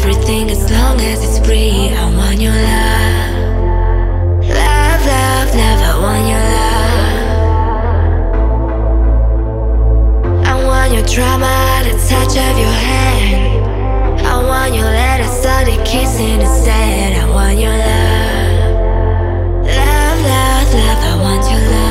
everything as long as it's free. I want your love. Love, love, love, I want your love. I want your drama, the touch of your hand. I want your letters, started kissing instead. I want your love. Love, love, love, I want your love.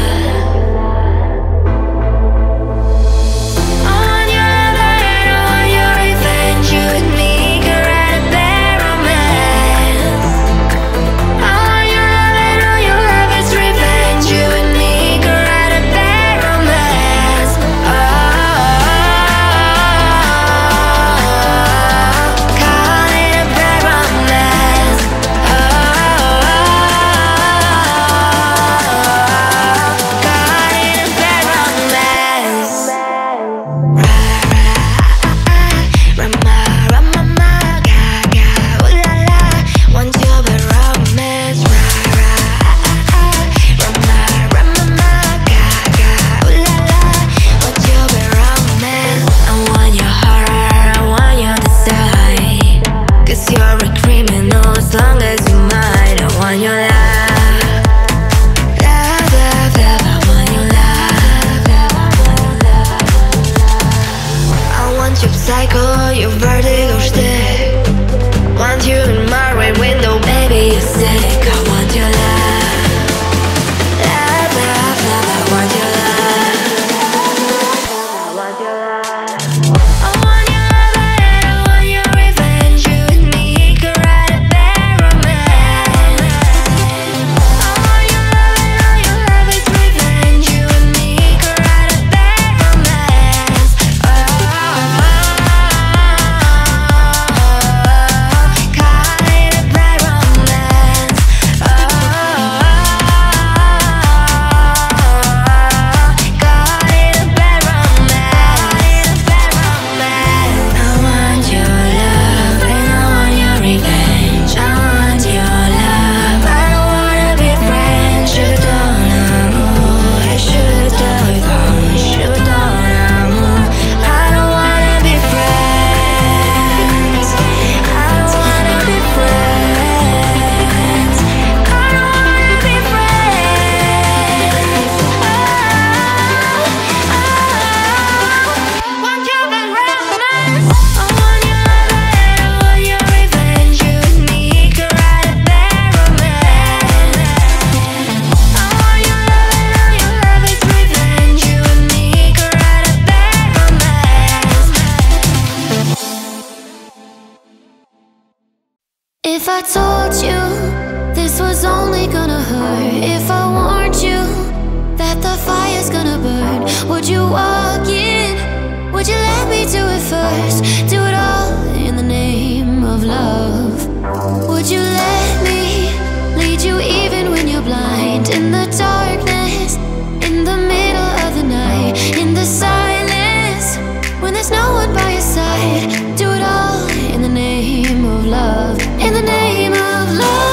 If I told you this was only gonna hurt, if I warned you that the fire's gonna burn, would you walk in? Would you let me do it first? Do it all in the name of love. Would you let me lead you even when you're blind? In the darkness, in the middle of the night, in the silence, when there's no one by your side. Do it all in the name of love. In the name of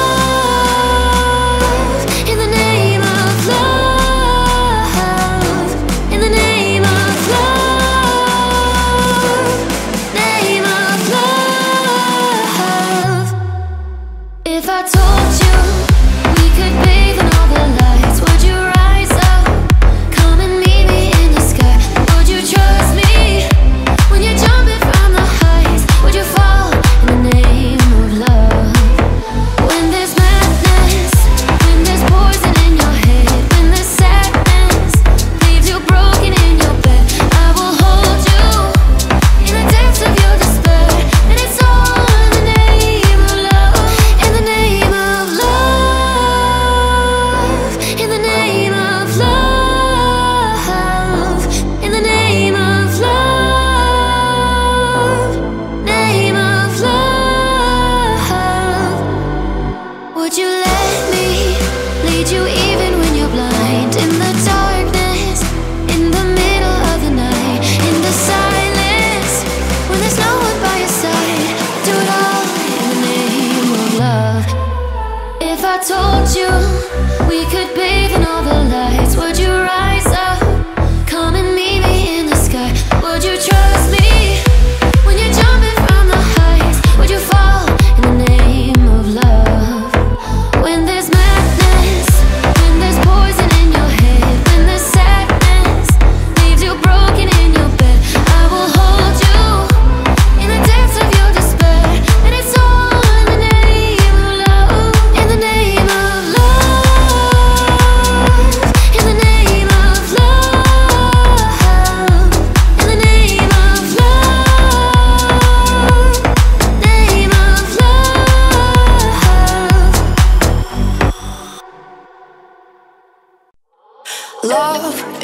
love. In the name of love. In the name of love.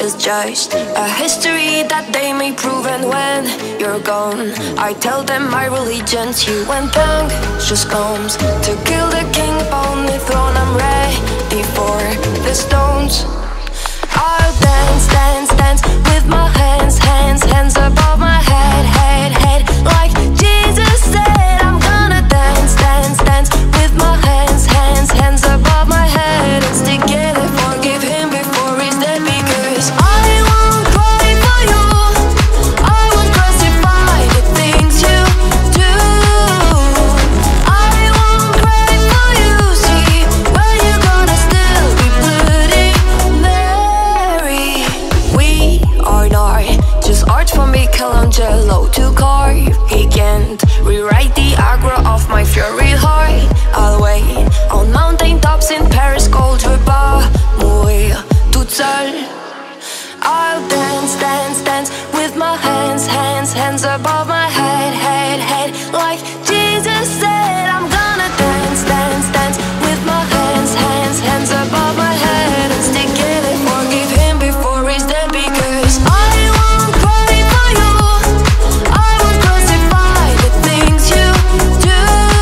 is just a history that they may prove. And when you're gone, I tell them my religion's you. When punctures comes to kill the king upon the throne, I'm ready for the stones. I'll dance, dance, dance with my hands, hands, hands above my head, head, head. Like Jesus said, I'm gonna dance, dance, dance with my hands, hands, hands above my head. And stick together, forgive him before he's dead. Because I won't cry for you, I won't crucify the things you do. I won't cry for you, see, but you're gonna still be bloody Mary. We are not just art from Michelangelo to carve. He can't rewrite the aggro of my fury heart. I'll wait on mountain tops in Paris, cold pas mourir toute seule. I'll dance, dance, dance with my hands, hands, hands above my head, head, head. Like Jesus said, I'm gonna dance, dance, dance with my hands, hands, hands above my head. And stick together, forgive him before he's dead. Because I won't cry for you, I won't crucify the things you do.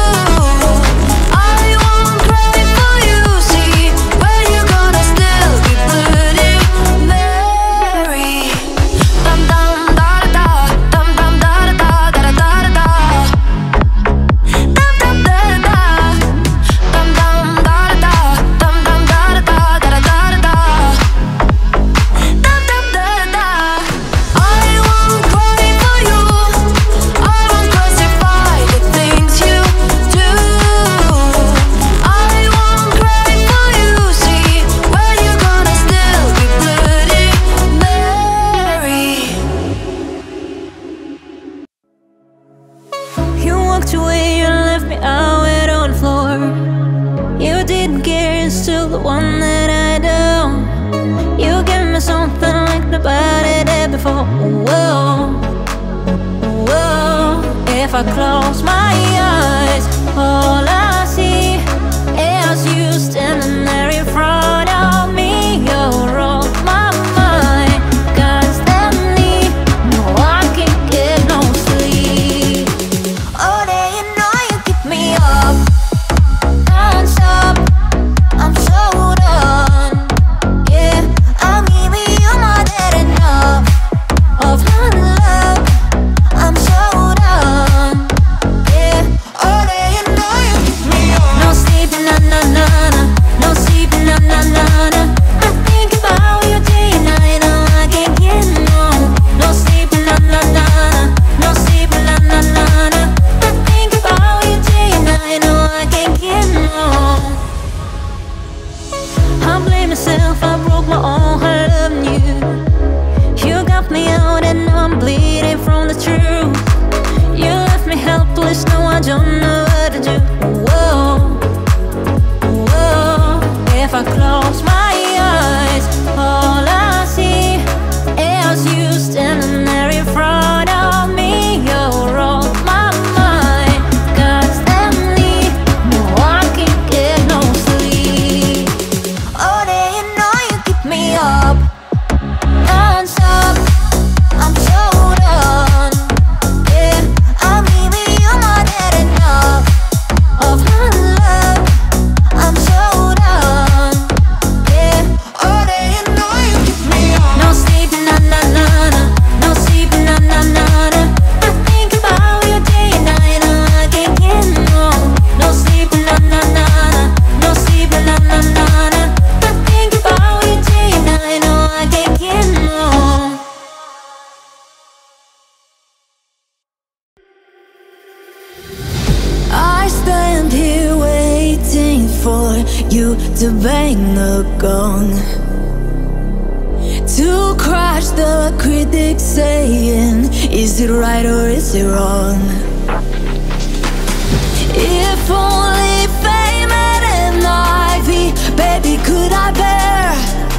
I won't cry for you, see, but you're gonna still be bloody Mary. Dum dum da da da, dum dum da da da da da da da. Dum dum da da da, dum dum da da da, dum dum da da da da da da da. Dum dum da da. I won't cry for you, I won't crucify the things you do. I won't cry for you, see, but you're gonna still be bloody Mary. You walked away and left me out on the floor. You didn't care, you're still the one that I do. You gave me something like nobody did before. Whoa, whoa. If I close my eyes, all I see is you standing there in front of me. You're on my mind constantly. No, I can't get no sleep. Oh, day and night you keep me up, non-stop. I'm so done. Yeah, I'm giving you more than enough of my love. I'm so done. Yeah, oh, day and night you keep me up. No sleeping, na na na na. No sleeping, na na na na. I think about you day and night. No, I can't get no. No sleeping, na na na na. No sleeping, na na na na. I think about you day and night. No, I can't get no. I blame myself, I broke my own heart loving you. You got me out and now I'm bleeding from the truth. You left me helpless, now I don't know what to do. Whoa, whoa. If I close my eyes, all I see is you standing there in front of me. You're on my mind constantly. No, I can't get no sleep. Oh, day and night you keep me up, non-stop. I'm so done. Yeah, I'm giving you more than enough of my love. I'm so done. Yeah, oh, day and night you keep me up. No sleeping, na na na na. No sleeping, na na na na. I think about you day and night. No, I can't get no. No sleeping, na na na na. No sleeping, na na na na. I think about you day and night. No, I can't get no. I stand here waiting for you to bang the gong, to crush the critics saying, is it right or is it wrong? If only fame and an ivy, baby, could I bear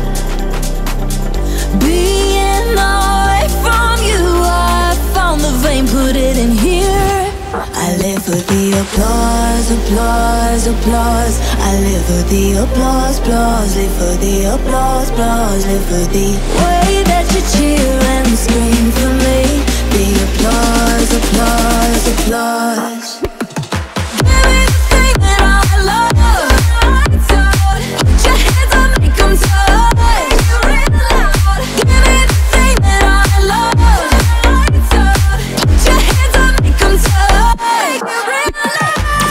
being away from you? I found the vein, put it in here. I live for the applause, applause, applause. I live for the applause, applause. Live for the applause, applause. Live for the wait. cheer and scream for me. The applause, applause, applause. Give me the thing that I love. Lights out. Put your hands up, make them touch. Real loud. Give me the thing that I love. Lights out. Put your hands up, make them touch. Real loud.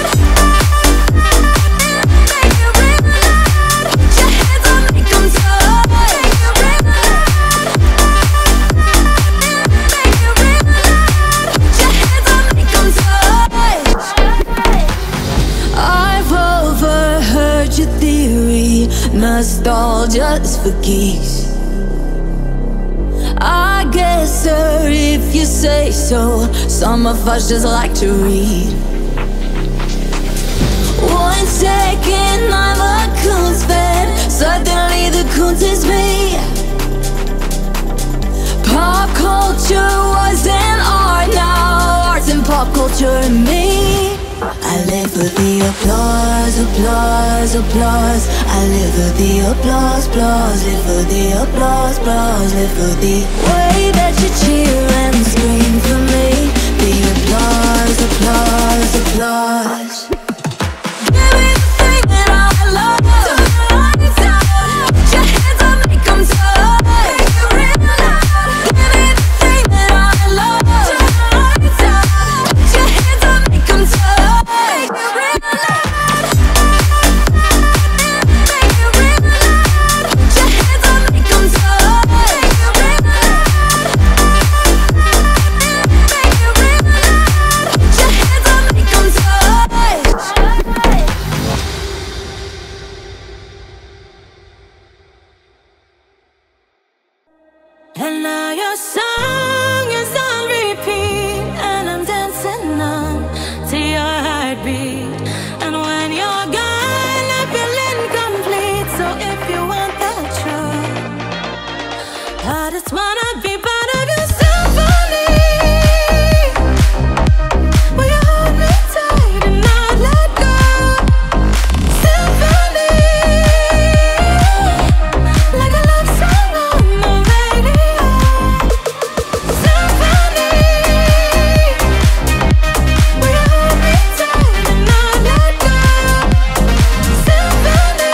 Nostalgia's for geeks. I guess, sir, if you say so. Some of us just like to read. 1 second, I'm a coon's fed. Suddenly the coons is me. Pop culture was an art, now art's and pop culture and me. I live for the applause, applause, applause. I live for the applause, applause. Live for the applause, applause. Live for the way that you cheer and scream for me. The applause, applause, applause. Give me the thing that I love. Lights out. Put your hands up, make them touch. Real loud. Give me the thing that I love. Lights out. Put your hands up, make them touch. And now your song is on repeat, and I'm dancing on to your heartbeat. And when you're gone, I feel incomplete. So if you want that truth, I just wanna be part of your symphony. Will you hold me tight and not let go? Symphony, like a love song on the radio. Symphony, will you hold me tight and not let go? Symphony,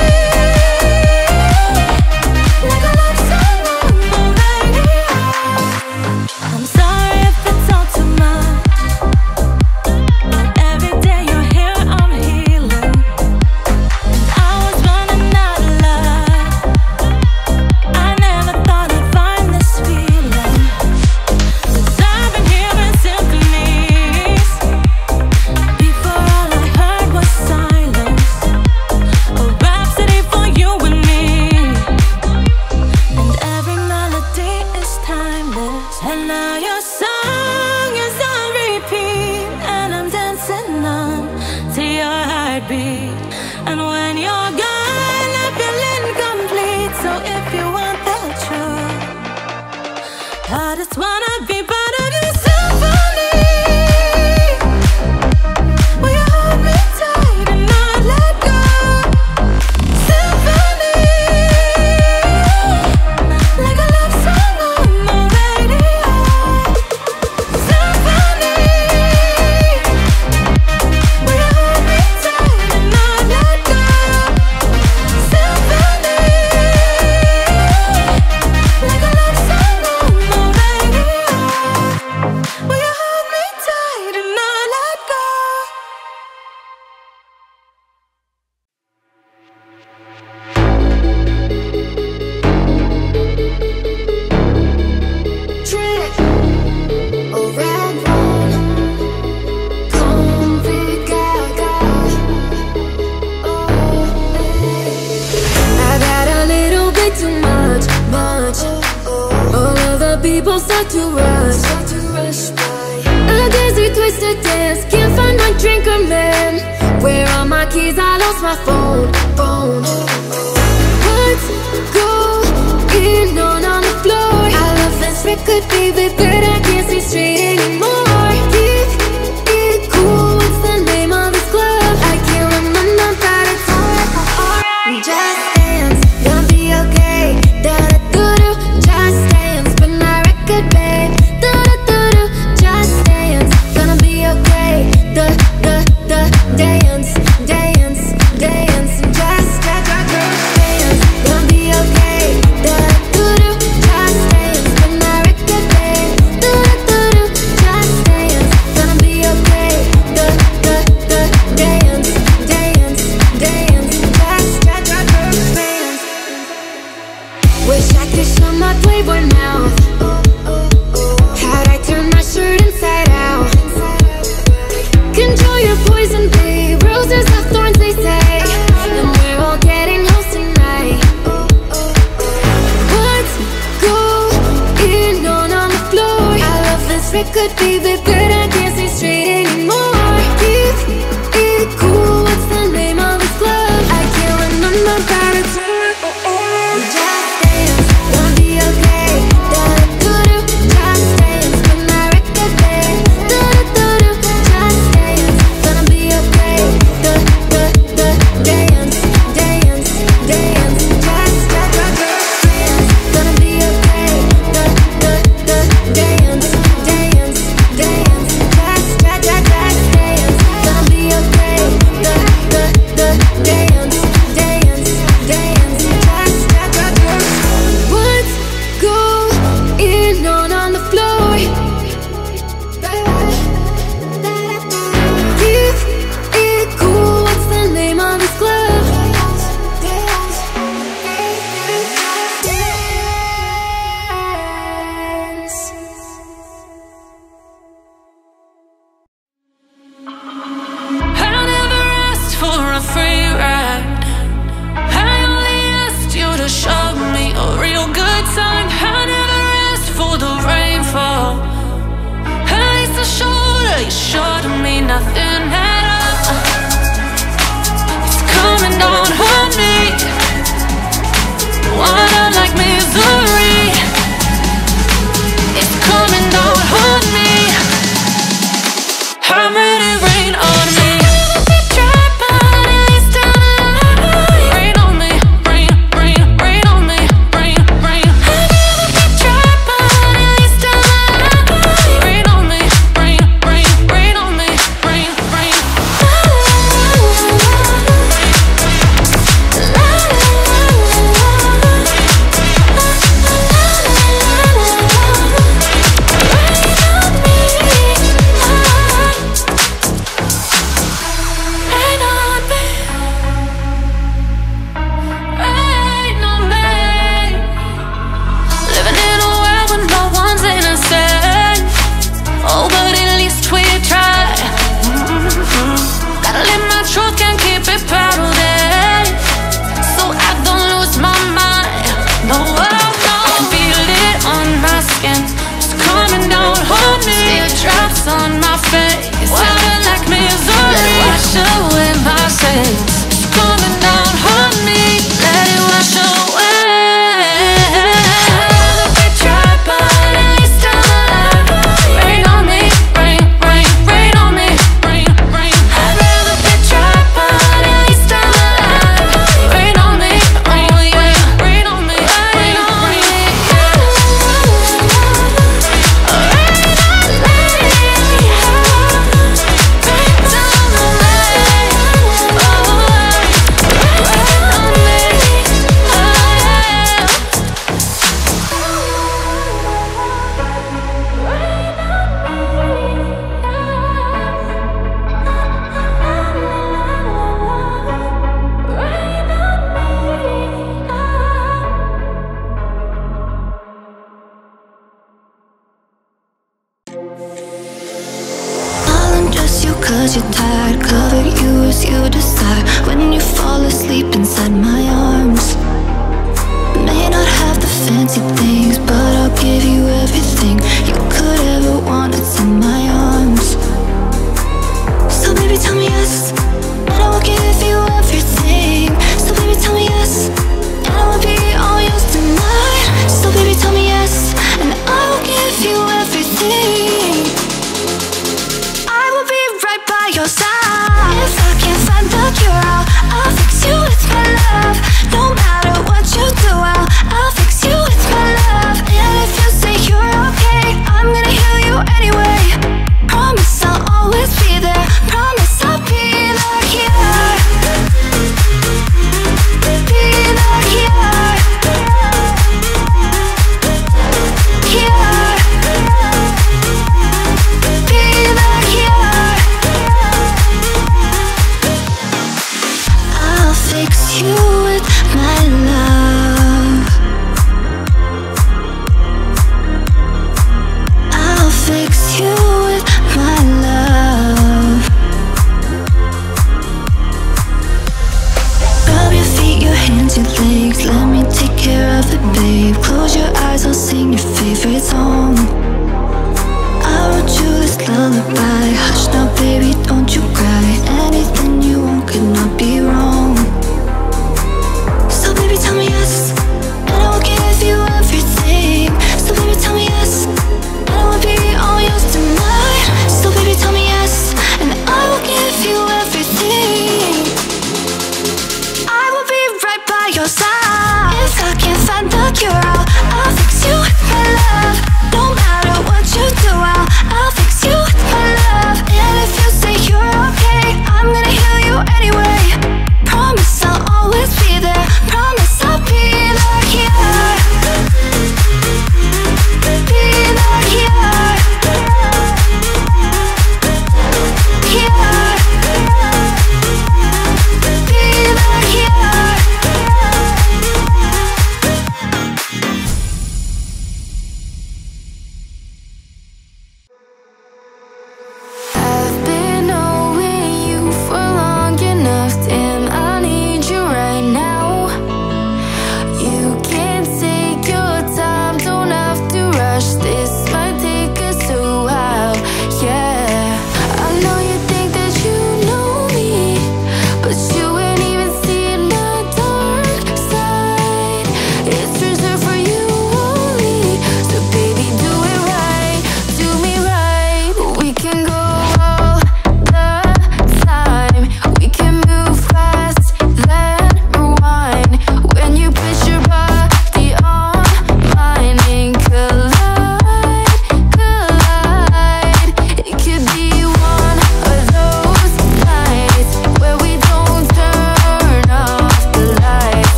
like a love song on the radio. I'm sorry if it's all too much, but every day you're here I'm healing. I was running out of love. I never thought I'd find this feeling. 'Cause I've been hearing symphonies. Before all I heard was silence. A rhapsody for you and me. And every melody is timeless. And now your song is on repeat, and I'm dancing on to your heartbeat. And when you're gone, I feel incomplete. So if you want that truth, I just wanna be part of your symphony. Will you hold me tight and not let go? Symphony, like a love song on the radio. Symphony, will you hold me tight and not let go? Symphony, like a love song on the radio. Will you hold me tight and not let go? Trick, a red one, comfy gaga. I've had a little bit too much. All of the people start to rush by. A dizzy, twisted dance, can't find my drink or man. Where are my keys? I lost my phone. What's going on the floor? I love this record, baby, but I can't see straight anymore. Keep it cool, what's the name of this club? I can't remember, but it's alright. Just dance, gonna be okay. Da-da-do-do, just dance, but record, baby, but I can't see straight anymore. Keep it cool, what's the name of this club? I can't remember, but it's just dance, gonna be okay. Do-do-do-do, just dance, put my record there. Do-do-do-do, just dance, gonna be okay. Dance, dance, dance, just dance, gonna be okay. Dance, dance, dance, just dance, gonna be okay. Dance, dance, dance, just dance. What's going on the floor? Keep it cool, what's the name of this club? Dance. I never asked for a free ride. I only asked you to show me a real good time. I never asked for the rainfall. At least I shoulder, you showed me nothing at all. It's coming down on me. Water like misery. It's coming down on me. I'm ready, rain on me. Try, but at least I'm alive. Rain on me, rain, rain, rain on me, rain, rain. I never try, but at least I'm alive. Rain on me, rain, rain, rain on me, rain, rain. On my face, water like misery. Let it wash away my sins. It's coming down on me. Let it wash away. I'd rather be dry, but at least I'm alive. Rain on me, rain, rain, rain on me, rain, rain. I'd rather be dry, but at least I'm alive. Rain on me, rain, rain, rain on me, rain on me. I'll undress you 'cause you're tired. Cover you as you decide. When you fall asleep inside my arms, may not have the fancy things, but I'll give you everything you could ever want. It's in my arms. So baby, tell me yes, and I will give you everything. So baby, tell me yes, and I will be all yours tonight. So baby, tell me yes, and I will give you everything. I will be right by your side. If I can't find the cure, I'll fix you with my love. No matter what you do, I'll fix you with my love. And if you say you're okay, I'm gonna heal you anyway. Promise I'll always be there. Promise I'll be the cure. Be the cure. Cure. Be the cure. I'll fix you with my love. I'll fix you with my love. Rub your feet, your hands, your legs. Let me take care of it, babe. Close your eyes, I'll sing your favorite song. I'll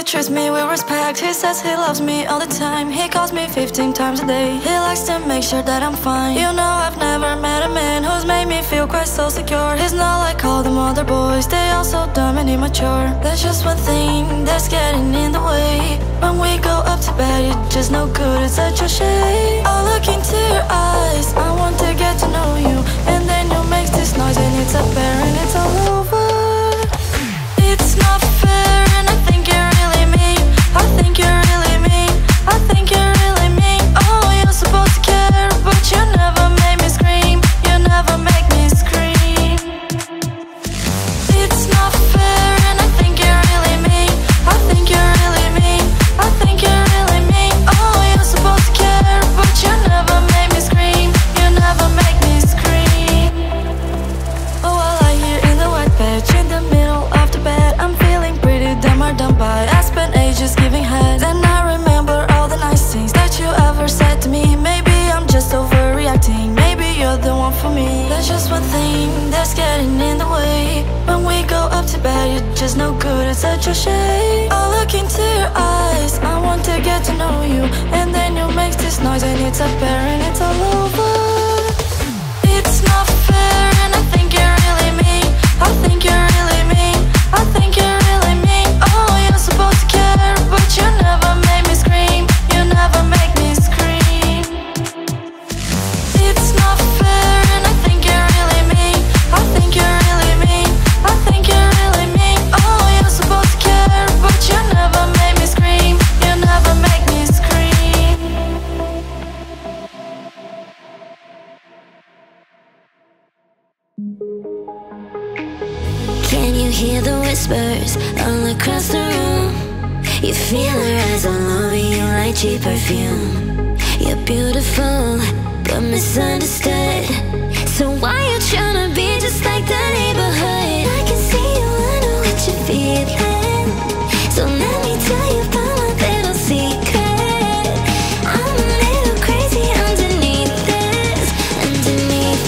he treats me with respect. He says he loves me all the time. He calls me 15 times a day. He likes to make sure that I'm fine. You know I've never met a man who's made me feel quite so secure. He's not like all them other boys, they all so dumb and immature. There's just one thing that's getting in the way. When we go up to bed, you're just no good, it's such a shame. I'll look into your eyes, I want to get to know you. And then you make this noise and it's up there and it's all over. It's not fair and I think you're really mean. I think you're really mean. I think you're really mean. Oh, you're supposed to care, but you never made me scream. You never make me scream. It's not fair and I think you're really mean. I think you're really mean. I think you're really mean. Oh, you're supposed to care, but you never made me scream. You never make me scream. Oh, I lie here in the white bed, in the middle of the bed. I'm feeling pretty damn hard done by. I spent ages giving head. Then I remember all the nice things that you ever said to me. Maybe I'm just overreacting, maybe you're the one for me. There's just one thing that's getting in the way. When we go up to bed, you're just no good, it's such a shame. I'll look into your eyes, I want to get to know you. And then you make this noise and it's up there and it's all over. It's not fair and I think you're really mean. I think you're really mean. I think you're really mean. Oh, you're supposed to care, but you never made me scream. You never make me scream. It's not fair and I think you're really mean. I think you're really mean. I think you're really mean. Oh, you're supposed to care, but you never made me scream. You never make me scream. Can you hear the whispers all across the room? You feel her eyes all over you like cheap perfume. You're beautiful, but misunderstood. So why you tryna be just like the neighborhood? I can see you, I know what you're feeling. So let me tell you about my little secret. I'm a little crazy underneath this, underneath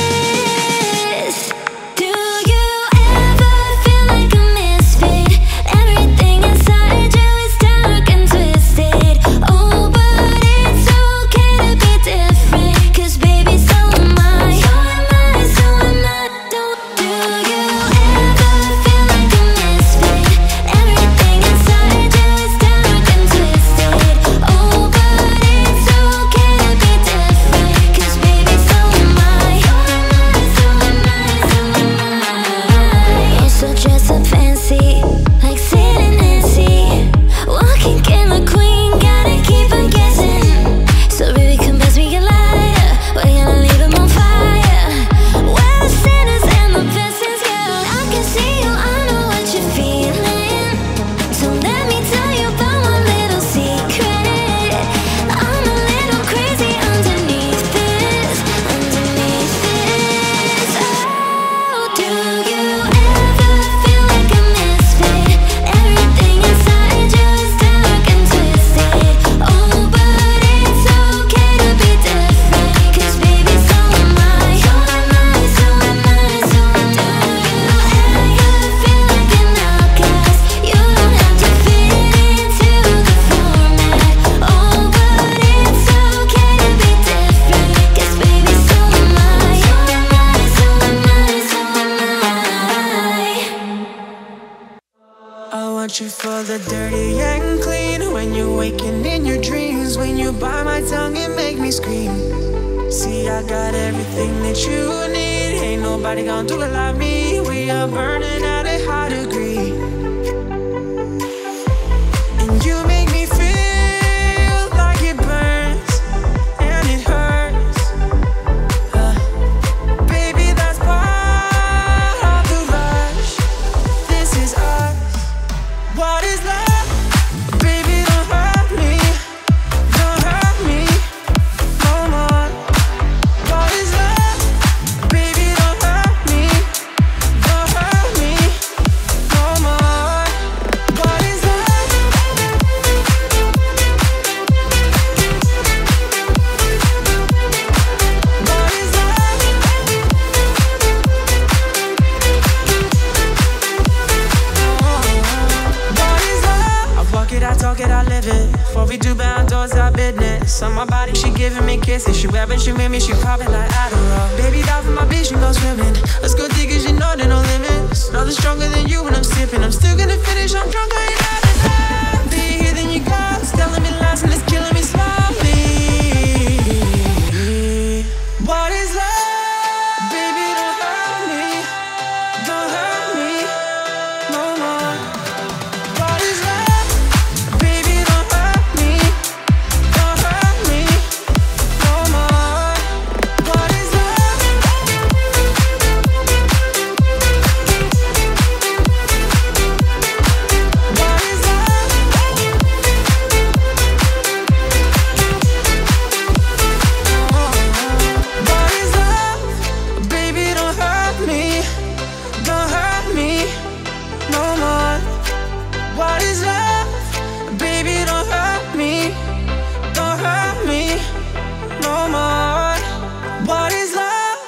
this. Do you ever feel like a misfit? Everything inside you is dark and twisted. Oh, but it's okay to be different, 'cause baby, so am I. So am I, so am I. Do you ever feel like a misfit? Everything inside you is dark and twisted. Oh, but it's okay to be different, 'cause baby, so am I. So am I, so am I, so am I. You're so dressed up fancy, like Sid and Nancy. Walking king, the queen, gotta keep on guessing. So baby, confess we can lie. We're gonna leave him on fire. We're the sinners and the blessings, girl. I can see you, I know what you're feeling. So let me tell you about my little secret. I'm a little crazy underneath this, underneath this. Oh, do you ever feel like a misfit? Everything inside you is dark and twisted. Oh, but it's okay to be different, 'cause baby, so am I. So am I, so am I, so am I. Do you ever feel like an outcast? You don't have to fit into the format. Oh, but it's okay to be different, 'cause baby, so am I. So am I, so am I, so am I. I want you for the dirty and clean. When you're waking in your dreams, when you bite my tongue and make me scream. See, I got everything that you need. Ain't nobody gonna do it like me. We are burning at a high degree. And you make me feel like it burns and it hurts. Baby, that's part of the rush. This is us. What is love? Baby, don't hurt me no more. What is love? Baby, don't hurt me no more. ice on my body. She giving me kisses, she rapping, she with me, she popping like Adderall. Baby, dive in my beach and go swimming. Let's go dig it, you know there no limits. Know they're stronger than you when I'm sipping. I'm still gonna finish, I'm drunk, I ain't having that. Be here, then you go, telling me lies and it's killing me slowly. What is love? Baby, don't hurt me. Don't hurt me no more. What is love? Baby, don't hurt me. Don't hurt me no more. What is love? What is love? What is love? Baby, don't hurt me. Don't hurt me no more. What is love? Baby, don't hurt me. Don't hurt me no more. What is love?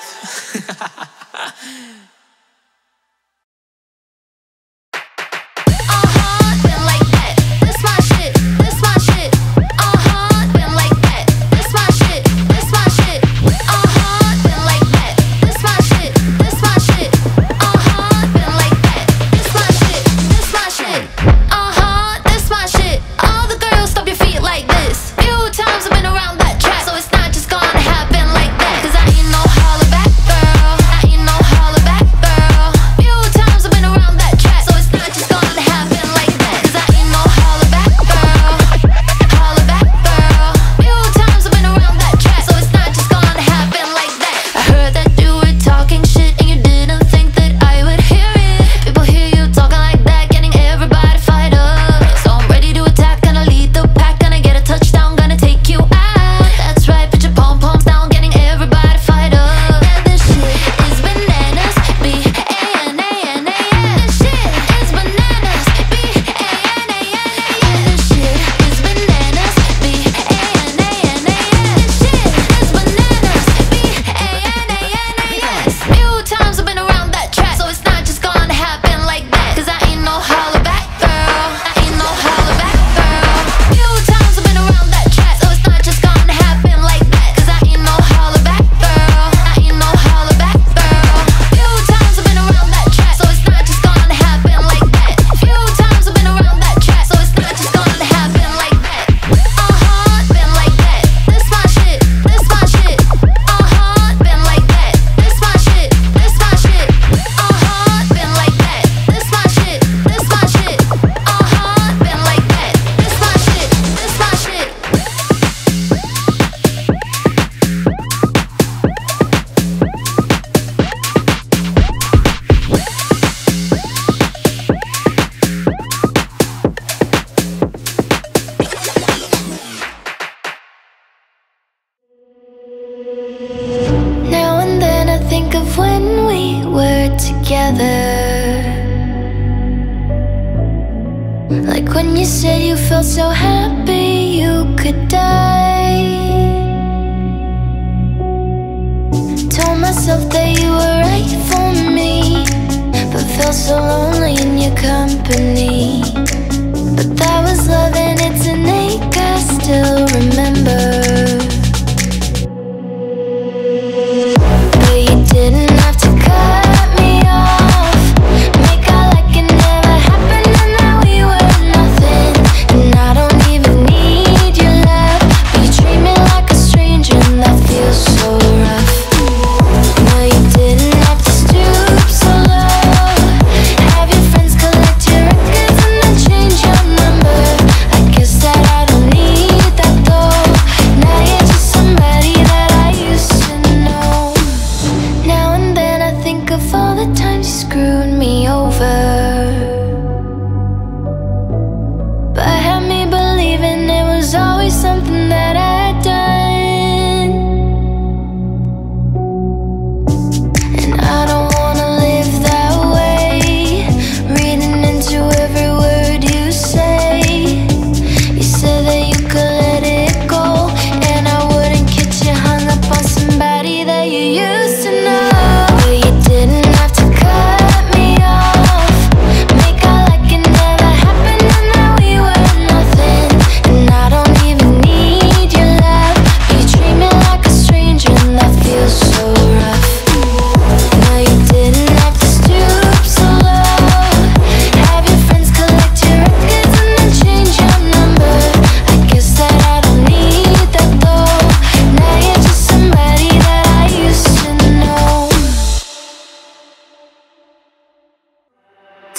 Been like that. This my shit. This my shit. Been like that. This my shit. This my shit. Been like that. This my shit. This my shit. Been like that. This my shit. This my shit. This my shit. All the girls stop your feet like this. Few times I've been around that track, so it's not just gonna happen like that. 'Cause I ain't no holla back girl. I ain't no holla back girl. Few times I've been around that track, so it's not just gonna happen like that. 'Cause I ain't no holla back girl. Holla back girl. Few times I've been around that track, so it's not just gonna happen like that. I heard that you were talking shit and you didn't think that I would hear it. People hear you talking like that, getting everybody fired up. So I'm ready to attack, gonna lead the pack, gonna get a touchdown, gonna take you out. That's right, put your pom-poms down, getting everybody fired up. Yeah, this shit is bananas, B-A-N-A-N-A-S. This shit is bananas, B-A-N-A-N-A-S. This shit is bananas, B-A-N-A-N-A-S. This shit is bananas, B-A-N-A-N-A-S. Few times I've been around that track, so it's not just gonna happen like that. 'Cause I ain't no holla back girl. I ain't no holla back girl. Few times I've been around that track, so it's not just gonna happen like that. 'Cause I ain't no holla back girl. I ain't no holla back girl. Few times I've been around that track, so it's not just gonna happen like that. Few times I've been around that track, so it's not just gonna happen like that. Been like that. This my shit. This my shit. Been like that. This my shit. This my shit. Been like that. This my shit. This my shit. Been like that. This my shit. This my shit. Now and then I think of when we were together. Like when you said you felt so happy you could die. Told myself that you were right for me, but felt so lonely in your company. But that was love and it's an ache I still remember. But you didn't have to cut me off, make out like it never happened and that we were nothing. And I don't even need your love, but you treat me like a stranger and that feels so rough. No, you didn't have to stoop so low, have your friends collect your records and then change your number. I guess that I don't need that though.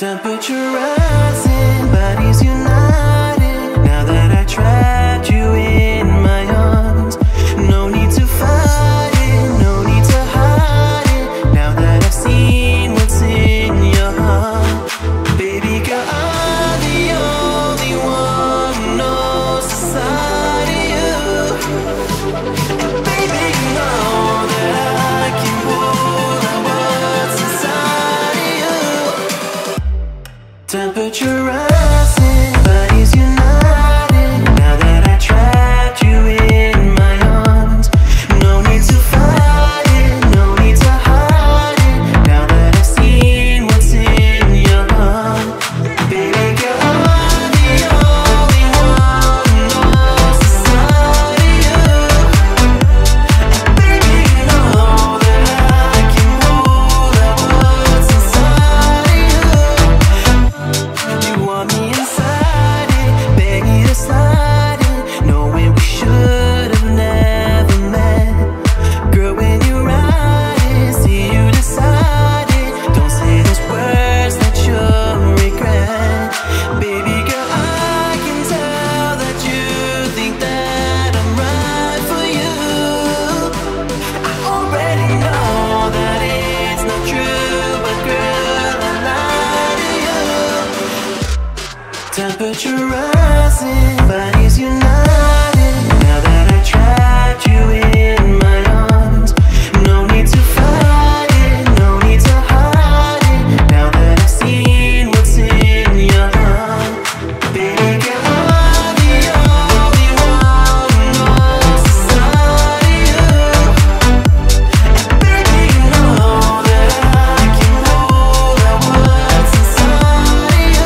Temperature rising, bodies united. Now that I trapped you in my arms, no need to fight it, no need to hide it. Now that I've seen what's in your heart, baby girl, I'm the only one who knows the side of you. And baby, you know that I can pull out what's inside of you. Temperature rising, bodies united. Now that I trapped you in my arms, no need to fight it, no need to hide it. Now that I've seen what's in your heart, baby girl, I'm the only one who knows the side of you. And baby, you know that I can pull out what's inside of you. You want me inside it, beg you to slide it, knowing we should have never met. Girl, when you ride it, see you decide it. Don't say those words that you'll regret. Baby girl, I can tell that you think that I'm right for you. I already know that it's not true, but girl, I lie to you. Temperature rising, bodies united. Now that I trapped you in my arms, no need to fight it, no need to hide it. Now that I've seen what's in your heart, baby girl, I'm the only one who knows the side of you. And baby, you know that I can pull out what's inside of you.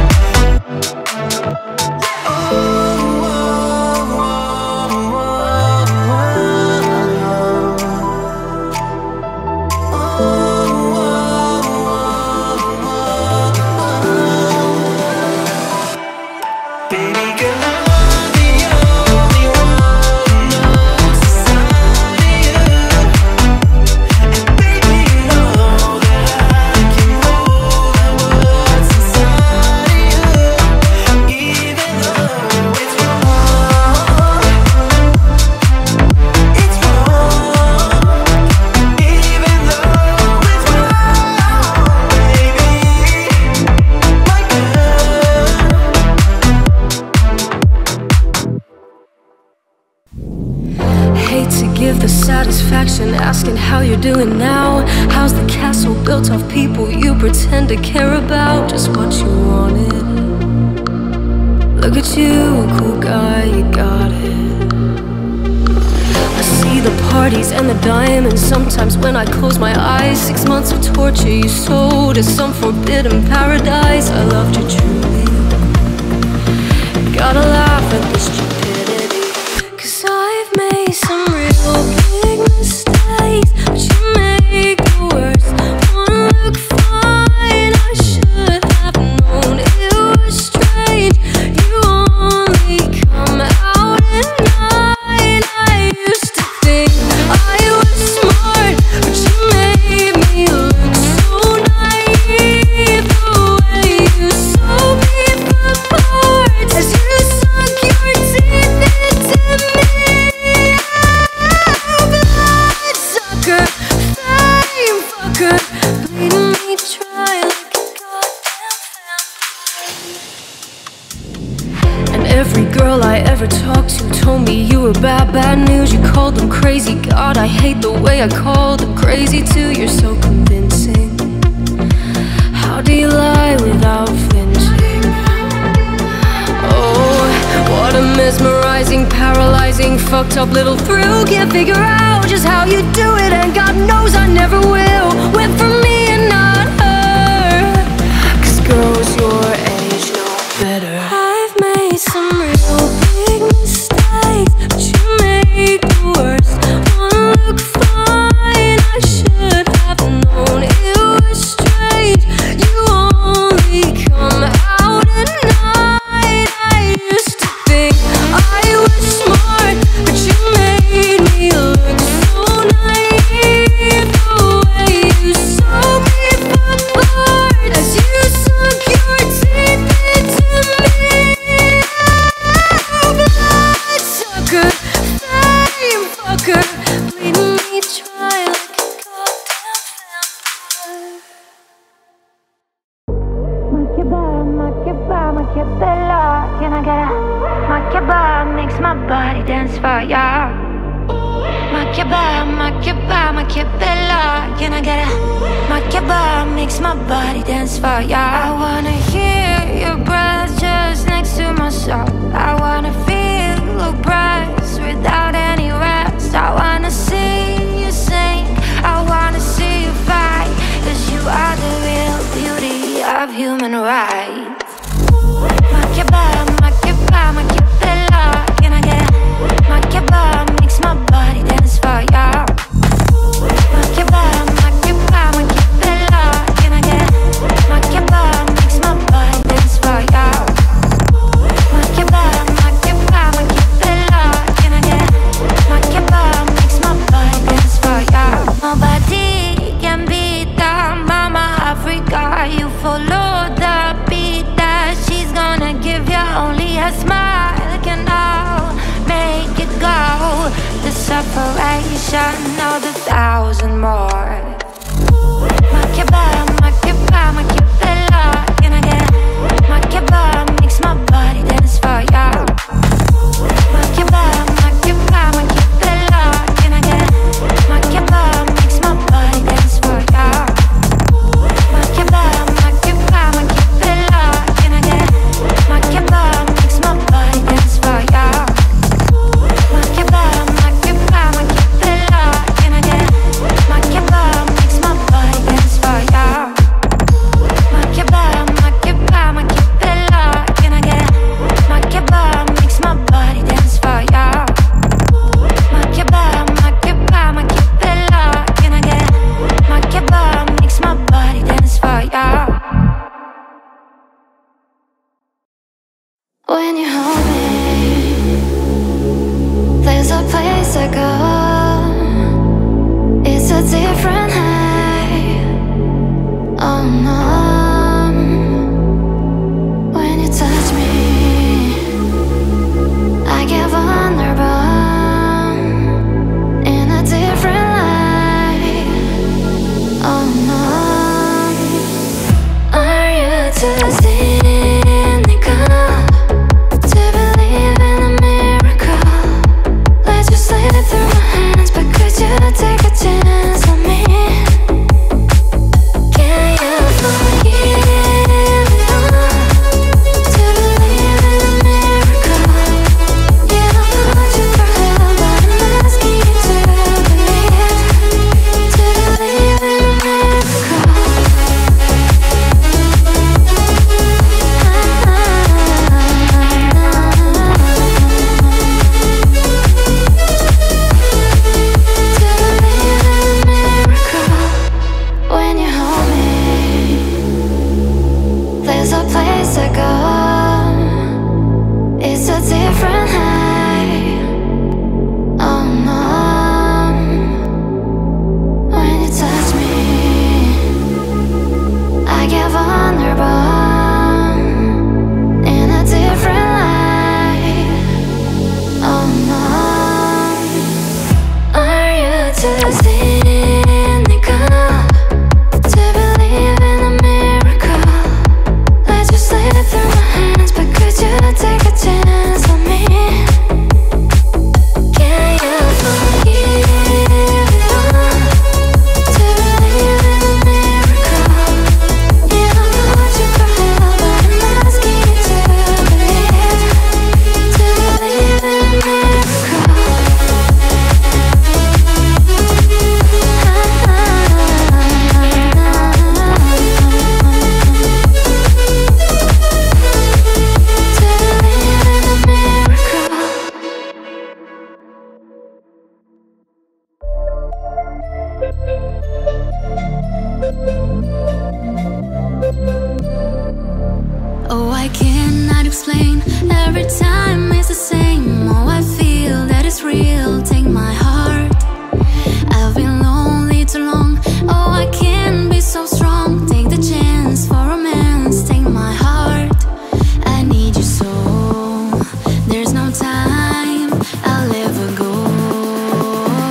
Baby girl, I'm the only one who knows the side of you. And baby, you know that I can pull out what's inside of you. Even though it's wrong, it's wrong. Even though it's wrong, baby, my girl. Hate to give the satisfaction asking how you're doing now. How's the castle built off people you pretend to care about? Just what you wanted. Look at you, a cool guy, you got it. I see the parties and the diamonds sometimes when I close my eyes. 6 months of torture you sold to some forbidden paradise. I loved you truly. Gotta laugh at this stupidity, 'cause I've made some real big mistakes, but you make the worst one look fine. I should have known it was strange. You only come out at night. I used to think I was smart, but you made me look so naive. The way you sold me for parts as you sunk your teeth into me. Bloodsucker, fame fucker, bleeding me dry like a goddamn vampire. And every girl I ever talked to told me you were bad, bad news. You called them crazy. God, I hate the way I called them crazy too. You're so convincing. How do you lie without flinching? Oh, what a mesmerizing, paralyzing, fucked up little thrill. Can't figure out just how you do it, and God knows I never will. Went for me and not her, 'cause girls your age know better. I've made some real big mistakes, but you make the worst one look fine. I should have known it was strange. You only come out at night. I used to think I was smart, but you made me look so naive. The way you saw girl, bleeding me dry like a goddamn vampire. Machiavelli, can I get a Machiavelli makes my body dance for ya. Machiavelli, can I get a Machiavelli makes my body dance for ya. I wanna hear your breath just next to my soul. I wanna feel your breath without any rest. I wanna see you sing, I wanna see you fight, 'cause you are the real beauty of human rights. Machiavelli, can I get a Machiavelli makes my body dance for ya. Machiavelli, can I get a Machiavelli makes my body dance for ya. Machiavelli, can I get a Machiavelli makes my body dance for ya. Nobody can beat the Mama Africa. You follow the beat that she's gonna give you. Only a smile can now make it go. The separation of 1,000 more. Machiavelli, can I get a Machiavelli makes my body dance for ya. Machiavelli, can I get a Machiavelli makes my body dance for ya. Machiavelli, can I get a Machiavelli makes my body dance for ya. Machiavelli, can I get a Machiavelli makes my body dance for ya. Can I get a Machiavelli makes my body dance for ya. Can I get a Machiavelli makes my body dance for ya. When you hold me, there's a place I go. It's a different high. Oh no. When you touch me, I get vulnerable in a different light. Oh no. Are you too cynical to believe in a miracle? Let you slip through my hands, but could you take a chance on me? Can you forgive it all to believe in a miracle? Yeah, I'll put you through hell, but I'm asking you to believe in a miracle. When you hold me, there's a place I go. It's a different high. Oh no. When you touch me, I get vulnerable in a different light. Oh no. Are you too cynical to believe in a miracle? Let you slip through my hands, but could you take a chance on me? Can you forgive it all to believe in a miracle? Yeah, I'll put you through hell, but I'm asking you to believe in a miracle. Oh, I cannot explain. Every time it's the same. Oh, I feel that it's real. Take my heart. I've been lonely too long. Oh, I can't be so strong. Take the chance for romance. Take my heart. I need you so. There's no time. I'll never go.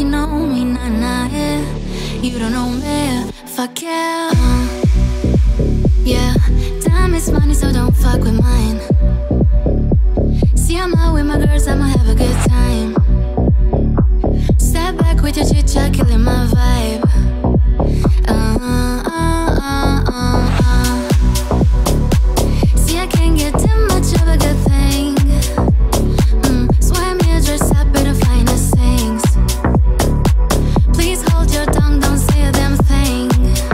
you know me, nah, nah, yeah. You don't know me, fuck yeah. Yeah, time is money, so don't fuck with mine. See, I'm out with my girls, I'ma have a good time. Step back with your chit-chat, killing my vibe. See, I can't get too much of a good thing. Swear me a dress up in the finest things. Please hold your tongue, don't say a damn thing.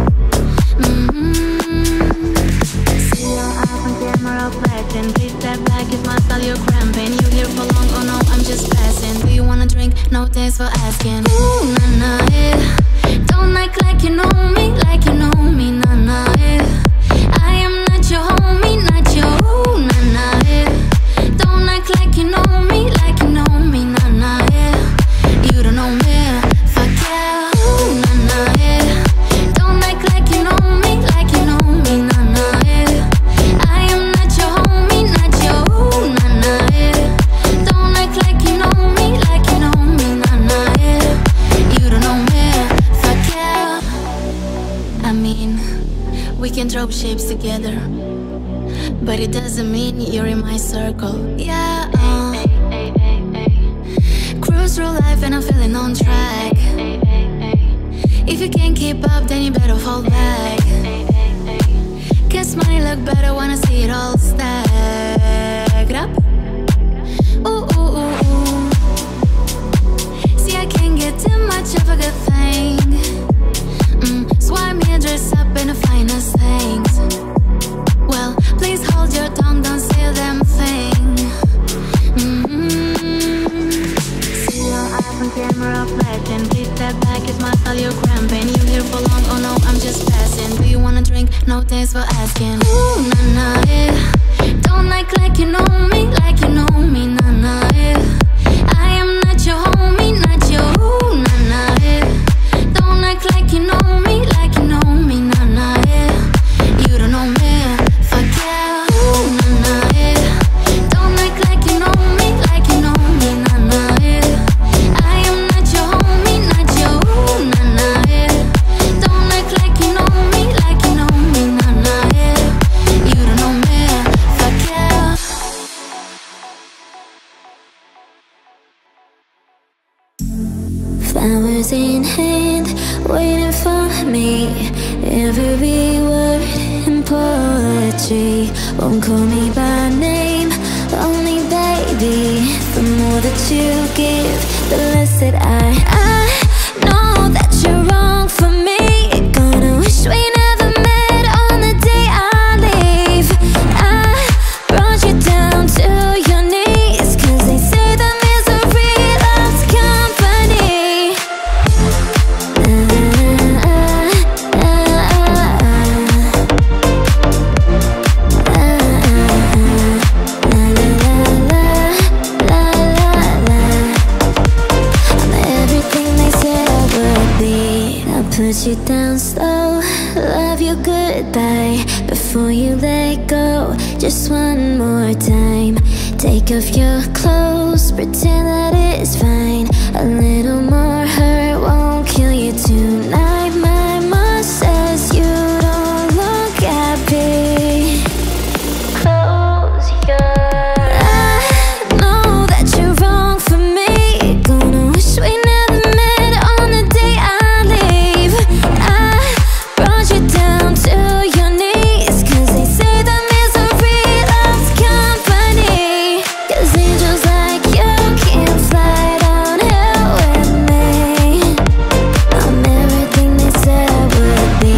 See your eyes on camera flashing. Please step back if my style you're cramping. You here for long, oh no, I'm just passing. Do you wanna drink? No, thanks for asking. Ooh, nah, nah, yeah. Don't act like you know me, nah, nah, yeah. I am not your homie, not your ooh, nah, nah, yeah. Don't act like you know me, nah, nah, yeah. You don't know me, fuck yeah, ooh, nah, nah, yeah. Don't act like you know me, nah, nah, yeah. I am not your homie, not your ooh, nah, nah, yeah. Don't act like you know me, nah, nah, yeah. You don't know me, fuck yeah. I mean, we can drop shapes together, but it doesn't mean you're in my circle. Yeah, cruise through life and I'm feeling on track. If you can't keep up, then you better fall back. Guess money look better when I see it all stacked up. Ooh, ooh, ooh, ooh. See, I can't get too much of a good thing. Swipe me a dress up in the finest things. Well, please hold your tongue, don't say a damn thing. See your eyes on camera flashing. Please step back, it's my style you're cramping. You here for long, oh no, I'm just passing. Do you wanna drink? No, thanks for asking. Ooh, nah, nah, yeah. Don't act like you know me, nah, nah, yeah. I am not your homie, not your ooh, nah, nah, yeah. Don't act like you know me, nah, nah, yeah. You don't know me, fuck yeah, ooh, nah, nah, yeah. Don't act like you know me, nah, nah, yeah. I am not your homie, not your ooh, nah, nah, yeah. Don't act like you know me, nah, nah, yeah. You don't know me, fuck yeah. Flowers in hand, waiting for me. Every word in poetry won't call me by name, only baby. The more that you give, the less that I know that you're wrong for me. Gonna wish we never met on the day I leave. I brought you down to your knees, 'cause they say that misery loves company. Put you down slow, love you goodbye before you let go. Just one more time, take off your clothes, pretend that it's fine. A little more hurt won't kill you tonight. My mom says you don't look happy. Close your eyes. I know that you're wrong for me. Gonna wish we never met on the day I leave. I brought you down to your knees, 'cause they say that misery loves company. 'Cause angels like you can't fly down here with me. I'm everything they said I would be.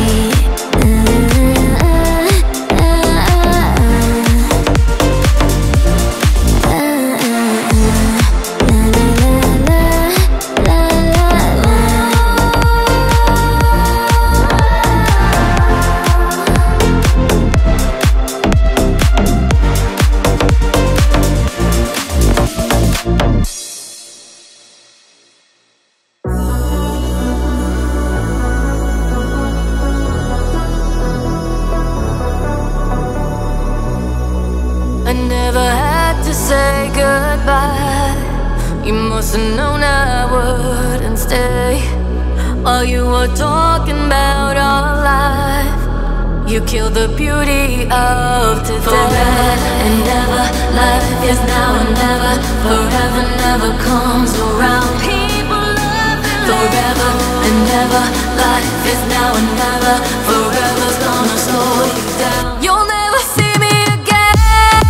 I never had to say goodbye. You must have known I wouldn't stay. While you were talking about our life, you killed the beauty of today. Forever and ever, life is now and never. Forever never comes around. People love you forever and ever, life is now and never. Forever's gonna slow you down. You'll never see me again.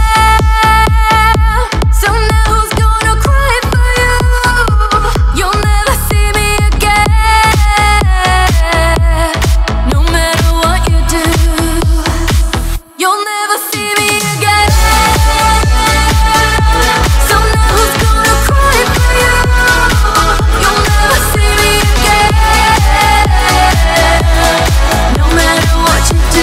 So now who's gonna cry for you? You'll never see me again. No matter what you do, you'll never see me again. So now who's gonna cry for you? You'll never see me again. No matter what you do.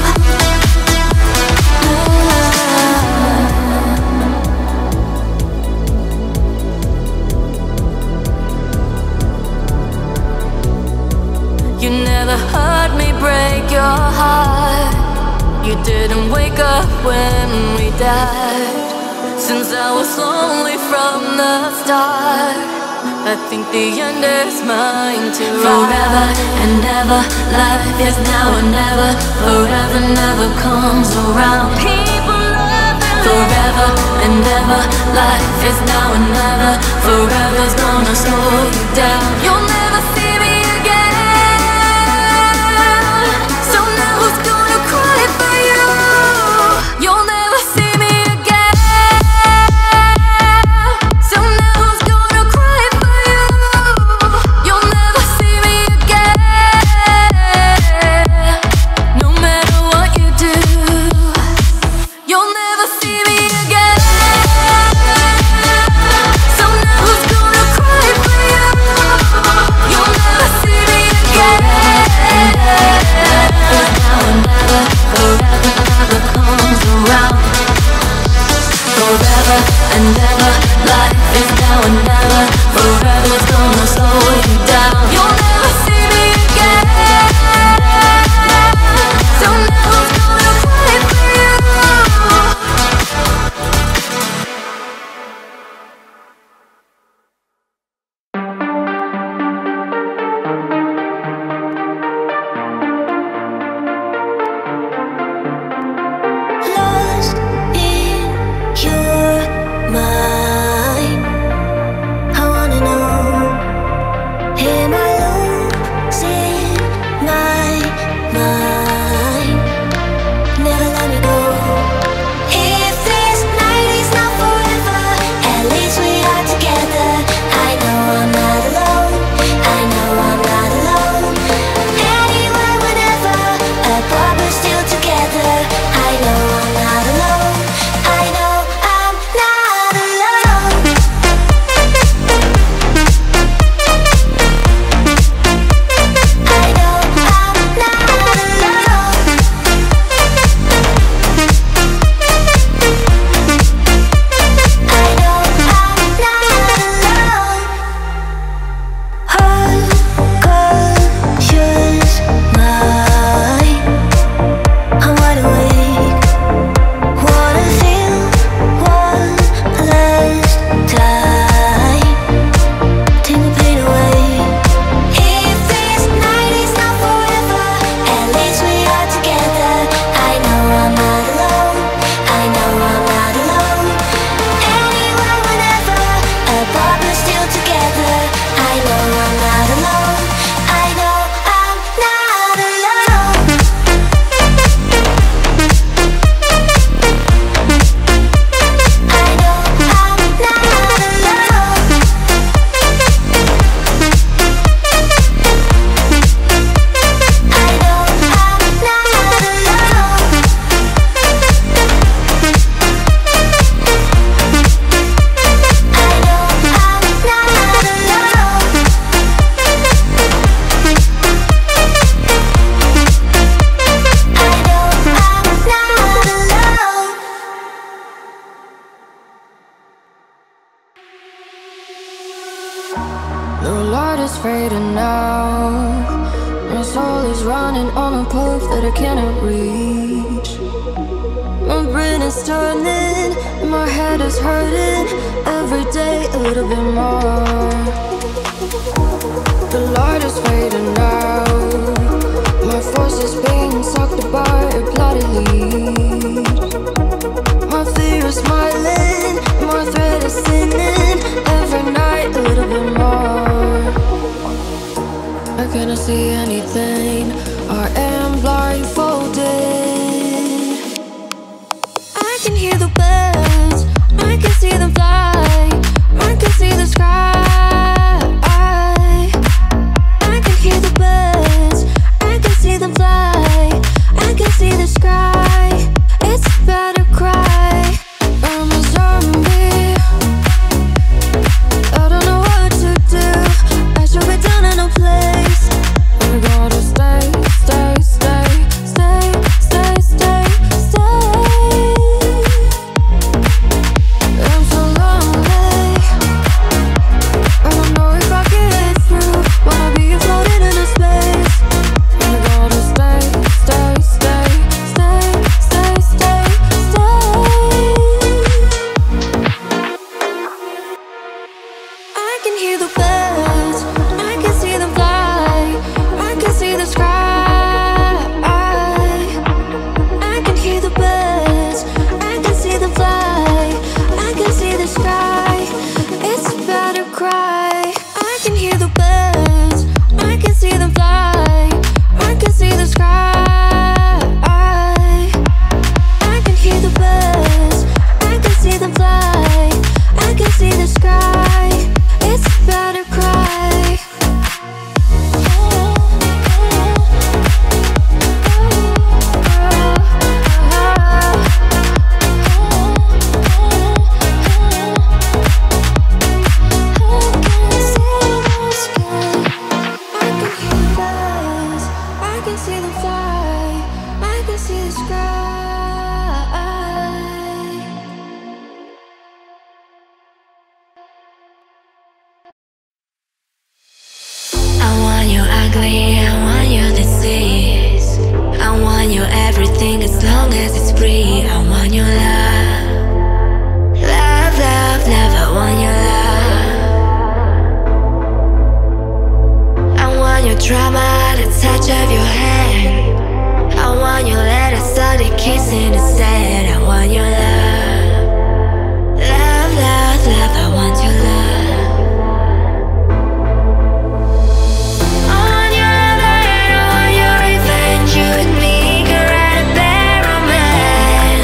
You never heard me break your heart. You didn't wake up when we died. Since I was lonely from the start, I think the end is mine too. Forever and ever, life is now or never. Forever never comes around. People love you forever and ever, life is now or never. Forever's gonna slow you down. You'll never see me again. So now who's gonna cry for you? You'll never see me again. So now who's gonna cry for you? You'll never see me again. No matter what you do, you'll never see me again. So now who's gonna cry for you? You'll never see me again. Now and never, forever never comes around. Forever and ever, life is now and never. Forever's gonna slow you down. You'll never see me again. So now who's gonna cry for you? Lost in your mind, I wanna know, am I losing my mind? Never let me go. If this night is not forever, at least we are together. I know I'm not alone. I know I'm not alone. Anywhere, whenever, apart but still together. I know I'm not alone. I know I'm not alone. I know I'm not alone. I know I'm not alone. Unconscious mind, I'm wide awake. Wanna feel one last time. Take the pain away. If this night is not forever, at least we are together. I know I'm not alone. I know I'm not alone. Anywhere, whenever, apart but still together. I know I'm not alone. I know I'm not alone. I know I'm not alone. I know I'm not alone. I know I'm not alone. I know I'm not alone. The light is fading now. My soul is running on a path that I cannot reach. My brain is turning, my head is hurting. Every day night a little bit more. The light is fading out. My force is being sucked apart bloodily. My fear is smiling, my thread is singing. Every night a little bit more. I cannot see anything, I am blindfolded. I can hear the birds, I can see them fly, I can see the sky. I can hear the birds, I can see them fly, I can see the sky. It's about to cry. I'm a zombie, I don't know what to do. I should be down in a place. I gotta stay, stay, stay, stay, stay, stay, stay. I'm so lonely, I don't know if I can get through. Wanna be floating in a space. I gotta stay, stay, stay, stay, stay, stay, stay. I can hear the birds, I can see them fly, I can see the sky. I can hear the birds, I can see them fly, I can see the sky. It's about to cry. I can hear the birds, I can see them fly, I can see the sky. I can hear the birds, I can see them fly, I can see the sky. It's about to cry. I can see them fly, I can see the sky. I want you ugly, I want you disease. I want you everything as long as it's free. I want your love, love, love, love. I want your love. I want your drama, the touch of your hand. I want your letter, study kissing instead. I want your love, love, love, love. I want your love. You and me could write a better man.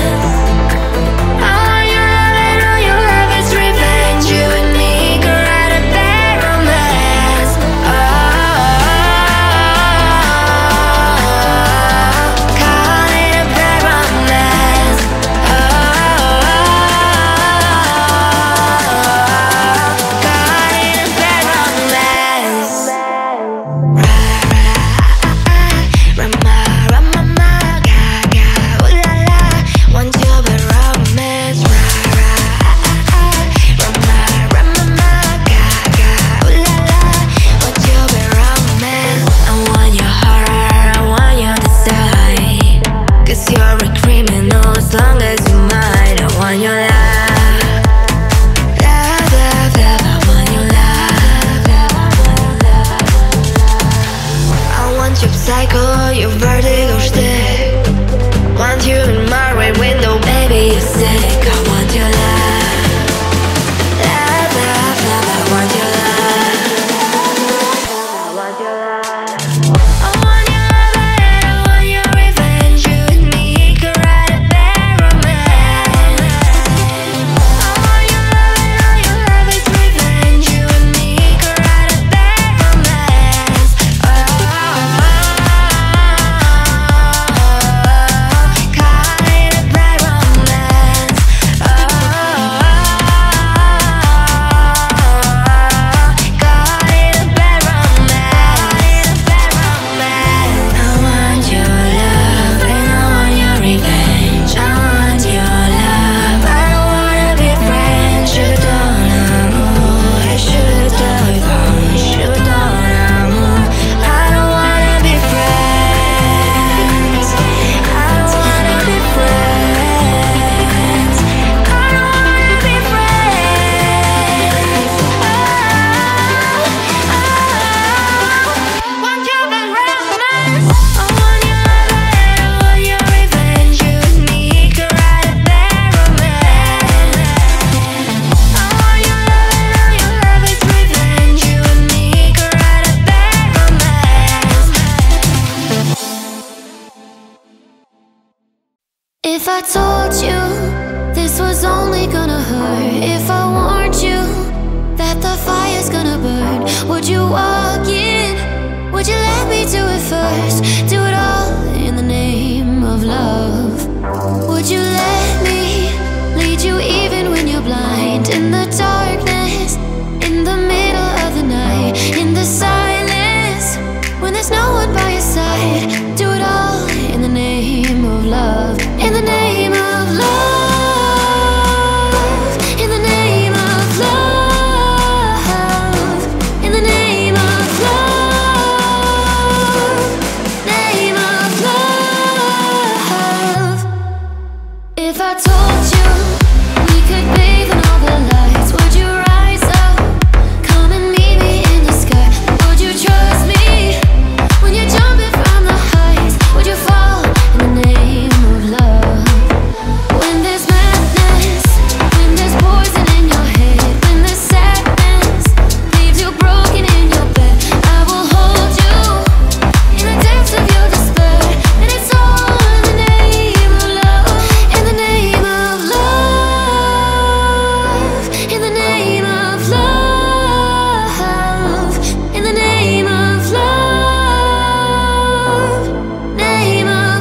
I told you this was only gonna hurt, if I warned you that the fire's gonna burn, would you walk in? Would you let me do it first? Do it all in the name of love. Would you let me lead you even when you're blind? In the darkness, in the middle of the night, in the silence, when there's no one by your side. Do it all in the name of love. In the name of love. In the name of love. In the name of love. Name of love. If I told you we could bathe in all the lights, would you rise up? Come and meet me in the sky. Would you trust me when you're jumping from the heights? Would you fall in the name of love? When there's madness, when there's poison in your head, when the sadness leaves you broken in your bed, I will hold you in the depths of your despair. And it's all in the name of love. In the name of love. In the name of love. In the name of love. Name of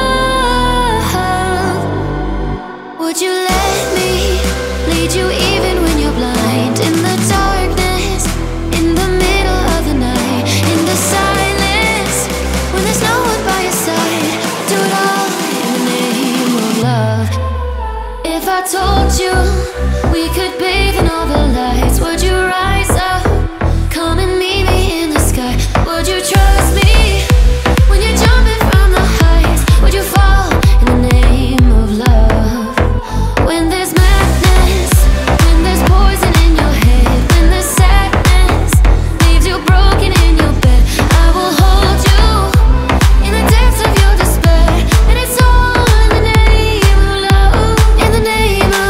love. Would you let me lead you even when you're blind? In the darkness, in the middle of the night, in the silence, when there's no one by your side. Do it all in the name of love. If I told you we could bathe in all the lights, would you rise up? Come and meet me in the sky. Would you trust me when you're jumping from the heights? Would you fall in the name of love? When there's madness, when there's poison in your head, when the sadness leaves you broken in your bed, I will hold you in the depths of your despair. And it's all in the name of love. In the name of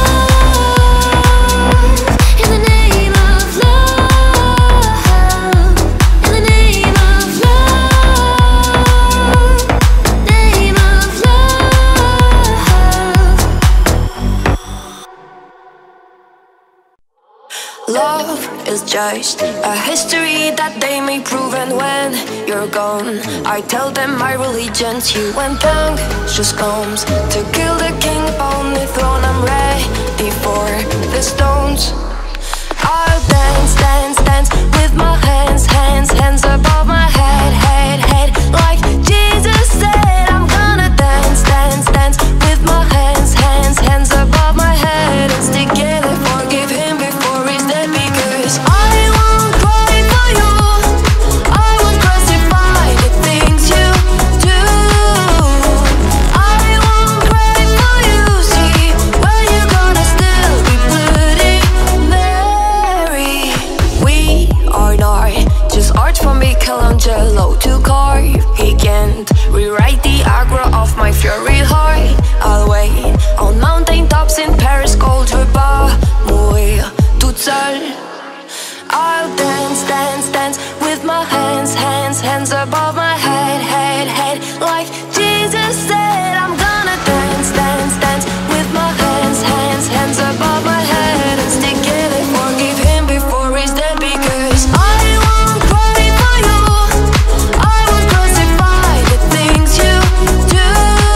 love. In the name of love. In the name of love. Name of love. Love is just a history that they may prove, and when you're gone, I tell them my religion's you. When punctures comes to kill the king upon the throne, I'm ready for the stones. I'll dance, dance, dance with my hands, hands, hands above my head, head, head. Like Jesus said, I'm gonna dance, dance, dance with my hands, hands, hands above my head. And stick together, forgive him before he's dead, because I won't cry for you. I won't crucify the things you do. I won't cry for you. See, when you're gonna still be bloody Mary. We are not just art from Michelangelo to carve. He can't rewrite the aggro of my fury heart. I'll wait on mountain tops in Paris, gold riba, muy toute seule. I'll dance, dance, dance with my hands, hands, hands above my head, head, head. Like Jesus said, I'm gonna dance, dance, dance with my hands, hands, hands above my head. And stick together, forgive him before he's dead, because I won't cry for you. I won't crucify the things you do.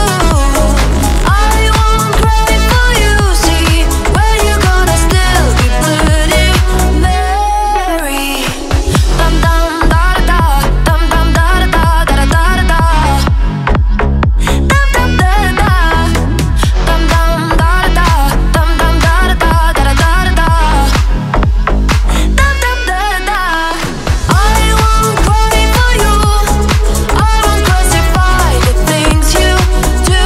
I won't cry for you. See, when you're gonna still be bloody Mary. Dum dum da da da, dum dum da da da da da da da. Dum dum da da da, dum dum da da da, dum dum da da da da da da. Dum dum da da. I won't cry for you. I won't crucify the things you do.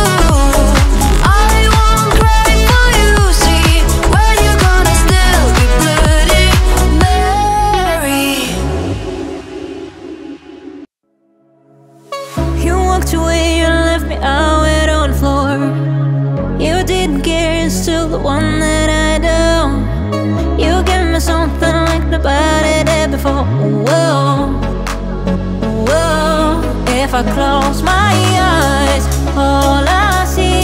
I won't cry for you. See, when you're gonna still be bloody Mary. You walked away and left me out on the floor. You didn't care, you're still the one that I do. You gave me something like nobody did before. Whoa, whoa. If I close my eyes, all I see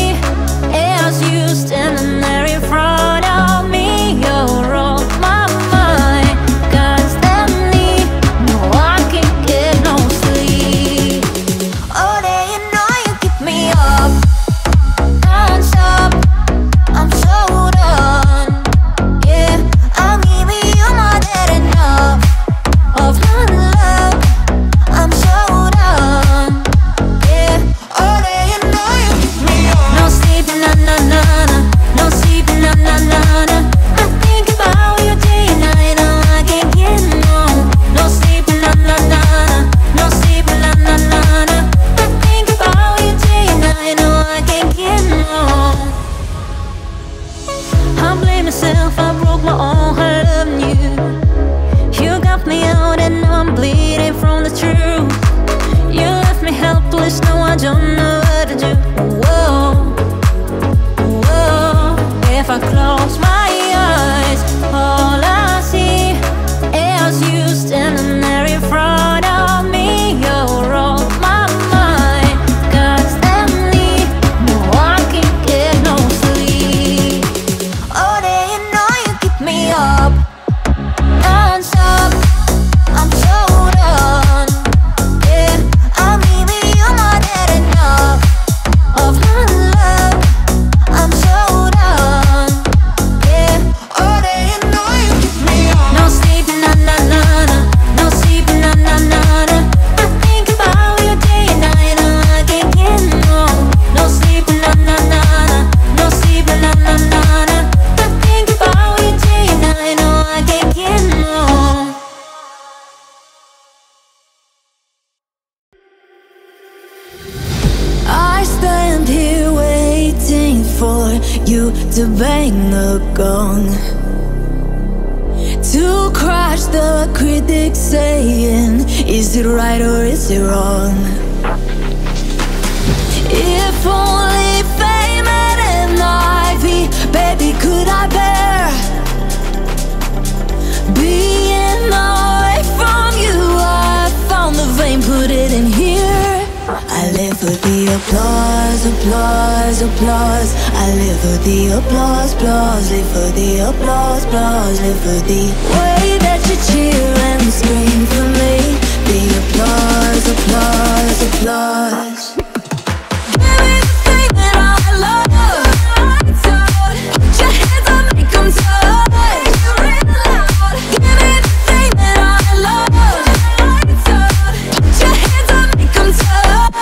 to bang the gong, to crush the critics saying, is it right or is it wrong? If only fame had an ivy, baby, could I bear being away from you? I found the vein, put it in here. I live for the applause, applause, applause. I live for the applause, applause. Live for the applause, applause. Live for the way that you cheer and scream for me. The applause, applause, applause. Give me the thing that I love. Lights out. Put your hands up, make 'em touch. Give me the thing that I love. Lights out. Put your hands up, make 'em touch.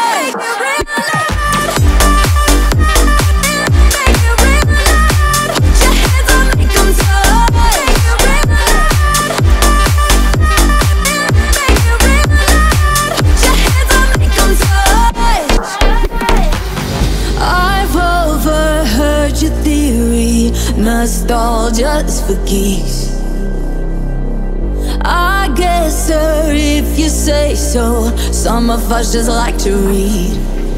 Nostalgia's for geeks. I guess, sir, if you say so. Some of us just like to read.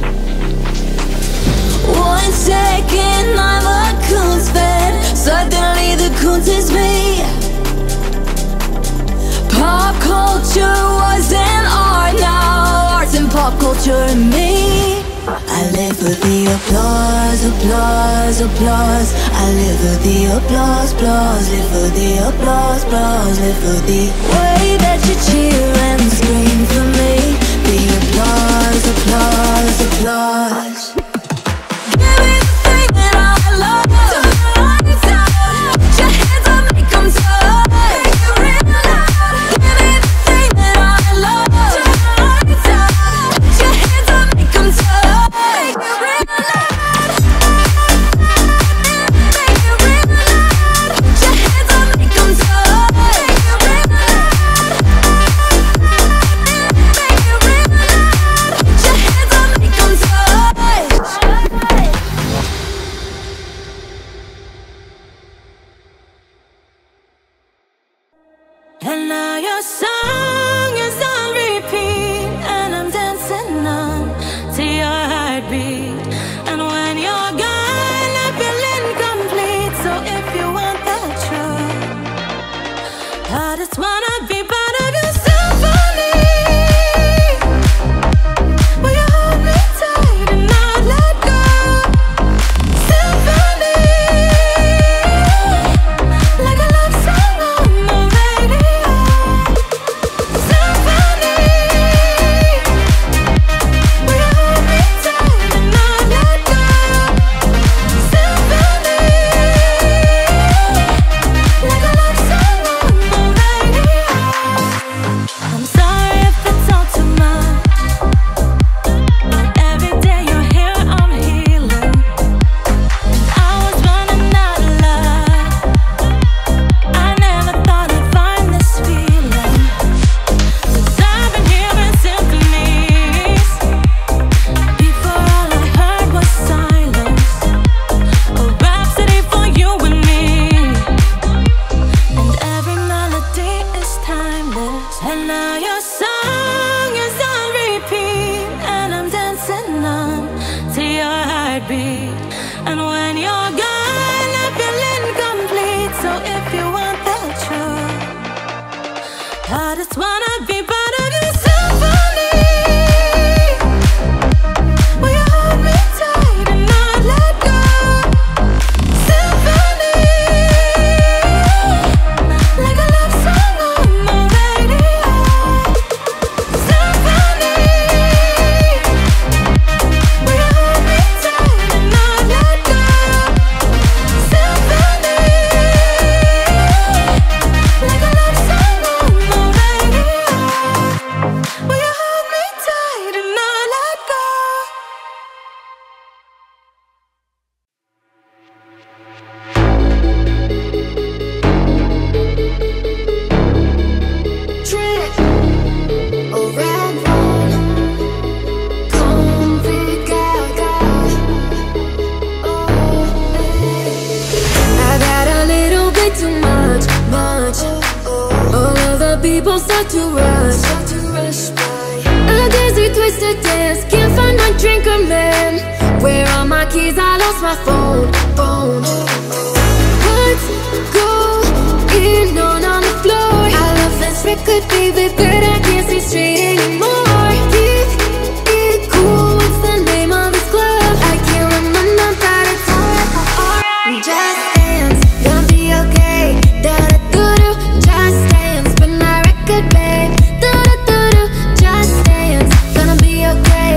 1 second I'm a Kunz fan, suddenly the Kunz is me. Pop culture was an art, now art's and pop culture and me. I live for the applause, applause, applause. I live for the applause, applause. Live for the applause, applause. Live for the way that you cheer and scream for me. The applause, applause, applause. Give me the thing that I love. Lights out. Put your hands up, make 'em touch. Give me the thing that I love. Lights out. Put your hands up, make 'em touch. And now your song is on repeat, and I'm dancing on to your heartbeat. And when you're gone, I feel incomplete. So if you want the truth, I just wanna be part of your symphony. Will you hold me tight and not let go? Symphony, like a love song on the radio. Symphony, will you hold me tight and not let go? Symphony, like a love song on the radio. I'm sorry if it's all too much, but every day you're here, I'm healing. I was running out of love. I never thought I'd find this feeling. 'Cause I've been hearing symphonies. Before all I heard was silence, a rhapsody for you and me. And every melody is timeless. And now your song is on repeat, and I'm dancing on to your heartbeat. And when you're gone, I feel incomplete. So if you want the truth, I just wanna be part of your symphony. Will you hold me tight and not let go? Symphony, like a love song on the radio. Symphony, will you hold me tight and not let go? Symphony, like a love song on the radio. people start to rush. A dizzy twisted dance, can't find my drink or man. Where are my keys? I lost my phone. What's going on the floor? I love this record, baby, but I can't see straight anymore. Keep it cool, what's the name of this club? I can't remember, but it's alright. Just dance, gonna be okay. Da-da-doo-doo, just dance, spin that record, babe. Da-da-doo-doo, just dance, gonna be okay.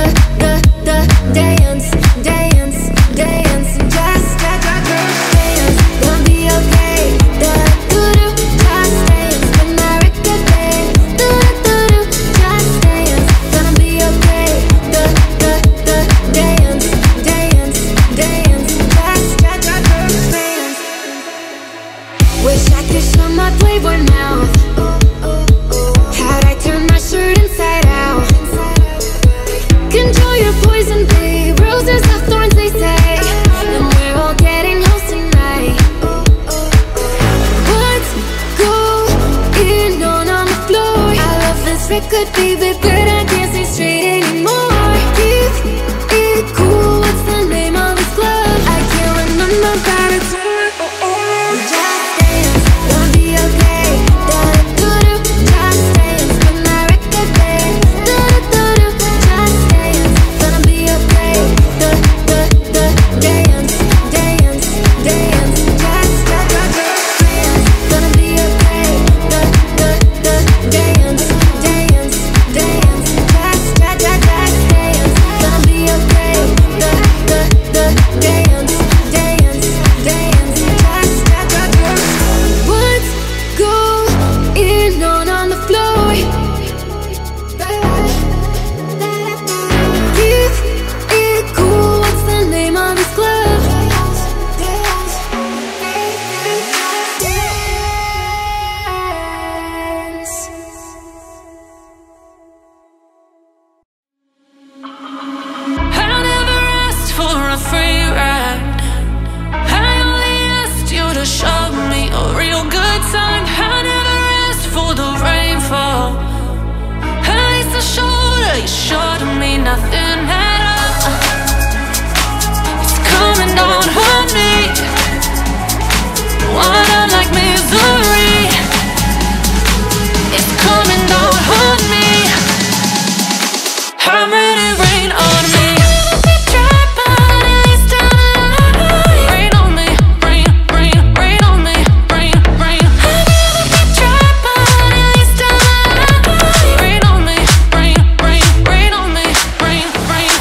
Dance, dance, dance, just dance, gonna be okay. Da-da-doo-doo, just dance, spin that record, babe. Da-da-doo-doo, just dance, gonna be okay. Dance, dance, dance, just dance. Wish I could show my playboy mouth. How'd I turn my shirt inside out? Control your poison, babe. Roses have thorns, they say, and we're all getting close tonight. What's going on the floor? I love this record, baby, but I can't see straight anymore. Keep it cool, what's the name of this club? I can't remember, but it's just dance, gonna be okay. Da-da-doo-doo, just dance, spin that record, babe. Da-da-doo-doo, just dance, gonna be okay. Dance, dance, dance, just dance, gonna be okay. Dance, dance, dance, just dance, gonna be okay. Dance, dance, dance, just what's going on the floor? Keep it cool, what's the name of this club? Dance. I never asked for a free ride. I only asked you to show me a real good time. I never asked for the rainfall. At least the shoulder you showed me nothing at all. It's coming down on me. Water like misery. It's coming down on me. I'm ready, rain on me. Dry, but at least I'm alive. Rain on me, rain, rain, rain on me, rain, rain. I'll never be dry, but at least I'm alive. Rain on me, rain, rain, rain on me, rain, rain.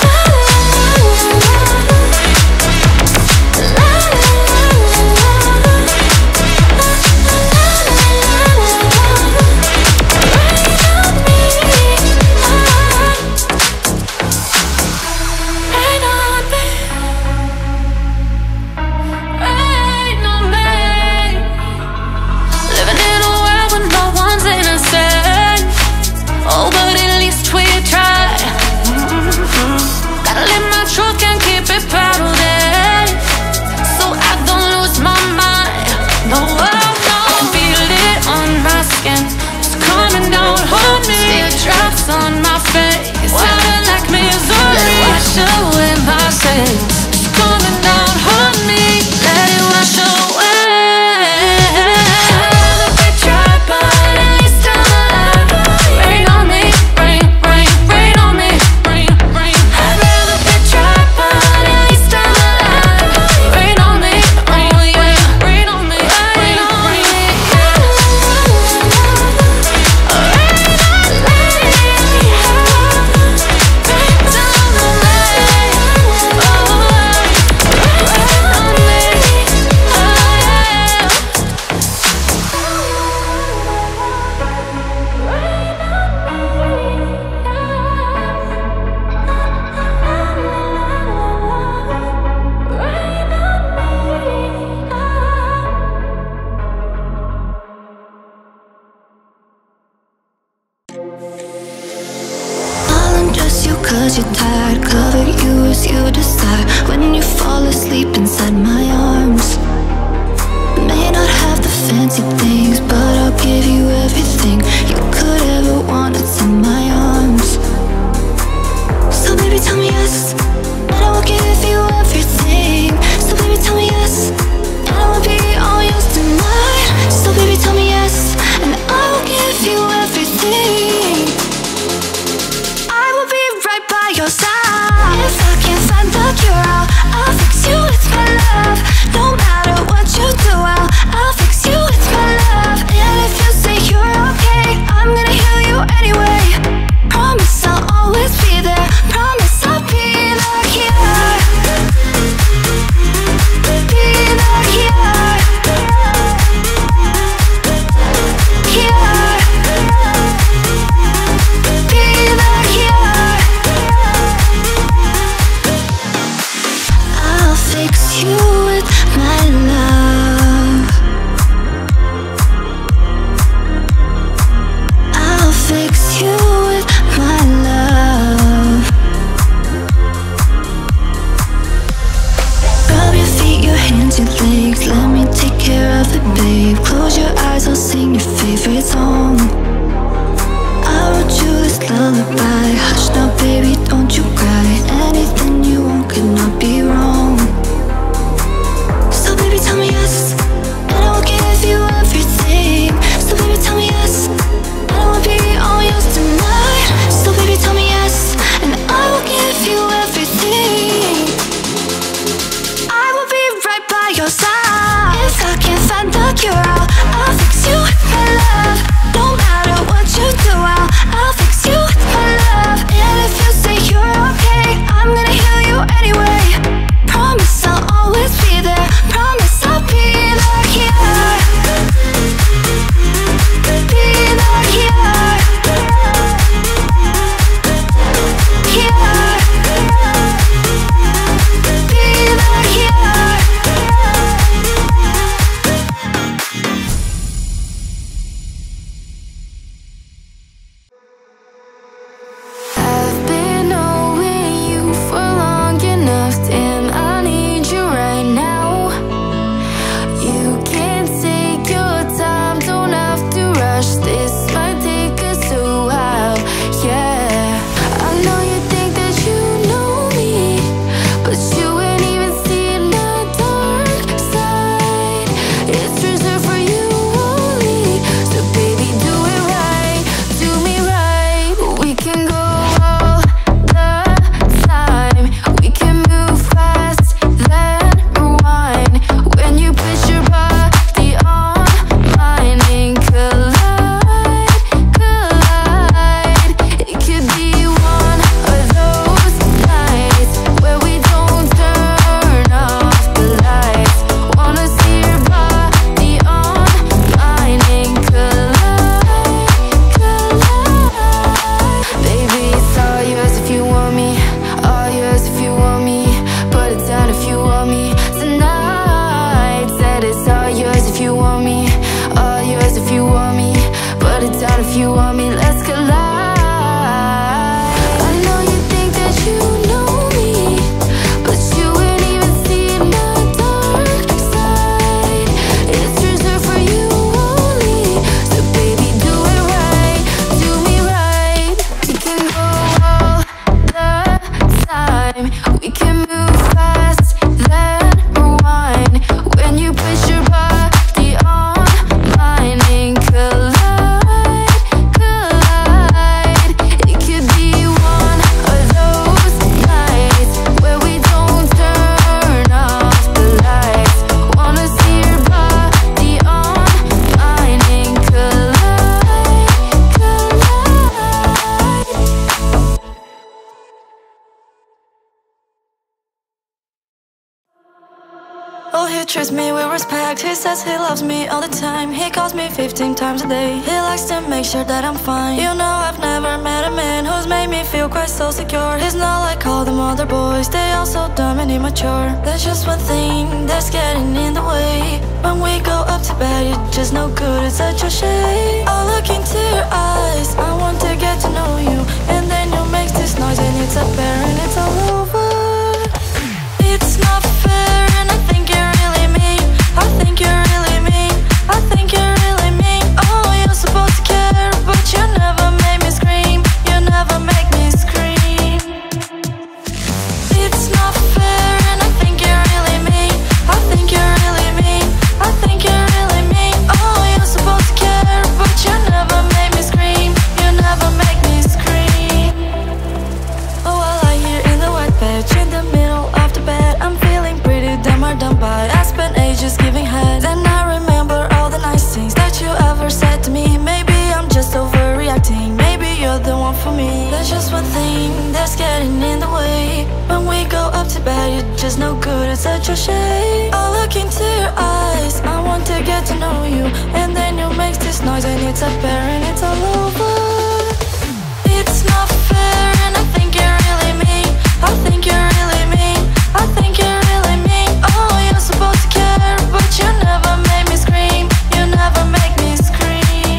On my face, water like misery. Wash away my sins. It's coming down on me. Let it wash away. I'd rather be dry, but at least I'm alive. Rain on me, rain, rain, rain on me, rain, rain. I'd rather be dry, but at least I'm alive. Rain on me, rain, rain, rain on me, rain, rain. Cause you're tired, cover you as you decide. When you fall asleep inside my arms, may not have the fancy things, but I'll give you everything. everything you could ever want. It's in my arms. So baby, tell me yes, and I will give you everything. So baby, tell me yes, and I will be all yours tonight. So baby, tell me yes, and I will give you everything. I will be right by your side. If I can't find the cure, I'll fix you with my love. No matter what you do, I'll fix you with my love. And if you say you're okay, I'm gonna heal you anyway. Promise I'll always be there. Promise I'll be the cure. Be the cure. Cure. Be the cure. I'll fix you with my love. I'll fix you with my love. Rub your feet, your hands, your legs. Let me take care of it, babe. Close your eyes, I'll sing your favorite song. I wrote you this lullaby. Hush now, baby, don't you cry. Anything you want could not be wrong. So baby, tell me yes, and I will give you everything. So baby, tell me yes, and I will be all yours tonight. So baby, tell me yes, and I will give you everything. I will be right by your side. If I can't find the cure, I'll fix you with my love. No matter what you do, I'll fix you with my love. And if you say you're okay, I'm gonna heal you anyway. Promise I'll always be there. Promise I'll be the cure. Be the cure. Cure. Be the cure. I've been knowing you for long enough, and I need you right now. You can take your time, don't have to rush. This might take us a while, yeah. I know you think that you know me, but you ain't even seen the dark side. It's reserved for you only, so baby, do it right, do me right. We can go all the time, we can move fast, then rewind. When you put your body on mine and collide. It could be one of those nights where we don't turn off the lights. Wanna see your body on mine and collide. Baby, it's all yours if you want me, all yours if you want me. Put it down if you want me tonight. Said it's all yours if you want me, all yours if you want me. Put it down if you want me, let's collide. I know you think that you know me, but you ain't even seen the dark side. It's reserved for you only, so baby, do it right, do me right. We can go all the time, we can move fast, then rewind. When you put your body on mine and collide. It could be one of those nights where we don't turn off the lights. Wanna see your body on mine and collide. Oh, he treats me with respect. He says he loves me all the time. He calls me 15 times a day. He likes to make sure that I'm fine. You know I've never met a man who's made me feel quite so secure. He's not like all them other boys, they all so dumb and immature. There's just one thing that's getting in the way. When we go up to bed, you're just no good, it's such a shame. I'll look into your eyes, I want to get to know you. And then you make this noise and it's apparent it's all over. It's not fair and I think you're really mean. I think you're really mean. I think you're really mean. Oh, you're supposed to care. one thing that's getting in the way. When we go up to bed, you're just no good at such a shade. I look into your eyes, I want to get to know you, and then you make this noise and it's apparent it's all over. It's not fair and I think you're really mean. I think you're really mean. I think you're really mean. Oh, you're supposed to care, but you never make me scream. You never make me scream.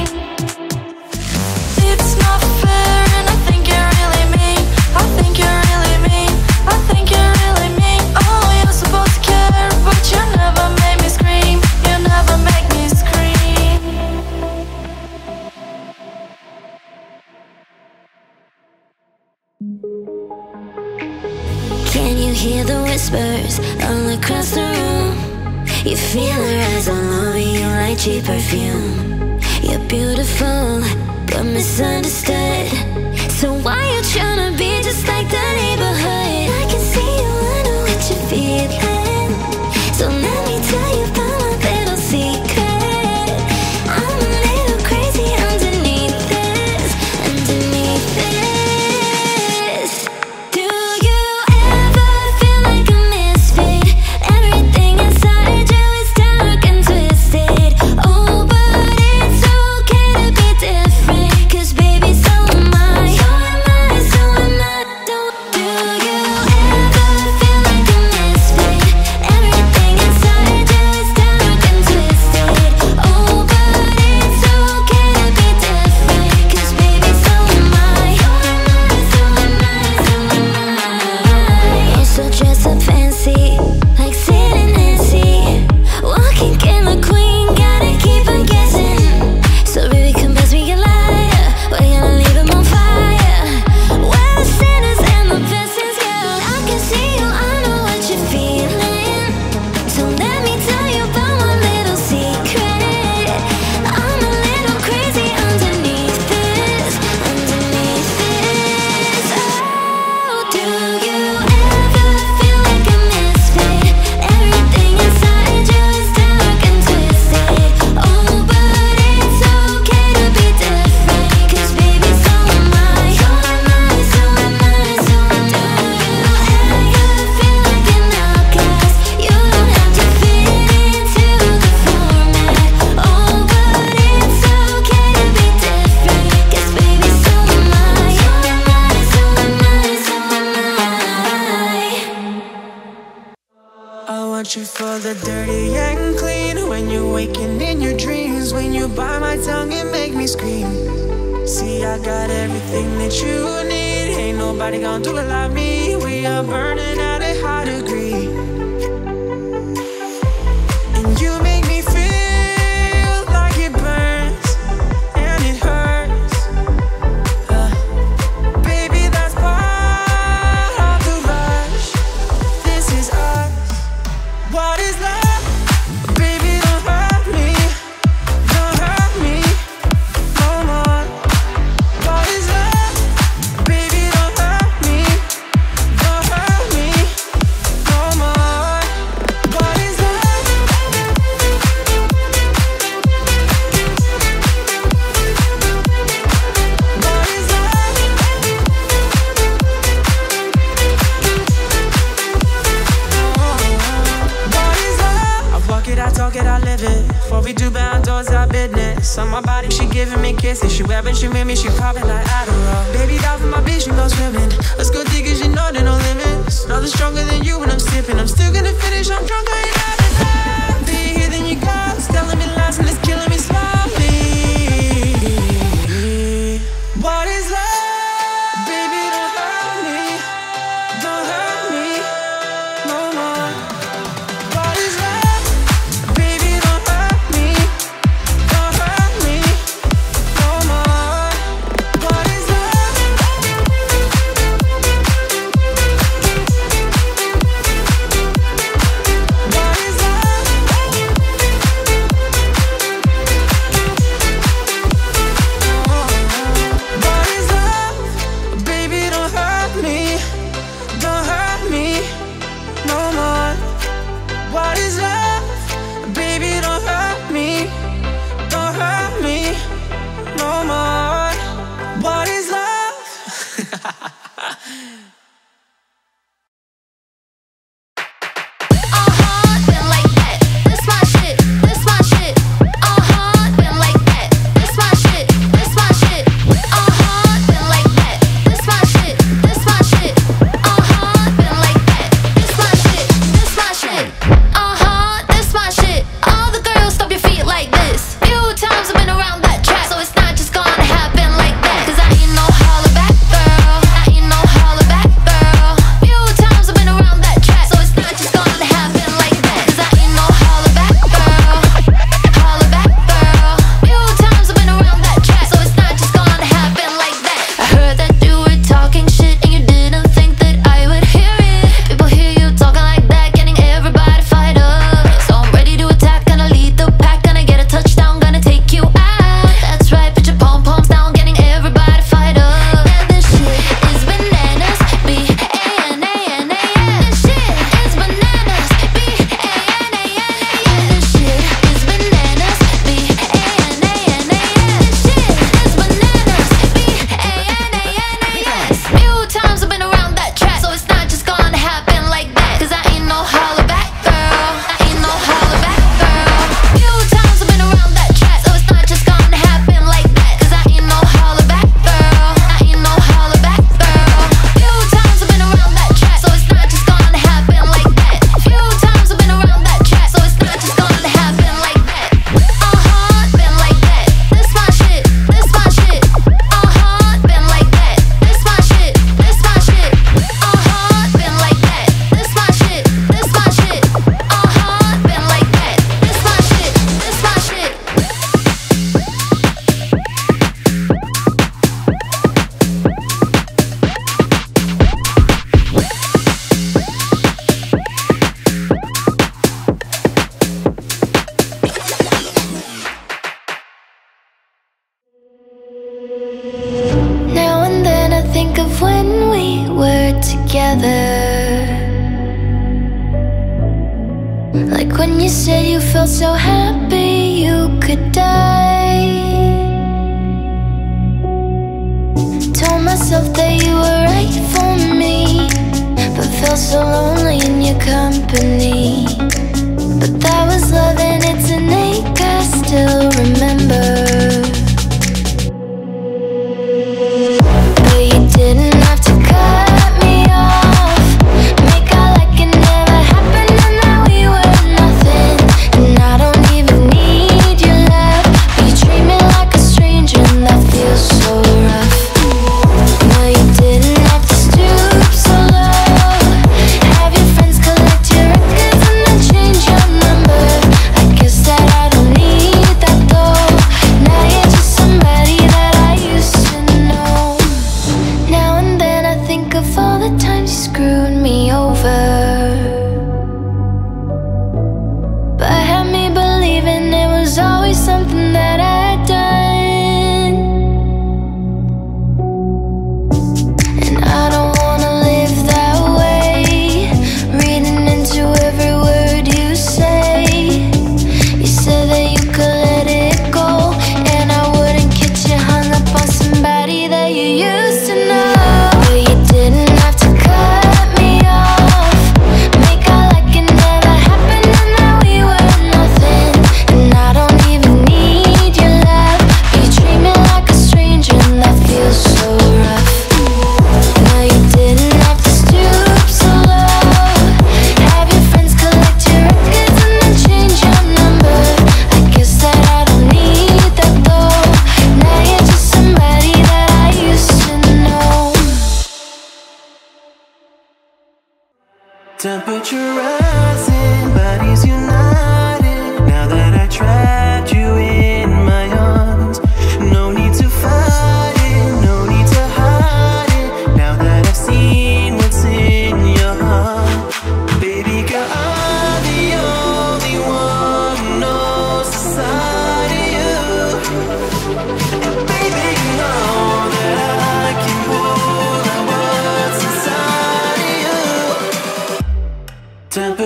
It's not fair and I think you're really mean. I think you're really mean. I think you're really mean. Oh, you're supposed to care, but you never make me scream. You never make me scream. Can you hear the whispers all across the room? You feel her eyes all over you like cheap perfume. You're beautiful, but misunderstood. So why you tryna be just like the neighborhood? I can see you, I know what you're feeling. So let me tell you about my little secret. I'm a little crazy underneath this, underneath this. Do you ever feel like a misfit? Everything inside you is dark and twisted. Oh, but it's okay to be different, 'cause baby, so am I. So am I, so am I. Do you ever feel like a misfit? Everything inside you is dark and twisted. Oh, but it's okay to be different, 'cause baby, so am I. So am I, so am I, so am I. You're so dressed up fancy, like Sid and Nancy. Walking killer queen, gotta keep on guessing. So baby, come pass me your lighter, we're gonna leave him on fire. We're the sinners and the blessings, girl. I can see you, I know what you're feeling. So let me tell you about my little secret. I'm a little crazy underneath this, underneath this. Oh, do you ever feel like a misfit? Everything inside you is dark and twisted. Oh, but it's okay to be different, 'cause baby, so am I. So am I, so am I, so am I. Do you ever feel like an outcast? You don't have to fit into the format. Oh, but it's okay to be different, 'cause baby, so am I. So am I, so am I, so am I. I want you for the dirty and clean. When you're waking in your dreams, when you bite my tongue and make me scream. See, I got everything that you need. Ain't nobody gonna do it like me. We are burning at a high degree. And you make me feel like it burns and it hurts. Baby, that's part of the rush. This is us. What is love? Baby, don't hurt me no more. What is love? Baby, don't hurt me no more. What is love? What is What is love? I walk it, I talk it, I live it. Before we do bound doors, our business. On my body, she giving me kisses. She wearing, she with me, she popping like Adderall. Baby, down for my bitch, she go swimming. Let's go dig, 'cause you know there no limits. Nothing stronger than you when I'm sipping. I'm still gonna finish, I'm drunk, I ain't having love. Be here, then you go. It's telling me lies and it's killing me slowly. What is love? Baby, don't hurt me no more. What is love? Baby, don't hurt me no more. What is love? What is love? together. Like when you said you felt so happy you could die. Told myself that you were right for me, but felt so lonely in your company. But that was love and it's an ache I still remember. But you didn't have to cut me off, make out like it never happened and that we were nothing. And I don't even need your love, but you treat me like a stranger and that feels so rough. No, you didn't have to stoop so low, have your friends collect your records and then change your number. I guess that I don't need that though. Now you're just somebody that I used to know. Now and then I think of all the times you screwed me over, but had me believing it was always something that I'd done. And I don't wanna live that way, reading into every word you say. You said that you could let it go, and I wouldn't get you hung up on somebody that you used to know. But you didn't have to cut me off, make out like it never happened and that we were nothing. And I don't even need your love, but you treat me like a stranger and that feels so rough. No, you didn't have to stoop so low, have your friends collect your records and then change your number. I guess that I don't need that though. Now you're just somebody that I used to know. Temperature rising, bodies united. Now that I trapped you in my arms, no need to fight it, no need to hide it. Now that I've seen what's in your heart, baby girl, I'm the only one who knows the side of you. And baby, you know that I can pull out what's inside of you.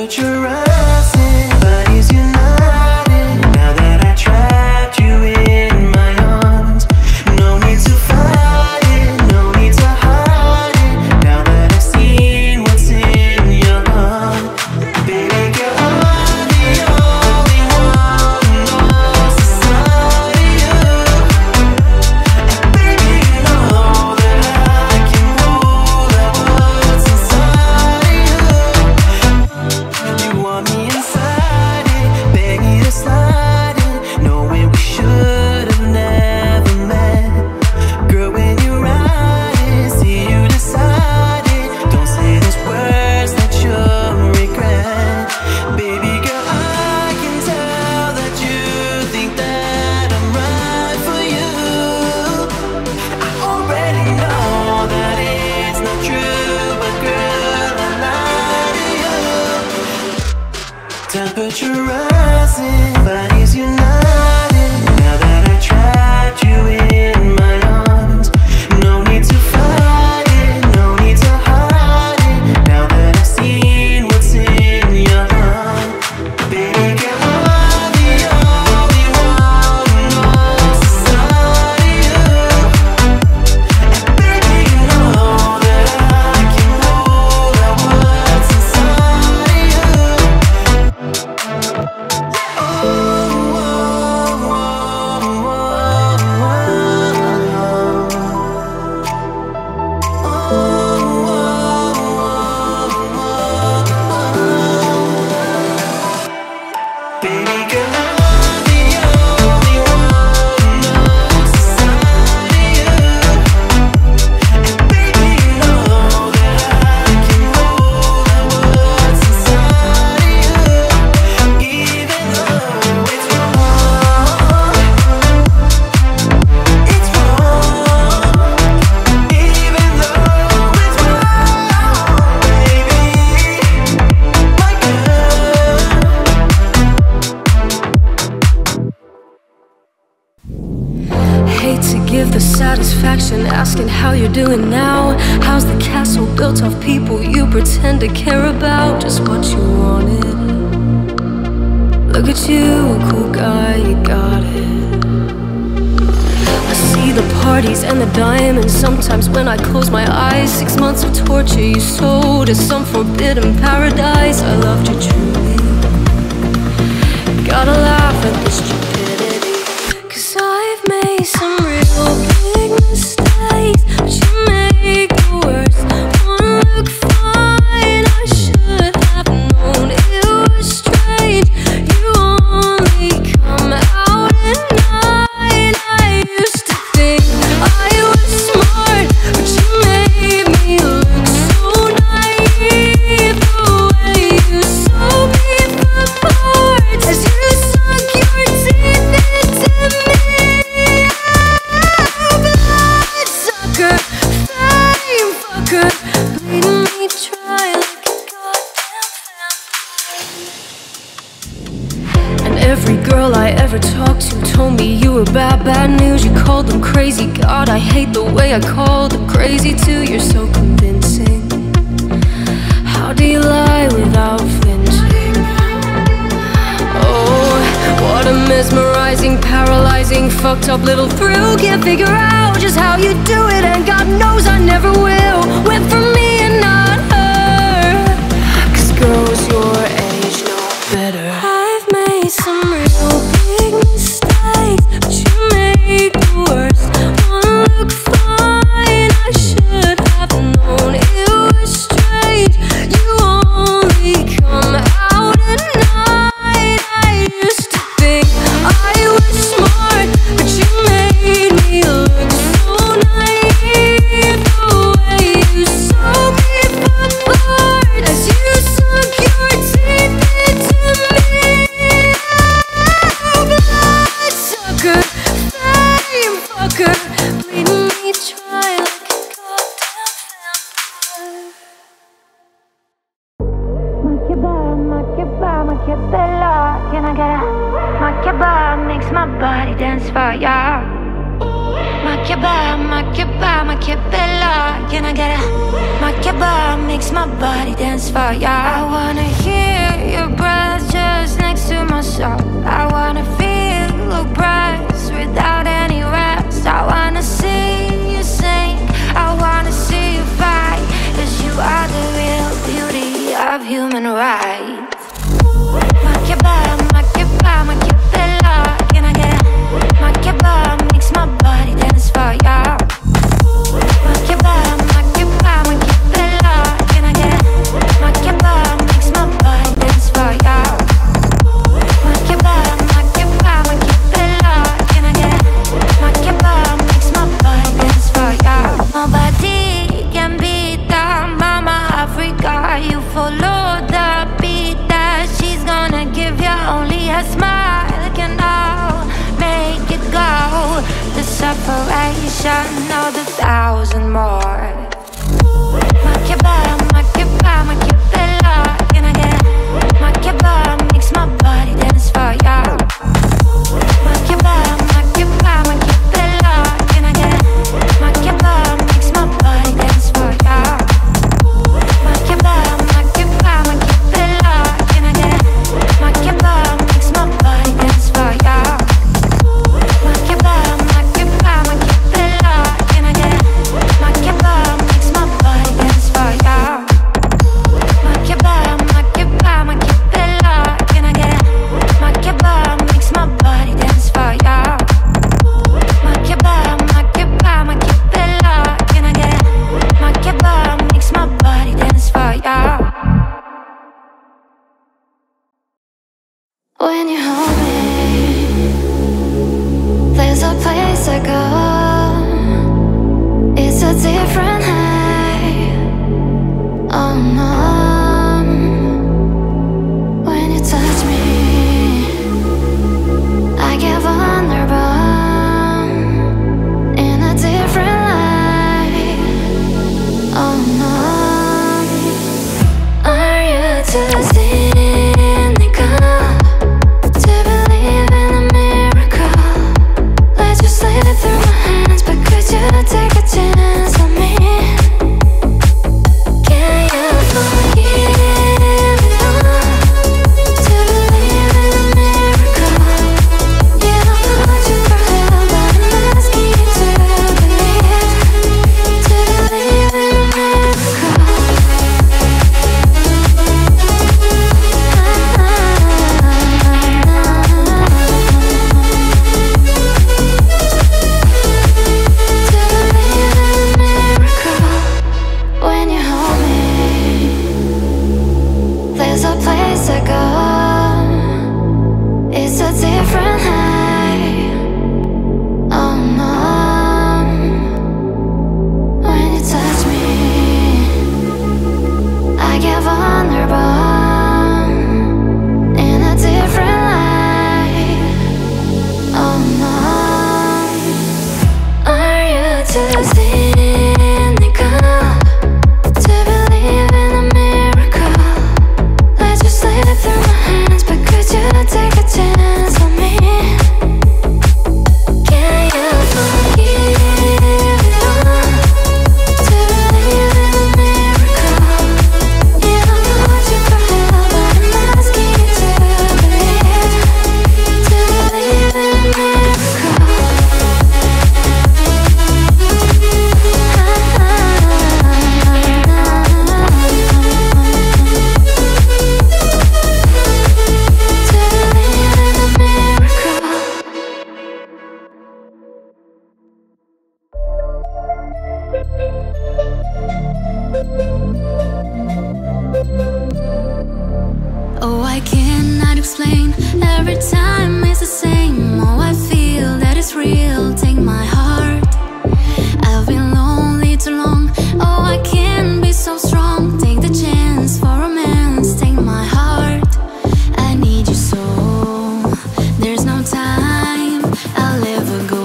to give the satisfaction, asking how you're doing now. How's the castle built of people you pretend to care about? Just what you wanted. Look at you, a cool guy, you got it. I see the parties and the diamonds sometimes when I close my eyes. 6 months of torture you sold to some forbidden paradise. I loved you truly. Gotta laugh at this stupidity, 'cause I've made some real big mistakes, but you make the worst one look fine. I should have known it was strange. You only come out at night. I used to think I was smart, but you made me look so naive. The way you sold me for parts as you sunk your teeth into me. Oh, bloodsucker, fame fucker, bleeding me dry like a goddamn vampire. And every girl I ever talked to told me you were bad, bad news. You called them crazy. God, I hate the way I called them crazy too. You're so convincing. How do you lie without flinching? Oh, what a mesmerizing, paralyzing, fucked up little thrill. Can't figure out just how you do it, and God knows I never will. Went for me and not her, 'cause girls your age know better. I've made some real big mistakes, but you make the worst one look fine. I should have known it was strange. You only come out at night. I used to think I was smart, but you made me look so naive. The way you sold me for parts as you sunk your teeth into me. Oh, bloodsucker, fame fucker, bleeding me dry like a goddamn vampire. Machiavelli, can I get a Machiavelli makes my body dance for ya. Machiavelli, can I get a Machiavelli makes my body dance for ya. I wanna hear your breath just next to my soul. I wanna feel your breath without any rest. I wanna see you sing, I wanna see you fight, 'cause you are the real beauty of human rights. Machiavelli, can I get a Machiavelli makes my body dance for ya. Machiavelli, can I get a Machiavelli makes my body dance for ya. Machiavelli, can I get a Machiavelli makes my body dance for ya. Nobody can beat the Mama Africa. You follow the beat that she's gonna give you. Only a smile can all make it go. The separation of 1,000 more. Machiavelli, can I get a Machiavelli makes my body dance for ya. Machiavelli, can I get a Machiavelli makes my body dance for ya. Machiavelli, can I get a Machiavelli makes my body dance for ya. Machiavelli, can I get a Machiavelli makes my body dance for ya. Machiavelli, can I get a Machiavelli makes my body dance to cynical, to believe in a miracle. Let you slip through my hands, but could you take a chance on me? Can you forgive it all? To believe in a miracle. Yeah, I know what you feel, but I'm asking you to believe in a miracle. Oh, I cannot explain. Every time it's the same. Oh, I feel that it's real. Take my heart. I've been lonely too long. Oh, I can't be so strong. Take the chance for romance. Take my heart. I need you so. There's no time. I'll ever go.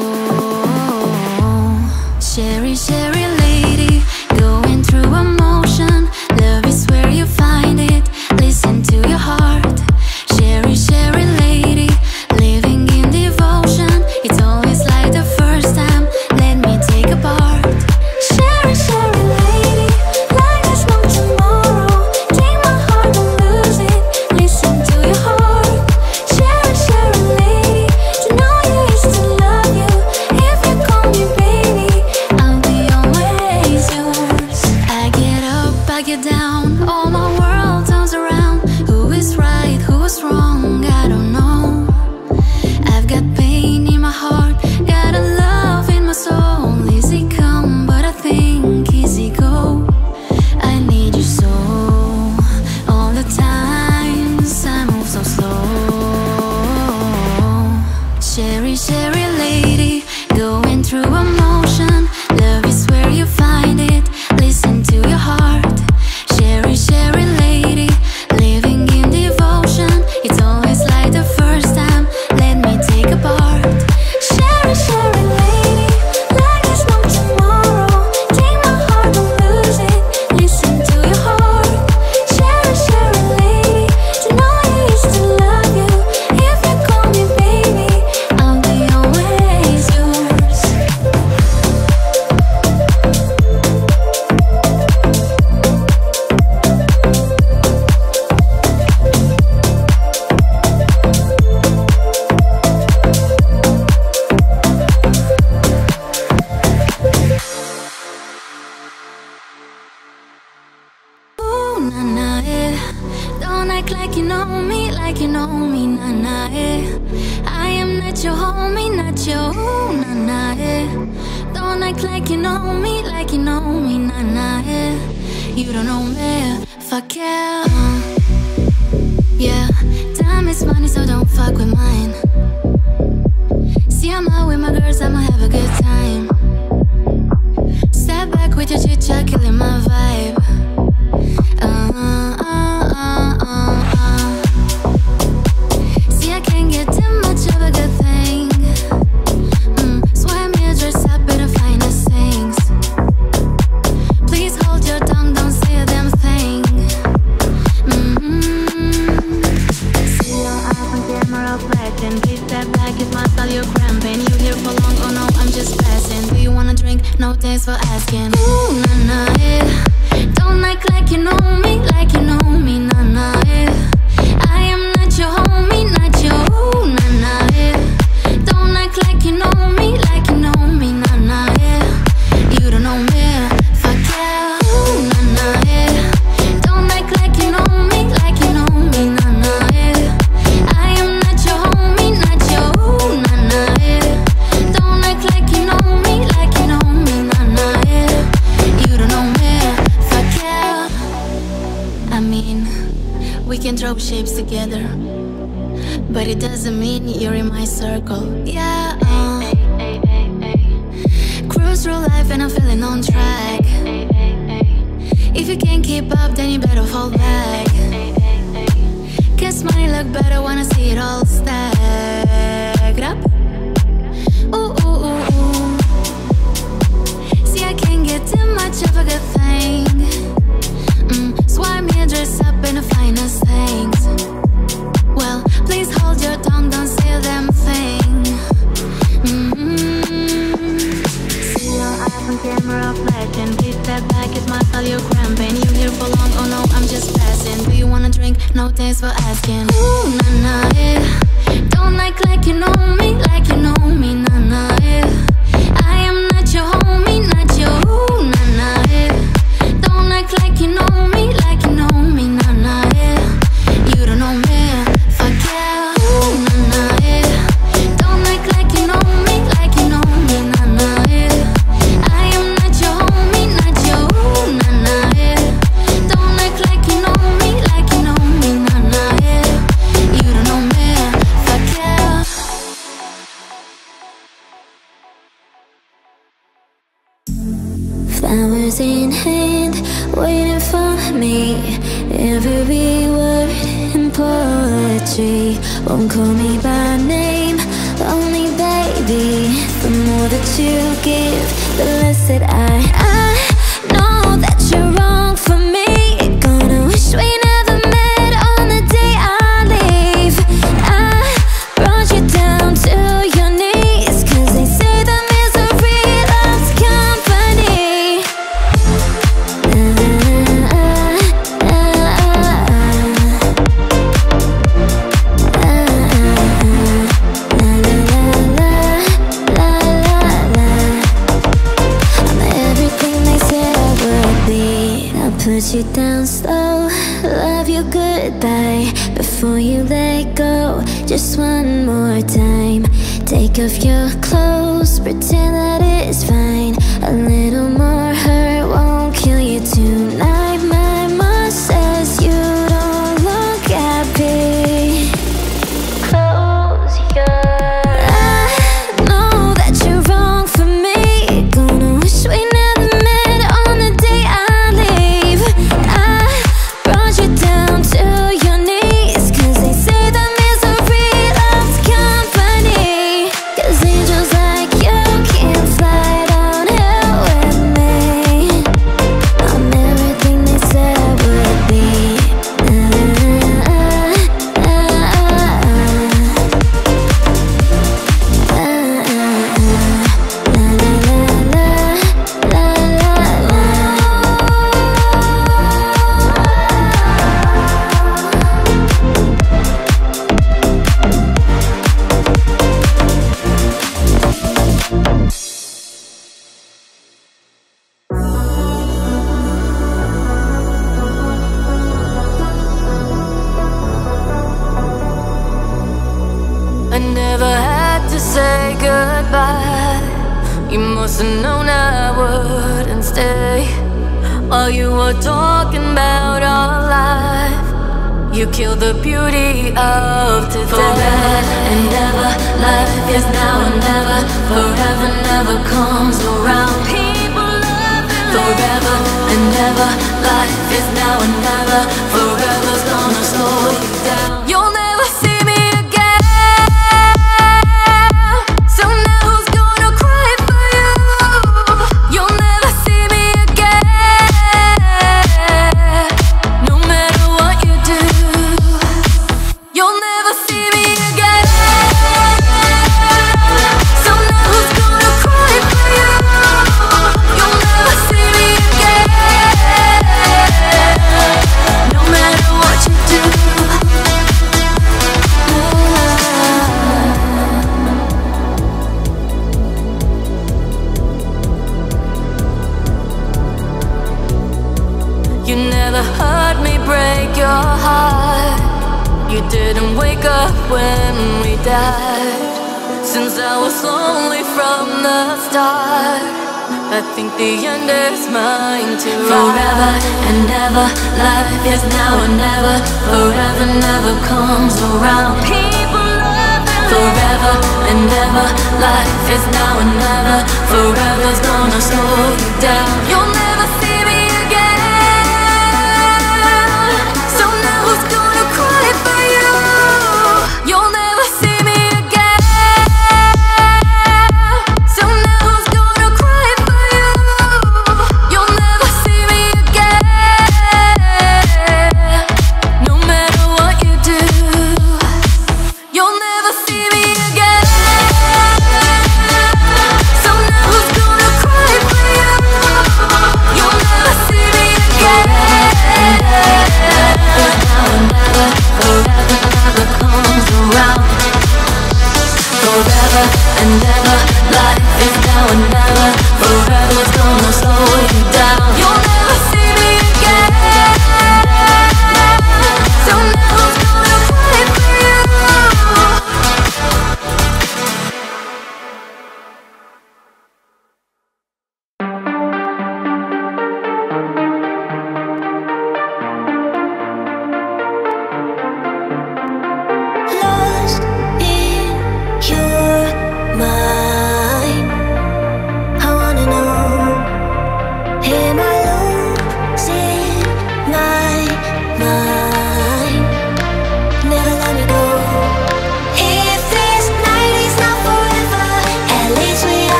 Sherry, Sherry lady, going through emotion. Love is where you find it. Listen to your heart. Sherry, Sherry lady, living in devotion. It's always like the first time. Let me take a part. Sherry, Sherry lady, like there's no tomorrow. Take my heart, don't lose it. Listen to your heart. Sherry, Sherry lady, to know you is to love you. If you call me baby, I'll be always yours. I get up, I get down, all my world turns around. Who is right, who is wrong, I don't know. I've got pain in my heart, got a love in my soul. Easy come, but I think easy go. I need you so. All the times I move so slow. Sherry, Sherry lady, going through emotion. Love is where you find it. Listen to your heart. Sherry, Sherry lady, living in devotion. It's always like the first time. Let me take a part. Sherry, Sherry lady, like there's no tomorrow. Take my heart, don't lose it. Listen to your heart. Sherry, Sherry lady, to know you is to love you. If you call me baby, I'll be always yours. Ooh, na na eh. Don't act like you know me, na na eh. I am not your homie, not your ooh, na na eh. Don't act like you know me, na na eh. You don't know me, fuck yeah. Yeah, time is money, so don't fuck with mine. See, I'm out with my girls, I'ma have a good time. Step back with your chit chat, killing my vibe. See, I can't get too much of a good thing. Swear me a dress up in the finest things. Please hold your tongue, don't say a damn thing. See your eyes on camera flashing. Please step back, it's my style, you're cramping. You here for long, oh no, I'm just passing. Do you wanna drink? No, thanks for asking. Ooh, na na, yeah. Don't act like you know me, na na, yeah. I am not your homie, not your ooh, na na, yeah. Don't act like you know me, na na, yeah. You don't know me, fuck yeah, ooh, na na, yeah. Don't act like you know me, na na, yeah. I am not your homie, not your ooh, na na, yeah. Don't act like you know me, na na, yeah. You don't know me, fuck yeah. I mean, we can throw shapes together, but it doesn't mean you're in my circle. Yeah, cruise through life and I'm feeling on track. If you can't keep up, then you better fall back. Guess money look better when I see it all stacked up. Ooh, ooh, ooh, ooh. flashing. Please step back, it's my style, you're cramping. You here for long, oh no, I'm just passing. Do you wanna drink? No, thanks for asking. Ooh, nah, nah, yeah. Don't act like you know me, like you know me, nah, nah, yeah. I am not your homie, not your ooh, nah, nah, yeah. Don't act like you know me, like you know me, nah, nah, yeah. You don't know me, fuck yeah, ooh, nah, nah, yeah. Don't act like you know me, like you know me, nah, nah, yeah. I am not your homie, not your ooh, nah, nah, yeah. Don't act like you know me, like you know me, nah, nah, yeah. You don't know me, fuck yeah. Flowers in hand, waiting for me. Every word in poetry. Won't call me by name, only baby. The more that you give, the less that I know that you're wrong for me. Gonna wish we never met on the day I leave. I brought you down to your knees, 'cause they say the misery loves company. I'm everything they said I would be. I'll put you down slow, love you goodbye before you let go. Just one more time. Take off your clothes, pretend that it's fine. A little more hurt won't kill you tonight. My mom says you don't look happy. Close your eyes. I know that you're wrong for me. Gonna wish we never met on the day I leave. I brought you down to your knees, 'cause they say the misery loves company. 'Cause angels like you can't fly down here with me. I'm everything they said I would be. I never had to say goodbye. You must have known I wouldn't stay. While you were talking about our life, you killed the beauty of today. Forever and never, life is now and never. Forever never comes around. People love you forever and never, life is now and never. Forever's gonna slow you down. You'll never see me again. So now who's gonna cry for you? You'll never see me again. No matter what you do, you'll never see me again. So now who's gonna cry for you? You'll never see me again. No matter what you do. You never heard me break your heart. You didn't wake up when we died. Since I was lonely from the start, I think the end is mine too. Forever and never, life is now and never. Forever never comes around. People love you forever and never, life is now and never. Forever's gonna slow you down. You'll never see me again. So now who's gonna cry for you? You'll never see me again. So now who's gonna cry for you? You'll never see me again. No matter what you do, you'll never see me again. So now who's gonna cry for you?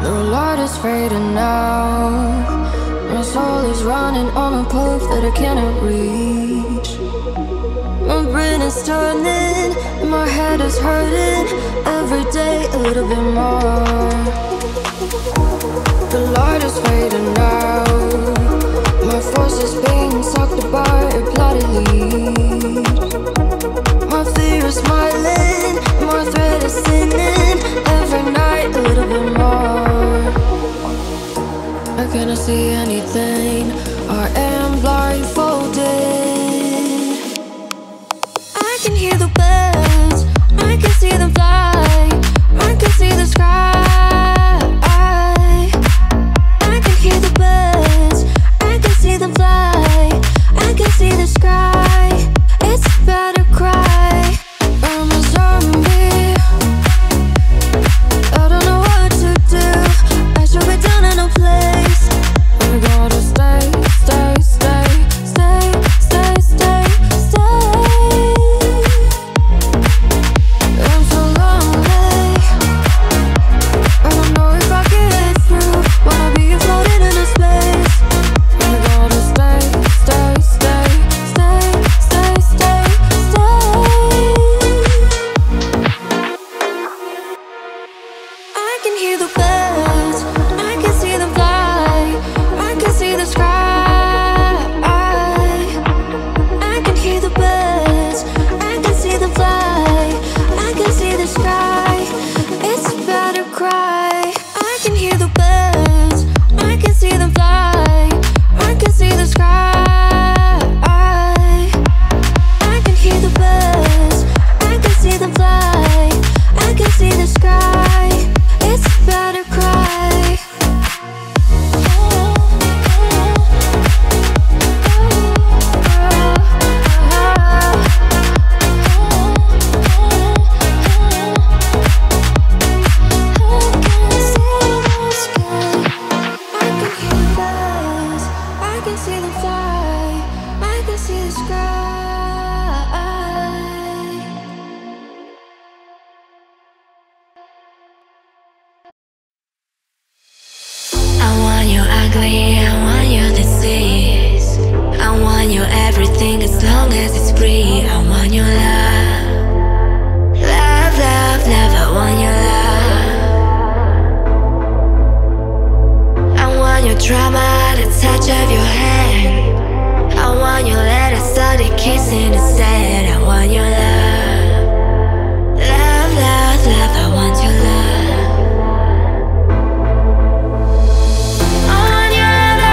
The light is fading now. My soul is running on a path that I cannot reach. My brain is turning, and my head is hurting. Every day a little bit more. The light is fading now. My force is being sucked apart, a plotted lead. My fear is smiling, my thread is sinning. Every night a little bit more. I cannot see anything, I am blindfolded. I can hear the birds, I can see them fly. I can see the sky. I can hear the birds, I can see them fly. I can see the sky. It's bad to cry. I'm a zombie. I don't know what to do. I should be down in a place. I gotta stay, stay, stay, stay, stay, stay, stay. I'm so lonely. I don't know if I can get through. Wanna be floating in a space. I gotta stay, stay, stay, stay, stay, stay, stay. I can hear the birds, I can see them fly. I can see the sky. I can hear the birds, I can see them fly. I can see the sky. It's bad to cry. I can hear the birds, I can see them fly. I can see the sky. I can hear the birds, I can see them fly. I can see the sky. It's bad to cry. I can see them fly. I can see the sky. I want you ugly, I want you disease. I want you everything as long as it's free. I want your love. Love, love, love, I want your love. I want your drama, the touch of your hand. I want your letter started kissing instead. I want your love. Love, love, love, I want your love. I want your love.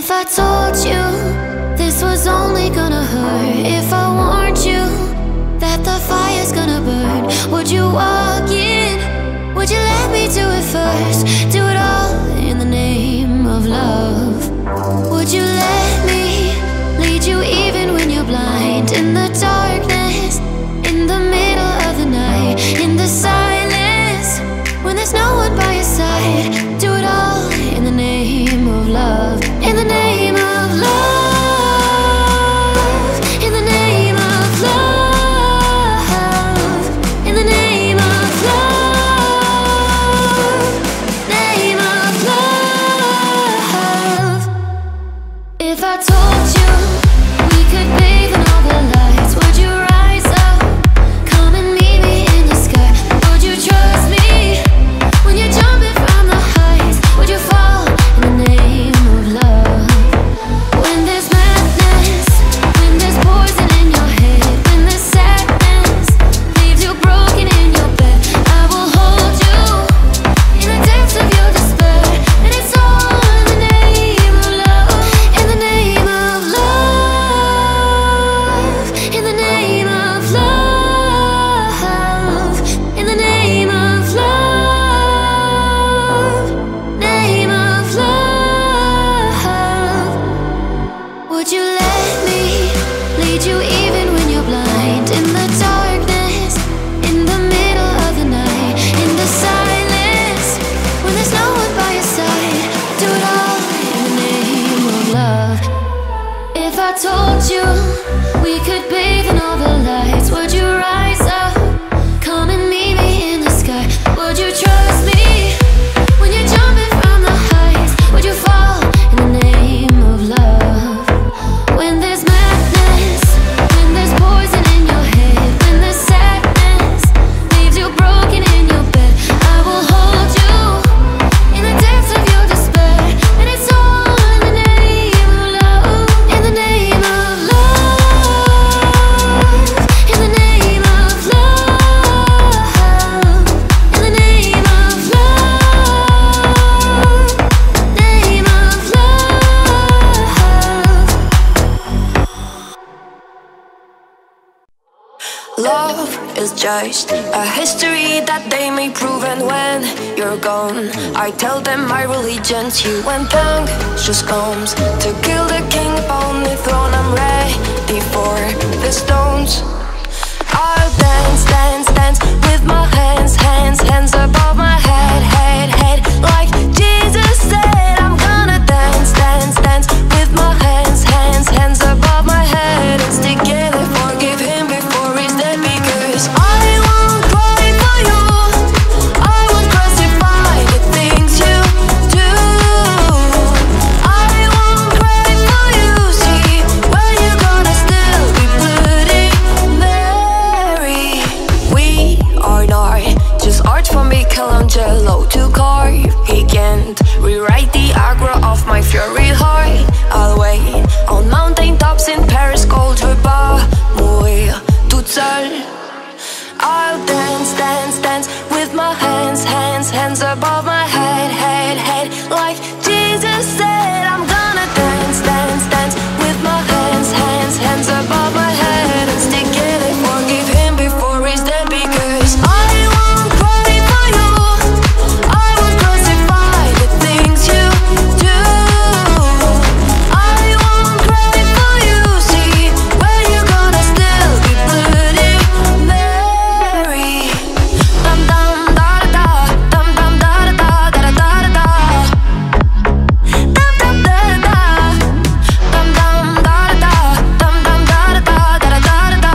If I told you this was only gonna hurt, if I warned you that the fire's gonna burn, would you walk in? Would you let me do it first? Do it all in the name of love. Would you let me lead you even when you're blind? In the darkness, in the middle of the night, in the silence, when there's no one by your side. Do it all in the name of love. In the name of love. In the name of love. In the name of love. Name of love. If I told you we could bathe in all the lights, would you rise up? Come and meet me in the sky. Would you trust me when you're jumping from the heights? Would you fall in the name of love? When there's madness, when there's poison in your head, when the sadness leaves you broken in your bed, I will hold you in the depths of your despair. And it's all in the name of love. In the name of love. In the name of love. In the name of love. Name of love. Would you let me lead you even when you're blind? In the darkness, in the middle of the night, in the silence, when there's no one by your side. Do it all in the name of love. If I told you we could bathe in all the lights, would you rise up? Come and meet me in the sky. Would you trust me when you're jumping from the heights? Would you fall in the name of love? When there's madness, when there's poison in your head, when the sadness leaves you broken in your bed, I will hold you in the depths of your despair. And it's all in the name of love. In the name of love. In the name of love. In the name of love. Name of love. Love is just a history that they may prove, and when you're gone, I tell them my religion's you. When just comes to kill the king upon the throne, I'm ready for the stones. I'll dance, dance, dance with my hands, hands, hands above my head, head, head. Like Jesus said, I'm gonna dance, dance, dance with my hands, hands, hands above my head. And stick together, forgive him before he's dead, because I won't cry for you. I won't crucify the things you do. I won't cry for you. See, when you're gonna still be bloody Mary. We are not just art from Michelangelo to carve. He can't rewrite the aggro of my fury heart. I'll wait on mountain tops in Paris, called pas mourir toute seule. I'll dance, dance, dance with my hands, hands, hands above my head, head, head. Like Jesus said, I'm gonna dance, dance, dance with my hands, hands, hands above my head. And stick together, forgive him before he's dead, because I won't cry for you. I won't crucify the things you do. I won't cry for you. See, when you're gonna still be bloody Mary. Dum dum da da da, dum dum da da da da da da. Dum dum da da, dum dum da da, dum dum da da da da da da.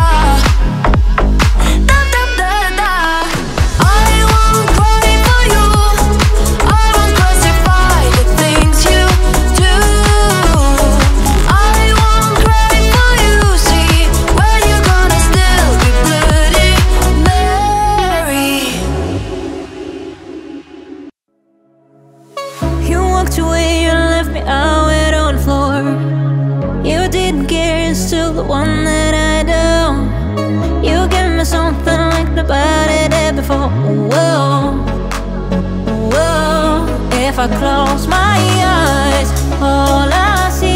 Dum dum da da. I won't cry for you. I won't crucify the things you do. I won't cry for you. See, when you're gonna still be bloody Mary. You walked away, you left me out on the floor. You didn't care, you're still the one that I do. You gave me something like nobody did before. Whoa, whoa. If I close my eyes, all I see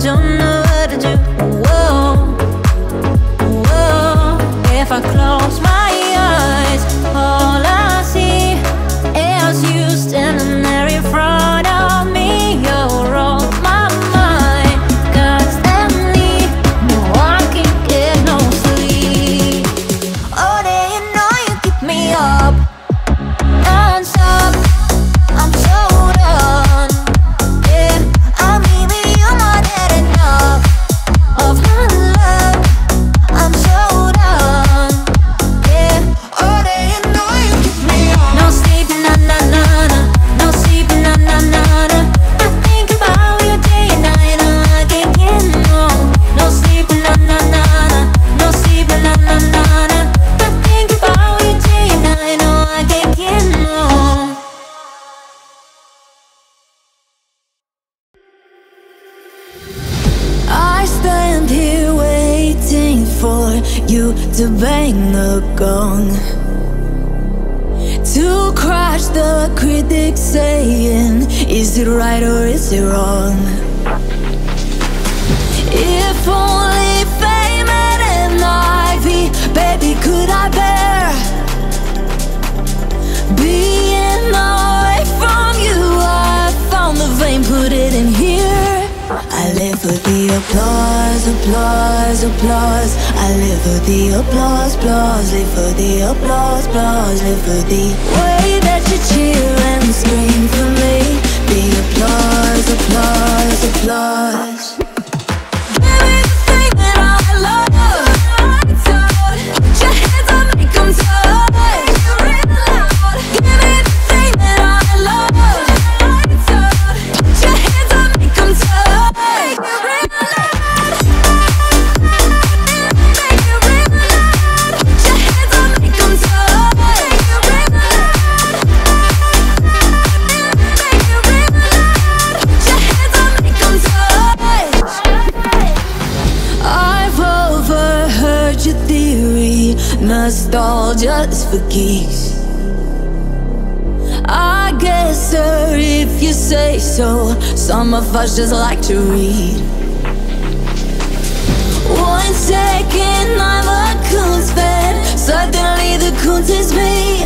don't know what to do. Whoa, whoa. If I close my eyes, all I see is you standing there in front of me. You're on my mind, constantly. No, I can't get no sleep. Oh, day you know you keep me up non-stop. I'm so done. Yeah, I'm leaving you more than enough of my love. I'm so done. Yeah, oh, day you know you keep me up. No sleep, na na na na. No sleep, na na na na. I think about you day and night, and I can't get no. No sleep, na na na na. No sleep, na na na na. I think about you day and night, and I can't get no. I stand here waiting for you to bang the gong, to crush the critics saying, is it right or is it wrong? If only fame and an ivy, baby, could I bear being away from you? I found the vein, put it in here. I live for the applause, applause, applause. I live for the applause, applause. Live for the applause, applause. Live for the way that you cheer and scream for me. The applause, applause, applause. Give me the thing that I love. Put your hands up, make 'em touch. Give me the thing that I love. Put your hands up, make 'em touch. Nostalgia's for geeks. I guess, sir, if you say so. Some of us just like to read. 1 second I'm a coon's fan, suddenly the coons is me.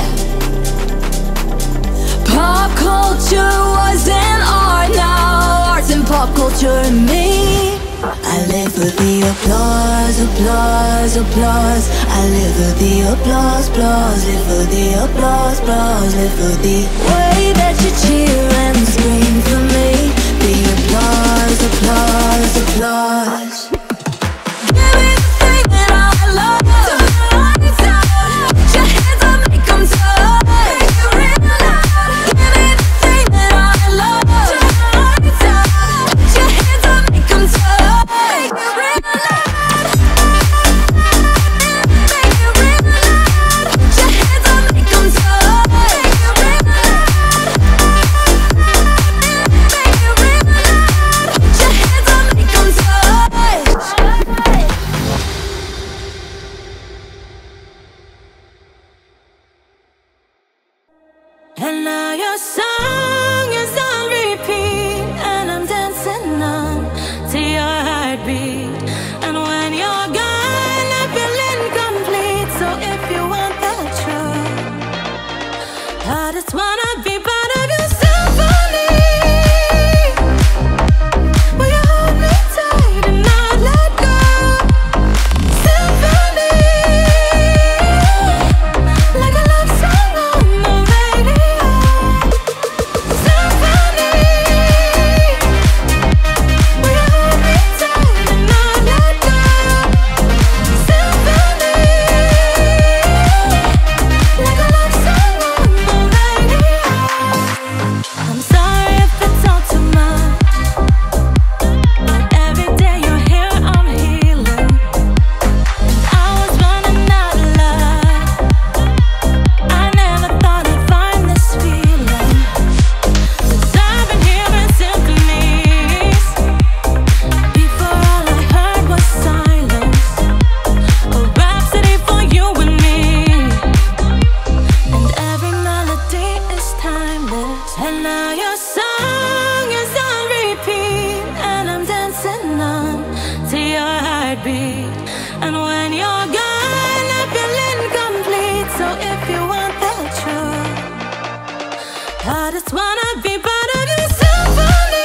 Pop culture was an art, now art's and pop culture and me. I live for the applause, applause, applause. I live for the applause, applause. Live for the applause, applause. Live for the way that you cheer and scream for me. The applause, applause, applause. Give me the thing that I love. Put your hands up, make 'em touch. Give me the thing that I love. Put your hands up, make 'em touch. And now your song is on repeat, and I'm dancing on to your heartbeat. And when you're gone, I feel incomplete. So if you want the truth, I just wanna be part of your symphony. Will you hold me tight and not let go? Symphony, like a love song on the radio. Symphony, will you hold me tight and not let go? Symphony, like a love song on the radio. I'm sorry if it's all too much, but every day you're here, I'm healing. And I was running out of love. I never thought I'd find this feeling. 'Cause I've been hearing symphonies. Before all I heard was silence, a rhapsody for you and me. And every melody is timeless. And now your song is on repeat, and I'm dancing on I just wanna be part of your symphony.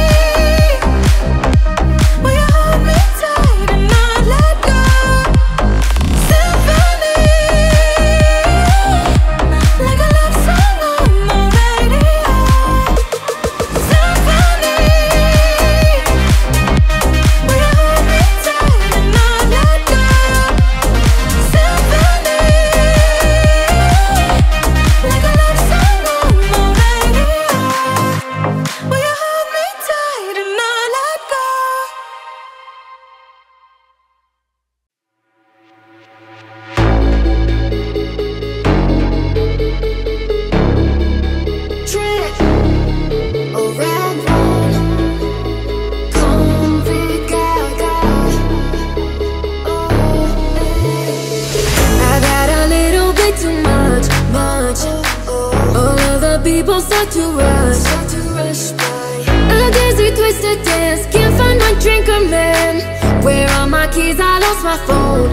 Will you hold me tight and not let go? Symphony, like a love song on the radio. Symphony, will you hold me tight and not let go? Symphony, like a love song on the radio. Will you hold me tight and not let go? Trick, a red one, comfy gaga. I've had a little bit too much. All of the people start to rush by. A dizzy, twisted dance, can't find my drink or man. Where are my keys? I lost my phone.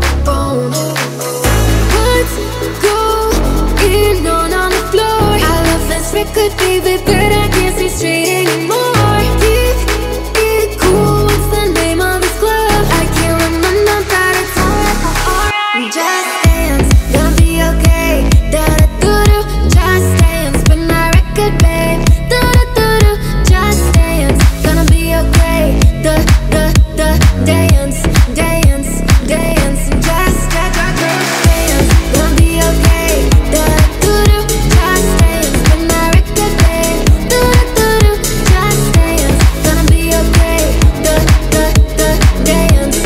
What's going on the floor? I love this record, baby, but I can't see straight anymore. Keep it cool, what's the name of this club? I can't remember, but it's alright. Just dance, gonna be okay. Da-da-doo-doo, just dance, spin that record, babe. Da-da-doo-doo, just dance, gonna be okay. Dance, just dance, gonna be okay. Da-da-doo-doo, just dance, spin that record, babe. Da-da-doo-doo, just dance, gonna be okay. Dance,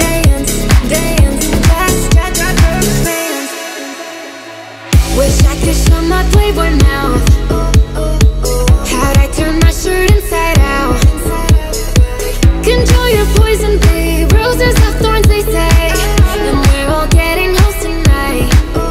just dance. Wish I could show my playboy mouth. How'd I turn my shirt inside out? Control your poison, babe. Roses have thorns, they say. And we're all getting close tonight.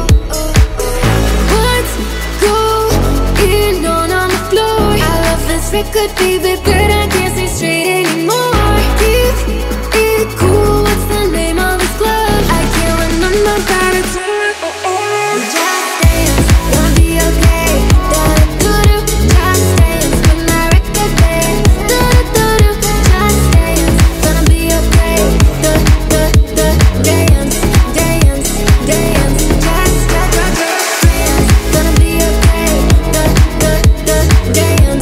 What's going on the floor? I love this record, baby, but I can't see straight anymore. Keep it cool, what's the name of this club? I can't remember, but it's Just dance, gonna be okay. Da-da-doo-doo, just dance, spin that record, babe. Da-da-doo-doo, just dance, gonna be okay. Dance, just dance, gonna be okay. Dance,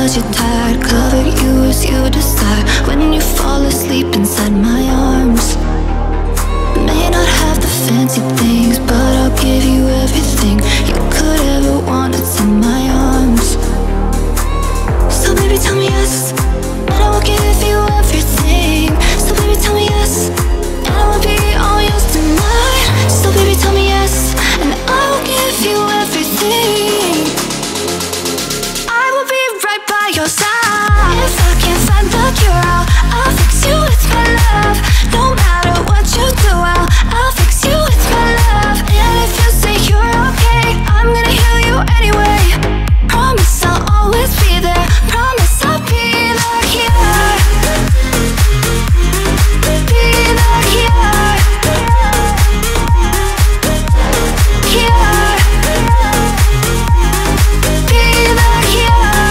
got you tired, cover you as you decide. When you fall asleep inside my arms, may not have the fancy things, but I'll give you everything you could ever want. It's in my arms. So baby, tell me yes, and I will give you everything. So baby, tell me yes, and I will be all yours tonight. So baby, tell me yes, and I will give you everything. I will be right by your side. If I can't find the cure, I'll fix you with my love. No matter what you do, I'll fix you with my love. And if you say you're okay, I'm gonna heal you anyway. Promise I'll always be there. Promise I'll be the cure. Be the cure. Cure. Be the cure.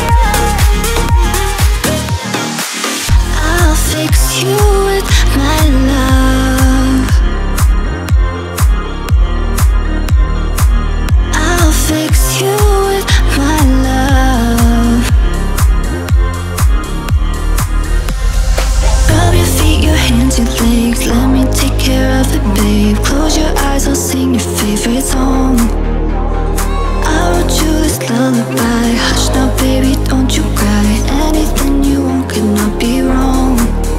I'll fix you with my love. I'll fix you with my love. Rub your feet, your hands, your legs. Let me take care of it, babe. Close your eyes, I'll sing your favorite song. I wrote you this lullaby. Hush now, baby, don't you cry. Anything you want could not be wrong.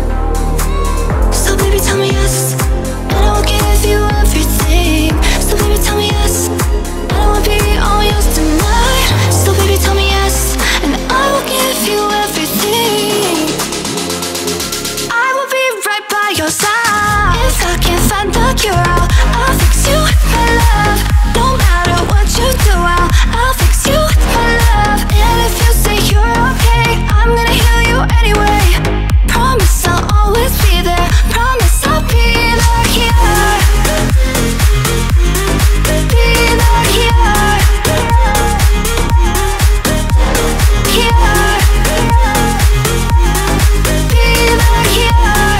So baby, tell me yes, and I will give you everything. So baby, tell me yes, and I will be all yours tonight. So baby, tell me yes, and I will give you everything. I will be right by your side. If I can't find the cure, I'll fix you with my love. No matter what you do, I'll fix you with my love. And if you say you're okay, I'm gonna heal you anyway. Promise I'll always be there. Promise I'll be the cure. Be the cure. Cure. Be the cure.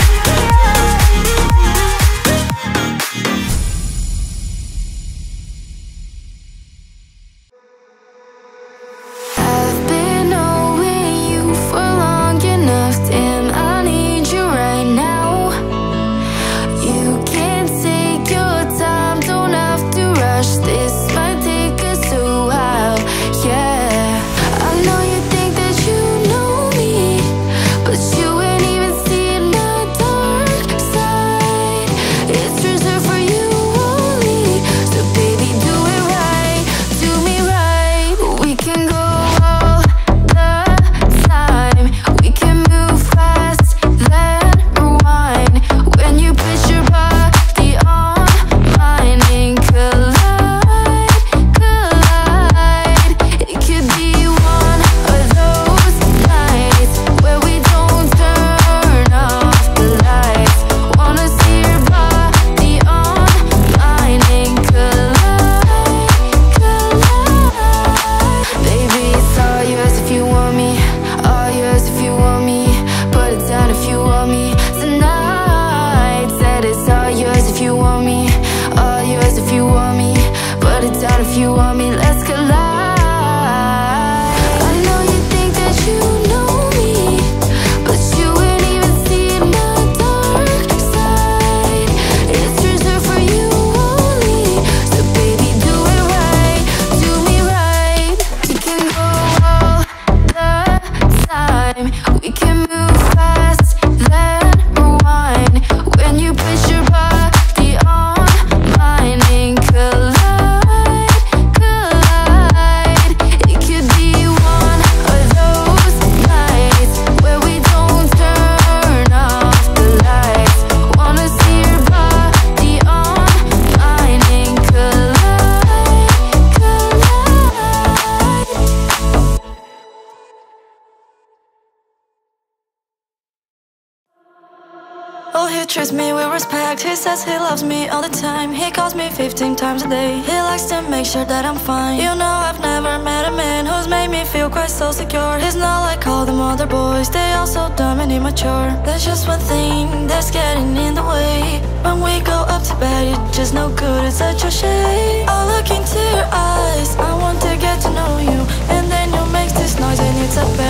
I've been knowing you for long enough, damn, I need you right now. You can take your time, don't have to rush. This might take us a while, yeah. I know you think that you know me, but you ain't even seen my dark side. It's reserved for you only, so baby, do it right, do me right. We can go all the time, we can move fast, then rewind. When you put your body on mine and collide, collide. It could be one of those nights where we don't turn off the lights. Wanna see your body on mine and collide, collide. Baby, it's all yours if you want me, all yours if you want me. Put it down if you want me tonight. Said it's all yours if you want me, all yours if you want me. Put it down if you want me, let's collide. I know you think that you know me, but you ain't even seen my dark side. It's reserved for you only, so baby, do it right, do me right. We can go all the time, we can move fast, then rewind. When you put your body on mine and collide, collide. It could be one of those nights where we don't turn off the lights. Wanna see your body on mine and collide, collide. Oh, he treats me with respect. He says he loves me all the time. He calls me 15 times a day. He likes to make sure that I'm fine. You know I've never met a man who's made me feel quite so secure. He's not like all them other boys, they all so dumb and immature. There's just one thing that's getting in the way. When we go up to bed, you're just no good, it's such a shame. I'll look into your eyes, I want to get to know you, and then you make this noise and it's a bad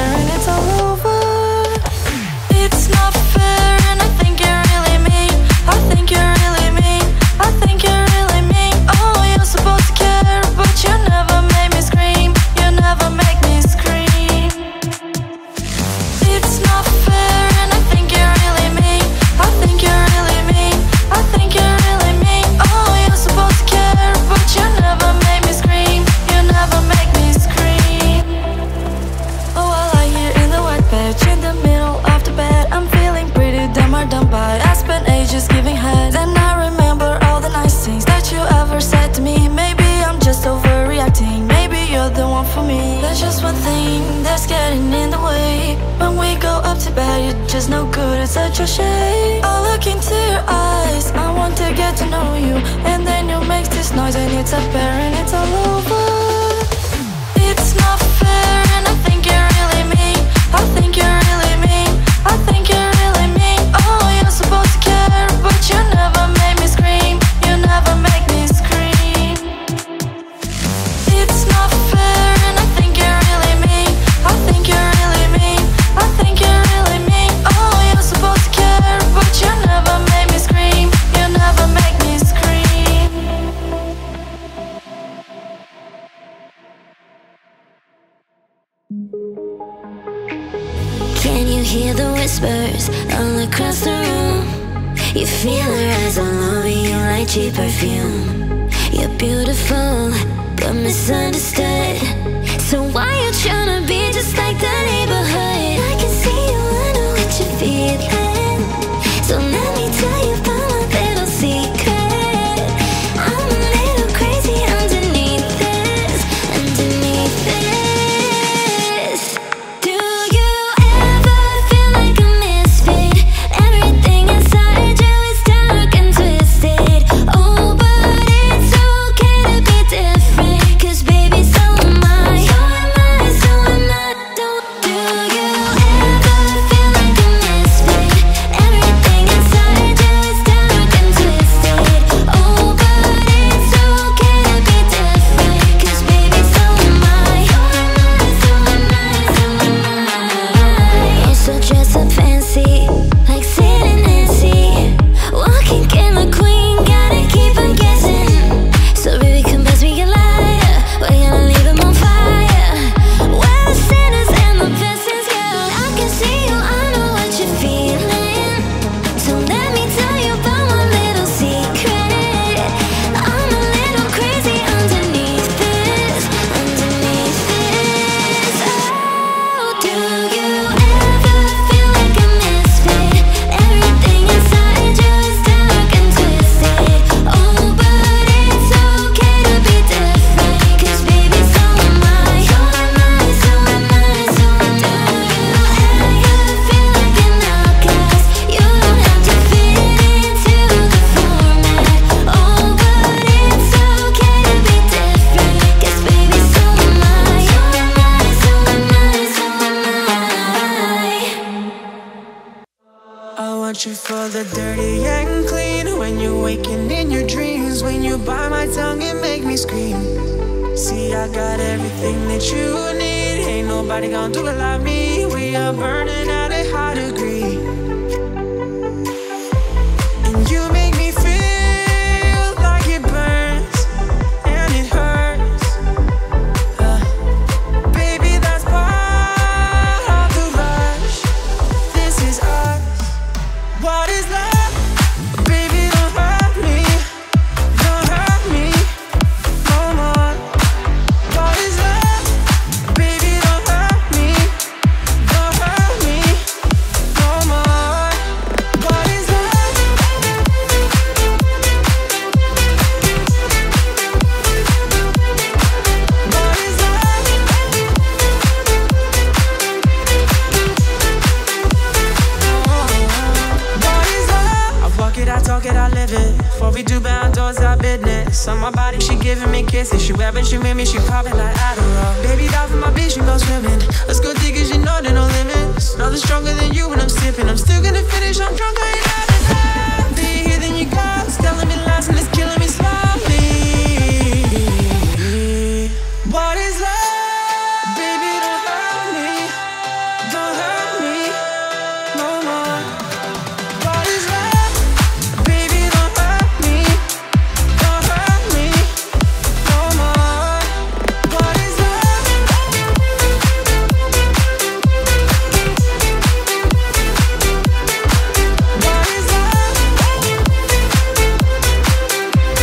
one thing that's getting in the way. When we go up to bed, you're just no good, it's such a shame. I look into your eyes, I want to get to know you, and then you make this noise and it's apparent it's all over. It's not fair and I think you're really mean. I think you're really mean. I think you're really mean. Oh, you're supposed to care, but you never make me scream. You never make me scream. It's not fair and I think you're really mean. I think you're really mean. I think you're really mean. Oh, you're supposed to care, but you never make me scream. You never make me scream. Can you hear the whispers all across the room? You feel her eyes all over you like cheap perfume. You're beautiful, but misunderstood. So why you tryna be just like the neighborhood? I can see you, I know what you're feeling. So let me tell you about my little secret. I'm a little crazy underneath this, underneath this. Do you ever feel like a misfit? Everything inside you is dark and twisted. Oh, but it's okay to be different, 'cause baby, so am I. So am I, so am I. Don't do you ever feel like a misfit? Everything inside you is dark and twisted. Oh, but it's okay to be different, 'cause baby, so am I. So am I, so am I, so am I. You're so dressed up fancy, like Sid and Nancy. Walking killer queen, gotta keep on guessing. So baby, confess we can lie. We're gonna leave them on fire. We're the sinners and the blessings, girl. I can see you, I know what you're feeling. So let me tell you about my little secret. I'm a little crazy underneath this, underneath this. Oh, do you ever feel like a misfit? Everything inside you is dark and twisted. Oh, but it's okay to be different, 'cause baby, so am I. So am I, so am I, so am I. Do you ever feel like an outcast? You don't have to fit into the format. Oh, but it's okay to be different, 'cause baby, so am I. So am I, so am I, so am I. I want you for the dirty and clean. When you're waking in your dreams, when you bite my tongue and make me scream. See, I got everything that you need. Ain't nobody gonna do it like me. We are burning at a high degree. And you make me feel like it burns and it hurts. Baby, that's part of the rush. This is us. What is love? Baby, don't hurt me no more. What is love? Baby, don't hurt me no more. What is love? What is love? What is love? I walk it, I talk it, I live it. Before we do bound doors, our business. On my body, she giving me kisses. She webbing, she with me, she popping like Adderall. Baby, down for my beach, she go swimming. Let's go dig, 'cause you know there no limits. Nothing stronger than you when I'm sipping. I'm still gonna finish, I'm drunk, I ain't having that. Do you hear, then you go. It's telling me lies and it's killing me slowly. What is love? Baby, don't hurt me no more. What is love? Baby, don't hurt me no more. What is love? What is love?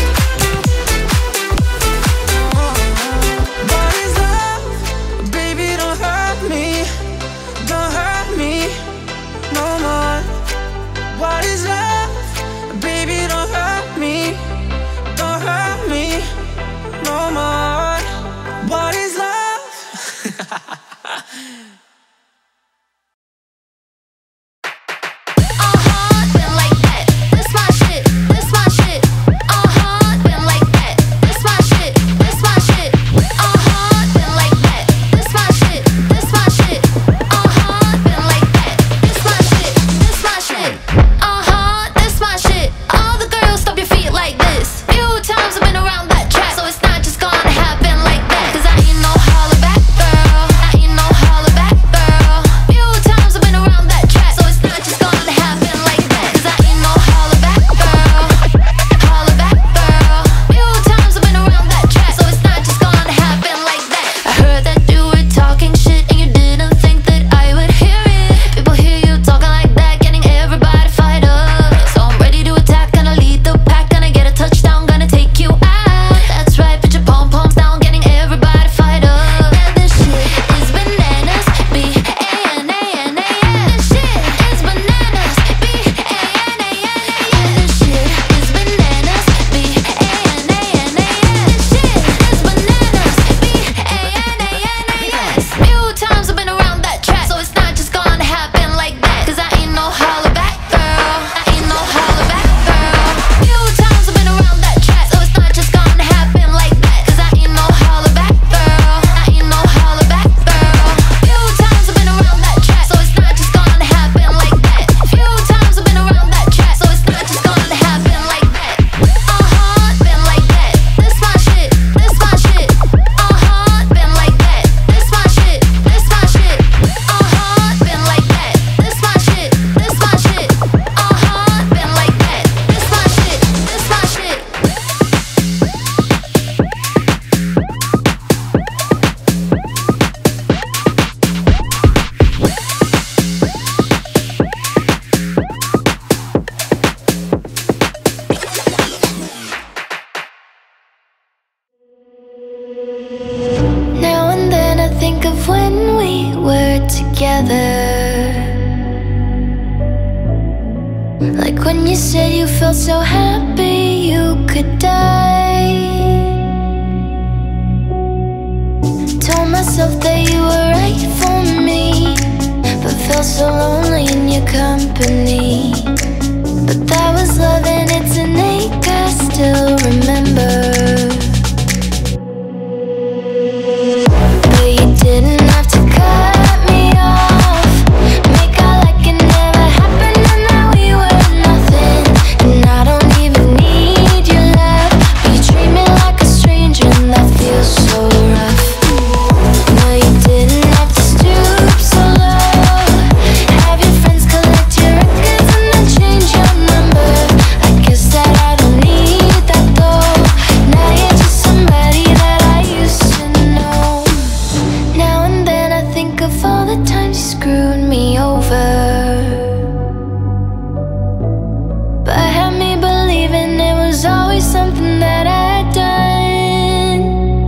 together. Like when you said you felt so happy you could die. Told myself that you were right for me, but felt so lonely in your company. But that was love and it's innate, I still remember. But you didn't have to cut me off, make out like it never happened and that we were nothing. And I don't even need your love, but you treat me like a stranger and that feels so rough. No, you didn't have to stoop so low, have your friends collect your records and then change your number. I guess that I don't need that though. Now you're just somebody that I used to know. Now and then I think of all the times you screwed me over, but had me believing it was always something that I'd done.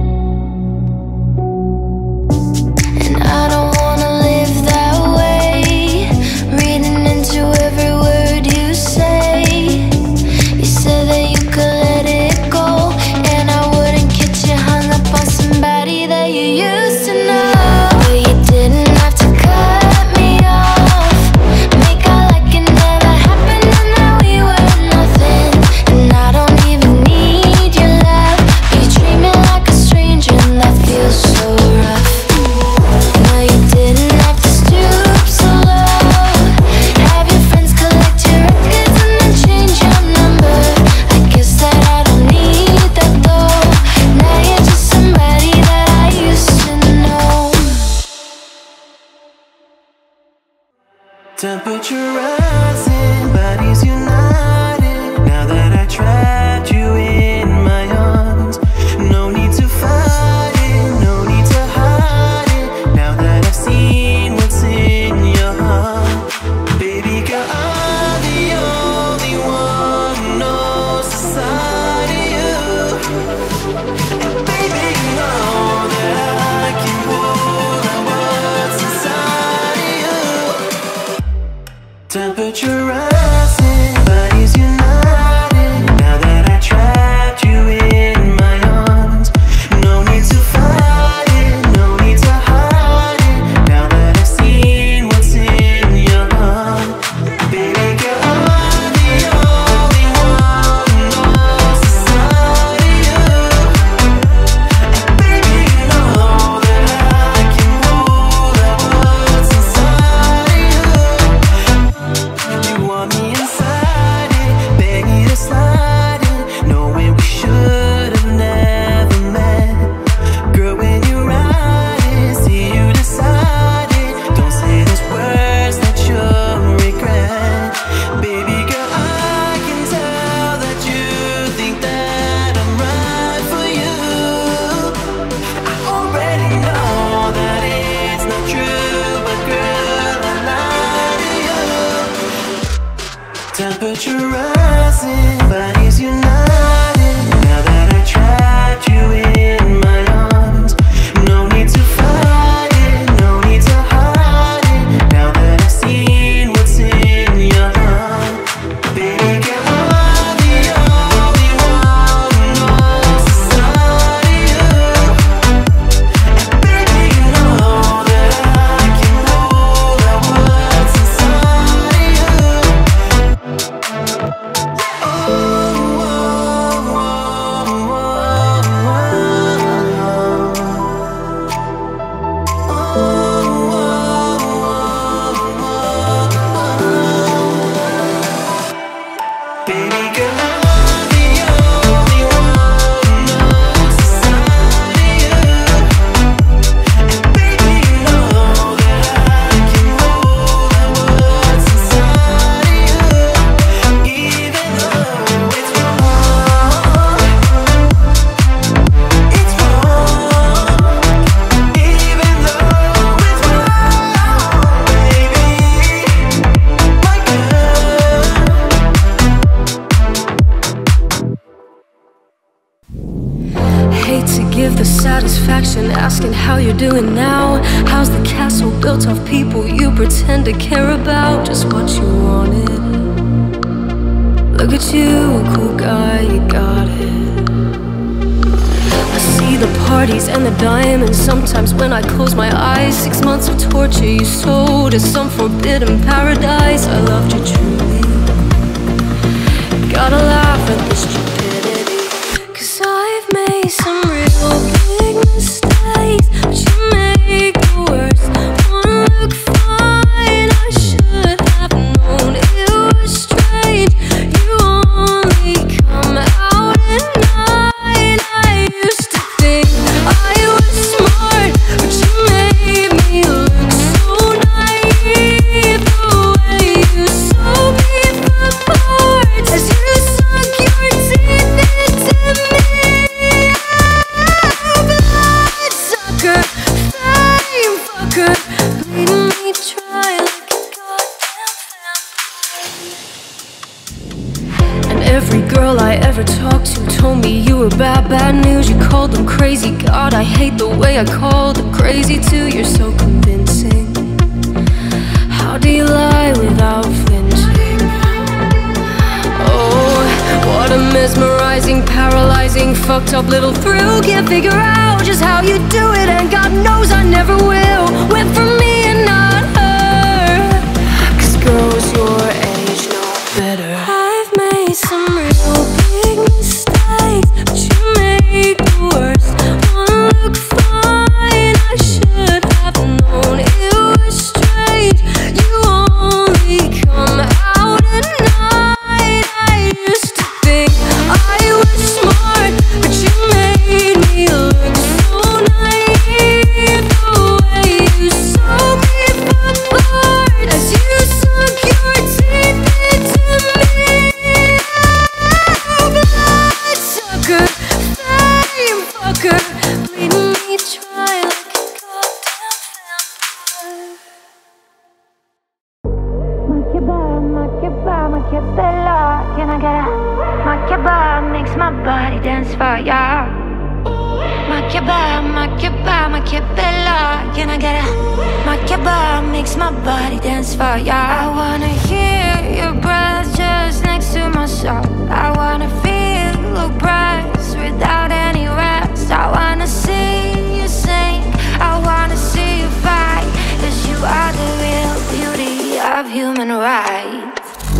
And I don't wanna live that way, reading into every word you say. You said that you could let it go, and I wouldn't get you hung up on somebody that you used to know. But you didn't have to cut me off, make out like it never happened and that we were nothing. And I don't even need your love, but you treat me like a stranger and that feels so rough. No, you didn't have to stoop so low, have your friends collect your records and then change your number. I guess that I don't need that though. Now you're just somebody that I used to know. Temperature rising, bodies united. Now that I trapped you in my arms, no need to fight it, no need to hide it. Now that I've seen what's in your heart, baby girl, I'm the only one who knows the side of you. And baby, you know that I can pull out what's inside of you. Temperature rising, bodies united. Now that I trapped you in my arms, no need to fight it, no need to hide it. Now that I've seen what's in your heart, baby girl, I'm the only one who knows the side of you. And baby, you know that I can pull out what's inside of you. You want me inside it, beg me to slide it, knowing we should have never met. Girl, when you ride it, see you decide it. Don't say those words that you'll regret. Baby girl, I can tell that you think that I'm right for you. I already know that it's not true, but girl, I lie to you. Temperature rising, bodies united. Now that I trapped you in my arms, no need to fight it, no need to hide it. Now that I've seen what's in your heart, baby girl, I'm the only one who knows the side of you. And baby, you know that I can pull out what's inside of you. Oh, satisfaction asking how you're doing now. How's the castle built of people you pretend to care about? Just what you wanted. Look at you, cool guy, you got it. I see the parties and the diamonds sometimes when I close my eyes. 6 months of torture you sold to some forbidden paradise. I loved you truly. Gotta laugh at this stupidity, 'cause I've made some real big mistakes, but you make the worst one look fine. I should have known it was strange. You only come out at night. I used to think I was smart, but you made me look so naive. The way you sold me for parts as you sunk your teeth into me. Bloodsucker, fame fucker, bleeding me dry like a goddamn vampire. And every girl I ever talked to told me you were bad, bad news. You called them crazy. God, I hate the way I called them crazy too. You're so convincing. How do you lie without flinching? Oh, what a mesmerizing, paralyzing, fucked up little thrill. Can't figure out just how you do it, and God knows I never will. Went for me and not her, 'cause girls your age know better. I've made some real big mistakes, but you make the worst one look fine. I should have known it was strange. You only come out at night. I used to think I was smart, but you made me look so naive. The way you sold me for parts as you sunk your teeth into me. Bloodsucker, fame fucker, bleeding me dry like a goddamn vampire. Machiavelli, can I get a Machiavelli makes my body dance for ya. Machiavelli, can I get a Machiavelli makes my body dance for ya. I wanna hear your breath just next to my soul. I wanna feel your breath without any rest. I wanna see you sing, I wanna see you fight, 'cause you are the real beauty of human rights.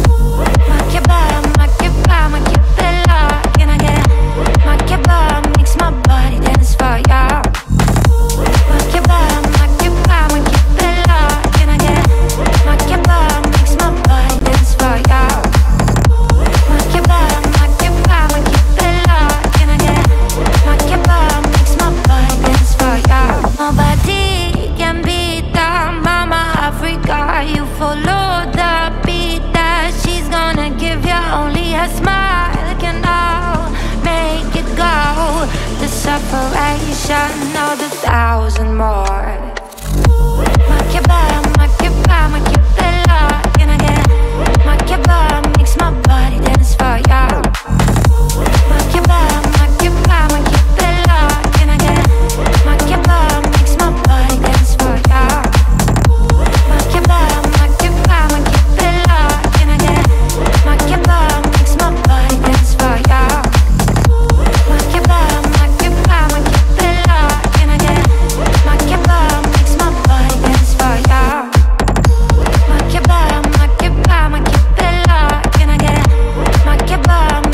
Machiavelli, can I get a Machiavelli makes my body dance for ya. Machiavelli, can I get a Machiavelli makes my body dance for ya. Machiavelli, can I get a Machiavelli makes my body dance for ya. Nobody can beat the Mama Africa. You follow the beat that she's gonna give you. Only a smile can all make it go. The separation of the thousand more. Machiavelli, can I get a Machiavelli makes my body dance for ya. Machiavelli, can I get a Machiavelli makes my body dance for ya. Machiavelli, can I get a Machiavelli makes my body dance for ya. Machiavelli, can I get a Machiavelli makes my body dance for ya. Machiavelli, can I get a Machiavelli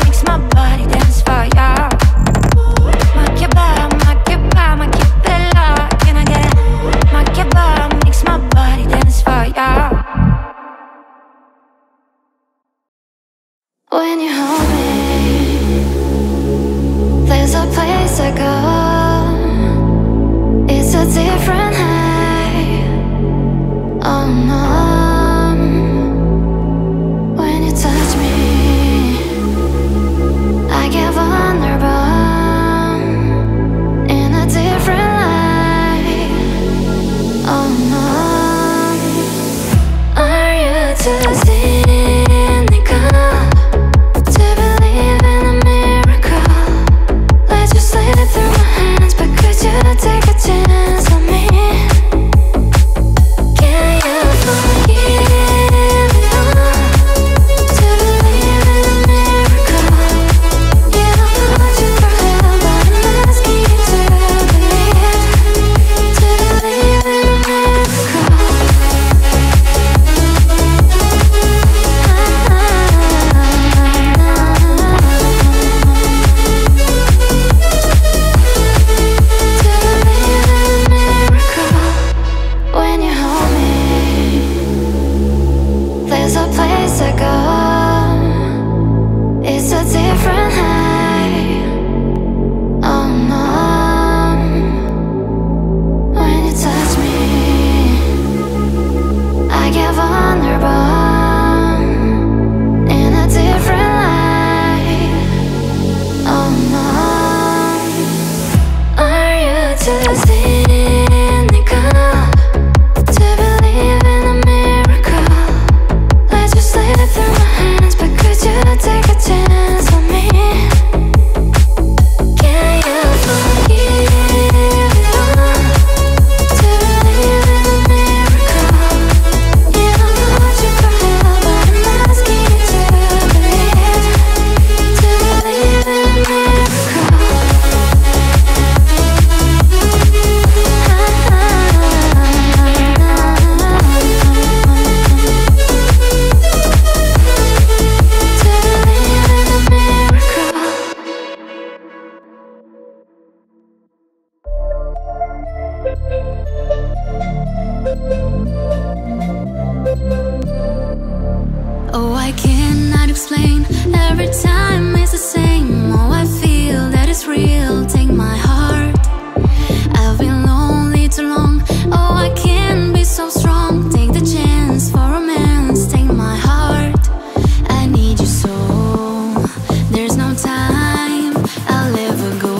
Oh, I cannot explain. Every time it's the same. Oh, I feel that it's real. Take my heart. I've been lonely too long. Oh, I can't be so strong. Take the chance for romance. Take my heart. I need you so. There's no time. I'll ever go.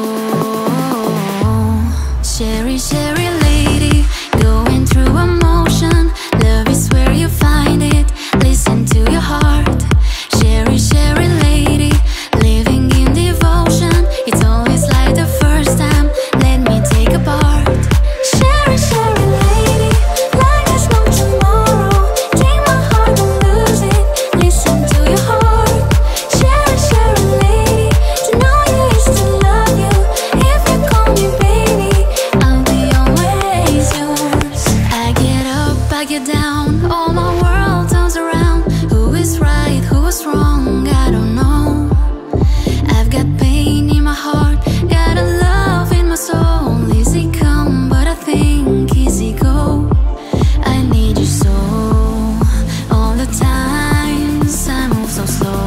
Sherry, Sherry lady, going through emotion. Love is where you find it. Listen to your heart. Sherry, Sherry lady, living in devotion. It's always like the first time. Let me take a part. Sherry, Sherry lady, like there's no tomorrow. Take my heart and lose it. Listen to your heart. Sherry, Sherry lady, to know you is to love you. If you call me baby, I'll be always yours. I get up, I get down, all my world turns around. Who is right, who is wrong, I don't know. I've got pain in my heart, got a love in my soul. Easy come, but I think easy go. I need you so. All the times I move so slow.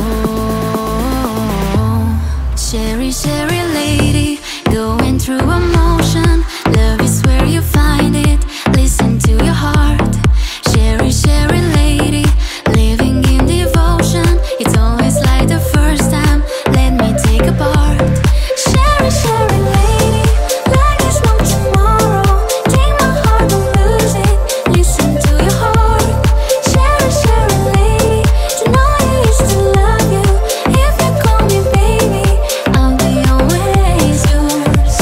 Sherry, Sherry lady, going through emotion. Love is where you find it. Listen to your heart. Sherry, Sherry lady, living in devotion. It's always like the first time. Let me take a part. Sherry, Sherry lady, like there's no tomorrow. Take my heart and lose it. Listen to your heart. Sherry, Sherry lady, to know you is to love you. If you call me baby, I'll be always yours.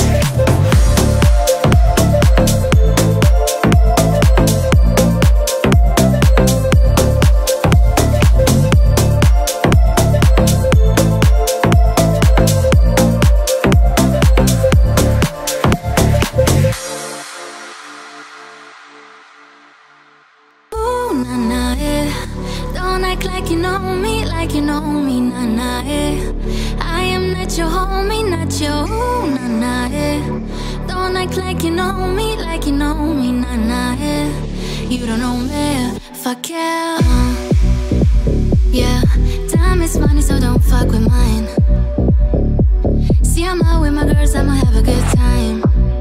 Ooh, na na eh. Don't act like you know me, na na eh. I am not your homie, not your ooh, na na eh. Don't act like you know me, na na eh. You don't know me, fuck yeah. Yeah, time is money, so don't fuck with mine. See, I'm out with my girls, I'ma have a good time.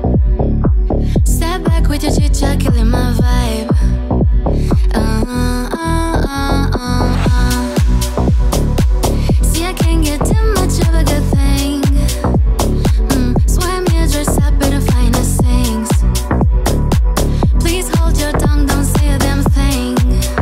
Step back with your chit chat, killing my vibe. See, I can't get too much of a good thing. Swear me a dress up in the finest things. Please hold your tongue, don't say a damn thing.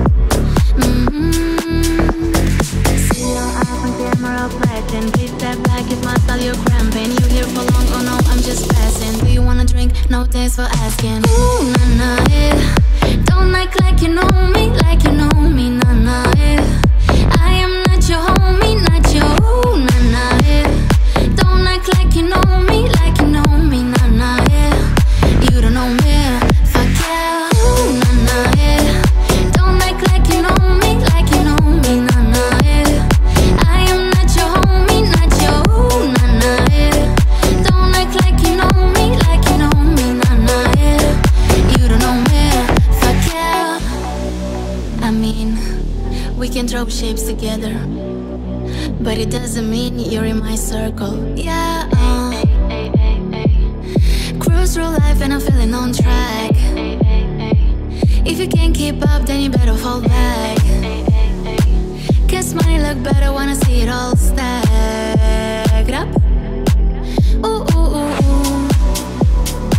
See you up on camera, flashing. Please step back, it's my style, you're cramping. You here for long, oh no, I'm just passing. Do you wanna drink? No, thanks for asking. Ooh, na na, yeah. Don't act like you know me, na na, yeah. I am not your homie, not your ooh, na na, yeah. Don't act like you know me, na na, yeah. You don't know me, fuck yeah, ooh, na na, yeah. Don't act like you know me, na na, yeah. I am not your homie, not your ooh, na na, yeah. Don't act like you know me, na na, yeah. You don't know me, fuck yeah. I mean, we can throw shapes together, but it doesn't mean you're in my circle. Yeah, cruise through life and I'm feeling on track. If you can't keep up, then you better fall back. Guess money look better when I see it all stacked up. Ooh, ooh, ooh, ooh.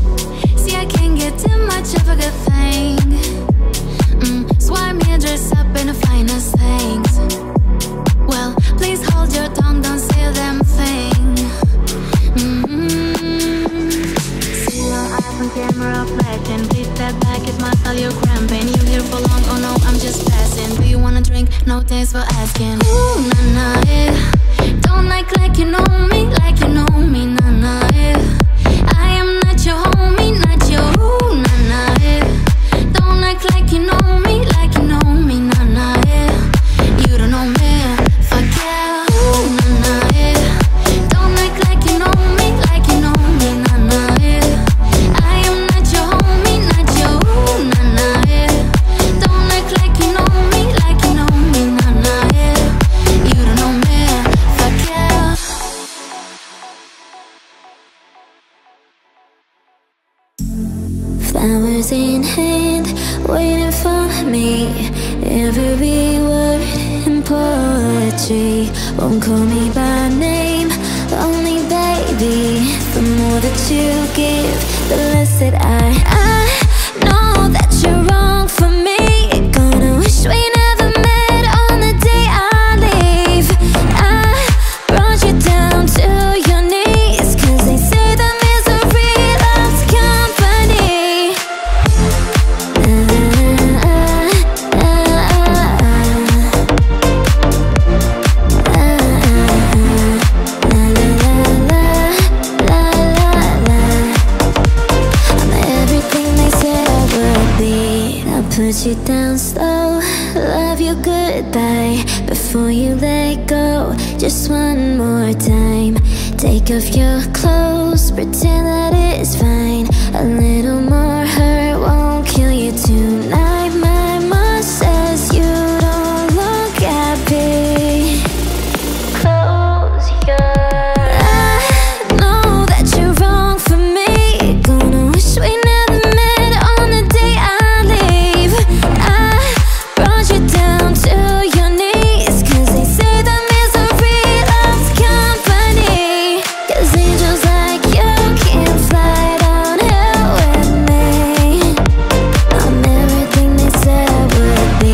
drink, no thanks for asking. Ooh, nah, nah, yeah. Don't act like you know me, nah, nah, yeah. I am not your homie, not your ooh, nah, nah, yeah. Don't act like you know me, nah, nah, yeah. You don't know me, fuck yeah, ooh, nah, nah, yeah. Don't act like you know me, nah, nah, yeah. I am not your homie, not your ooh, nah, nah, yeah. Don't act like you know me, nah, nah, yeah. You don't know me, fuck yeah. Flowers in hand, waiting for me. Every word in poetry. Won't call me by name, only baby. The more that you give, the less that I know that you're wrong for me. Gonna wish we never met on the day I leave. I brought you down to your knees, 'cause they say that misery loves company. I'm everything they said I would be. I'll put you down slow, love you goodbye before you let go. Just one more time. Take off your clothes, pretend that it's fine. A little more hurt won't kill you tonight. My mom says you don't look happy. Close your eyes. I know that you're wrong for me. Gonna wish we never met on the day I leave. I brought you down to your knees, 'cause they say that misery loves company. 'Cause angels like you can't fly down here with me. I'm everything they said I would be.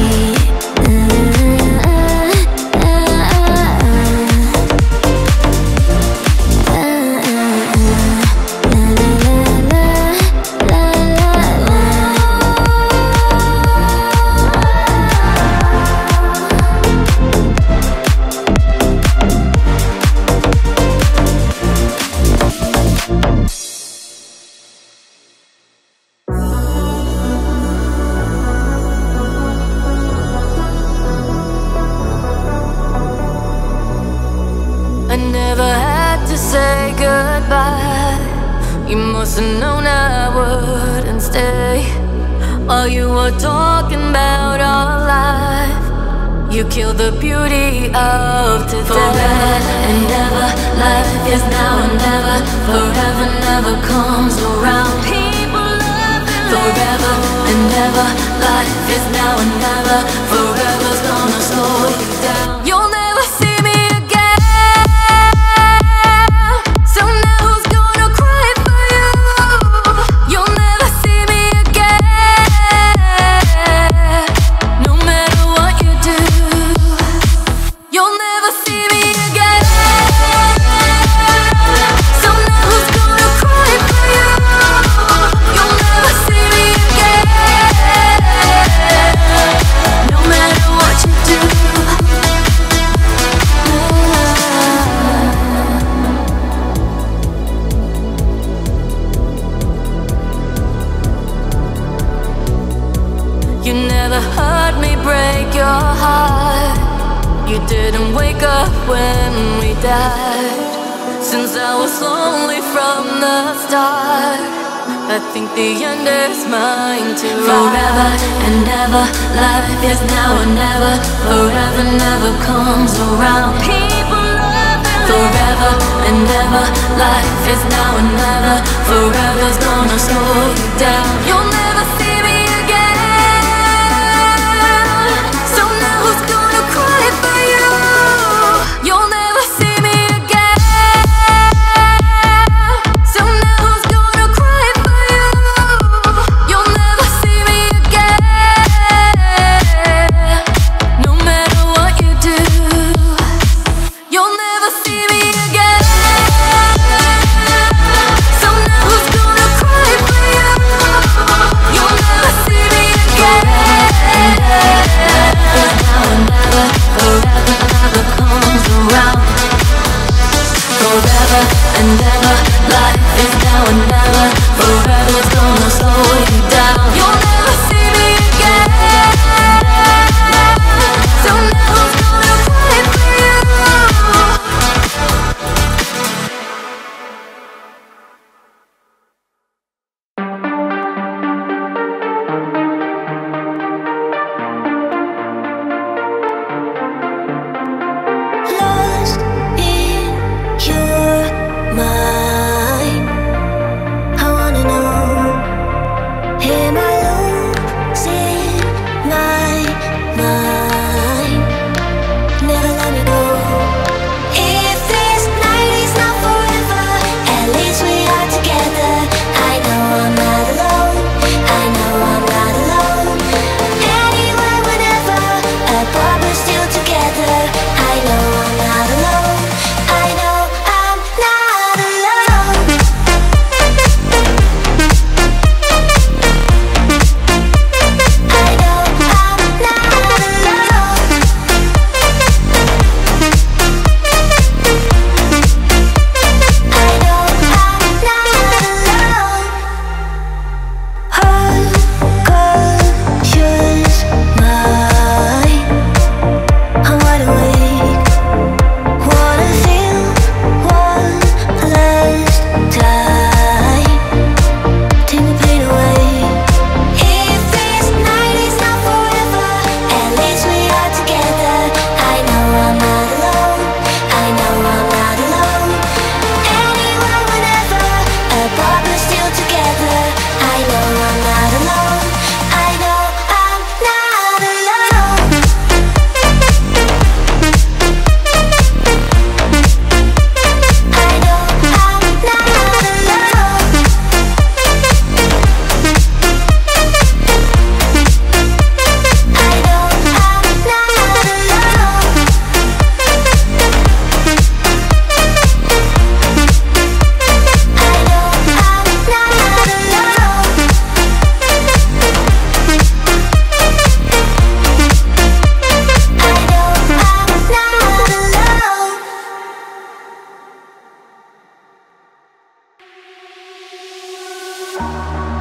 I never had to say goodbye. You must have known I wouldn't stay. While you were talking about our life, you killed the beauty of today. Forever and never, life is now and never. Forever never comes around. People love you forever and never. Life is now and never. Forever's gonna slow you down. You'll never see me again. So now who's gonna cry for you? You'll never see me again. No matter what you do, you'll never see me again. So now who's gonna cry for you? You'll never see me again. No matter what you do. You never heard me break your heart. You didn't wake up when we died. Since I was lonely from the start, I think the end is mine too. Forever and ever, life is now or never. Forever never comes around. People love you forever and ever. Life is now or never. Forever's gonna slow you down. You'll never see me again. So now who's gonna cry for you? You'll never see me again. So now who's gonna cry for you? You'll never see me again. No matter what you do, you'll never see me again. So now who's gonna cry for you?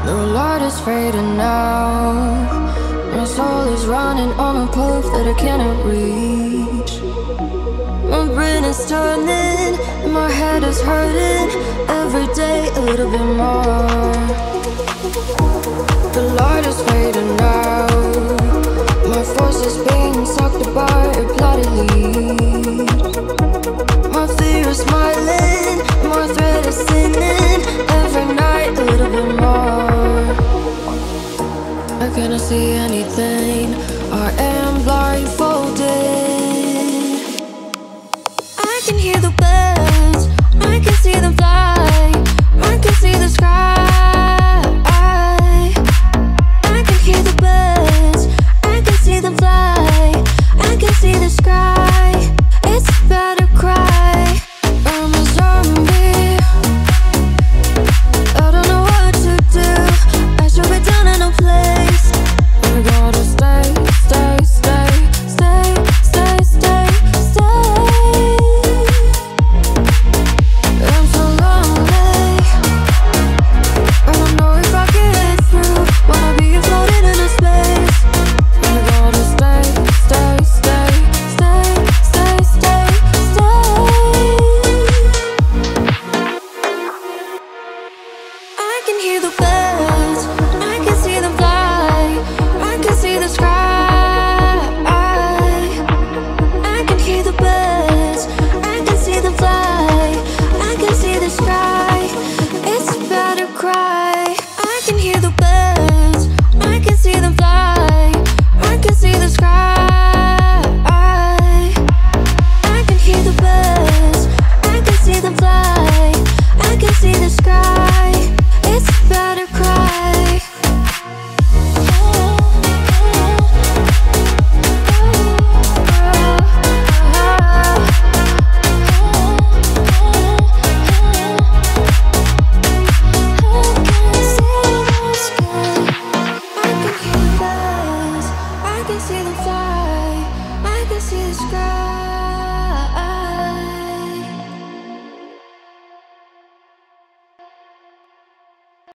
The light is fading now. My soul is running on a path that I cannot reach. My brain is turning, my head is hurting. Every day a little bit more. The light is fading now. My force is being sucked apart, a plotted lead. My fear is smiling, my thread is thinning. Every night a little bit more. I cannot see anything, I am blindfolded. I can hear the birds, I can see them fly. I can see the sky. I can hear the birds, I can see them fly. I can see the sky. It's bad to cry. I'm a zombie. I don't know what to do. I should be down in a place. I gotta stay, stay, stay, stay, stay, stay, stay. I'm so lonely. I don't know if I get through. Wanna be floating in a space. I gotta stay, stay, stay, stay, stay, stay, stay. I can hear the birds.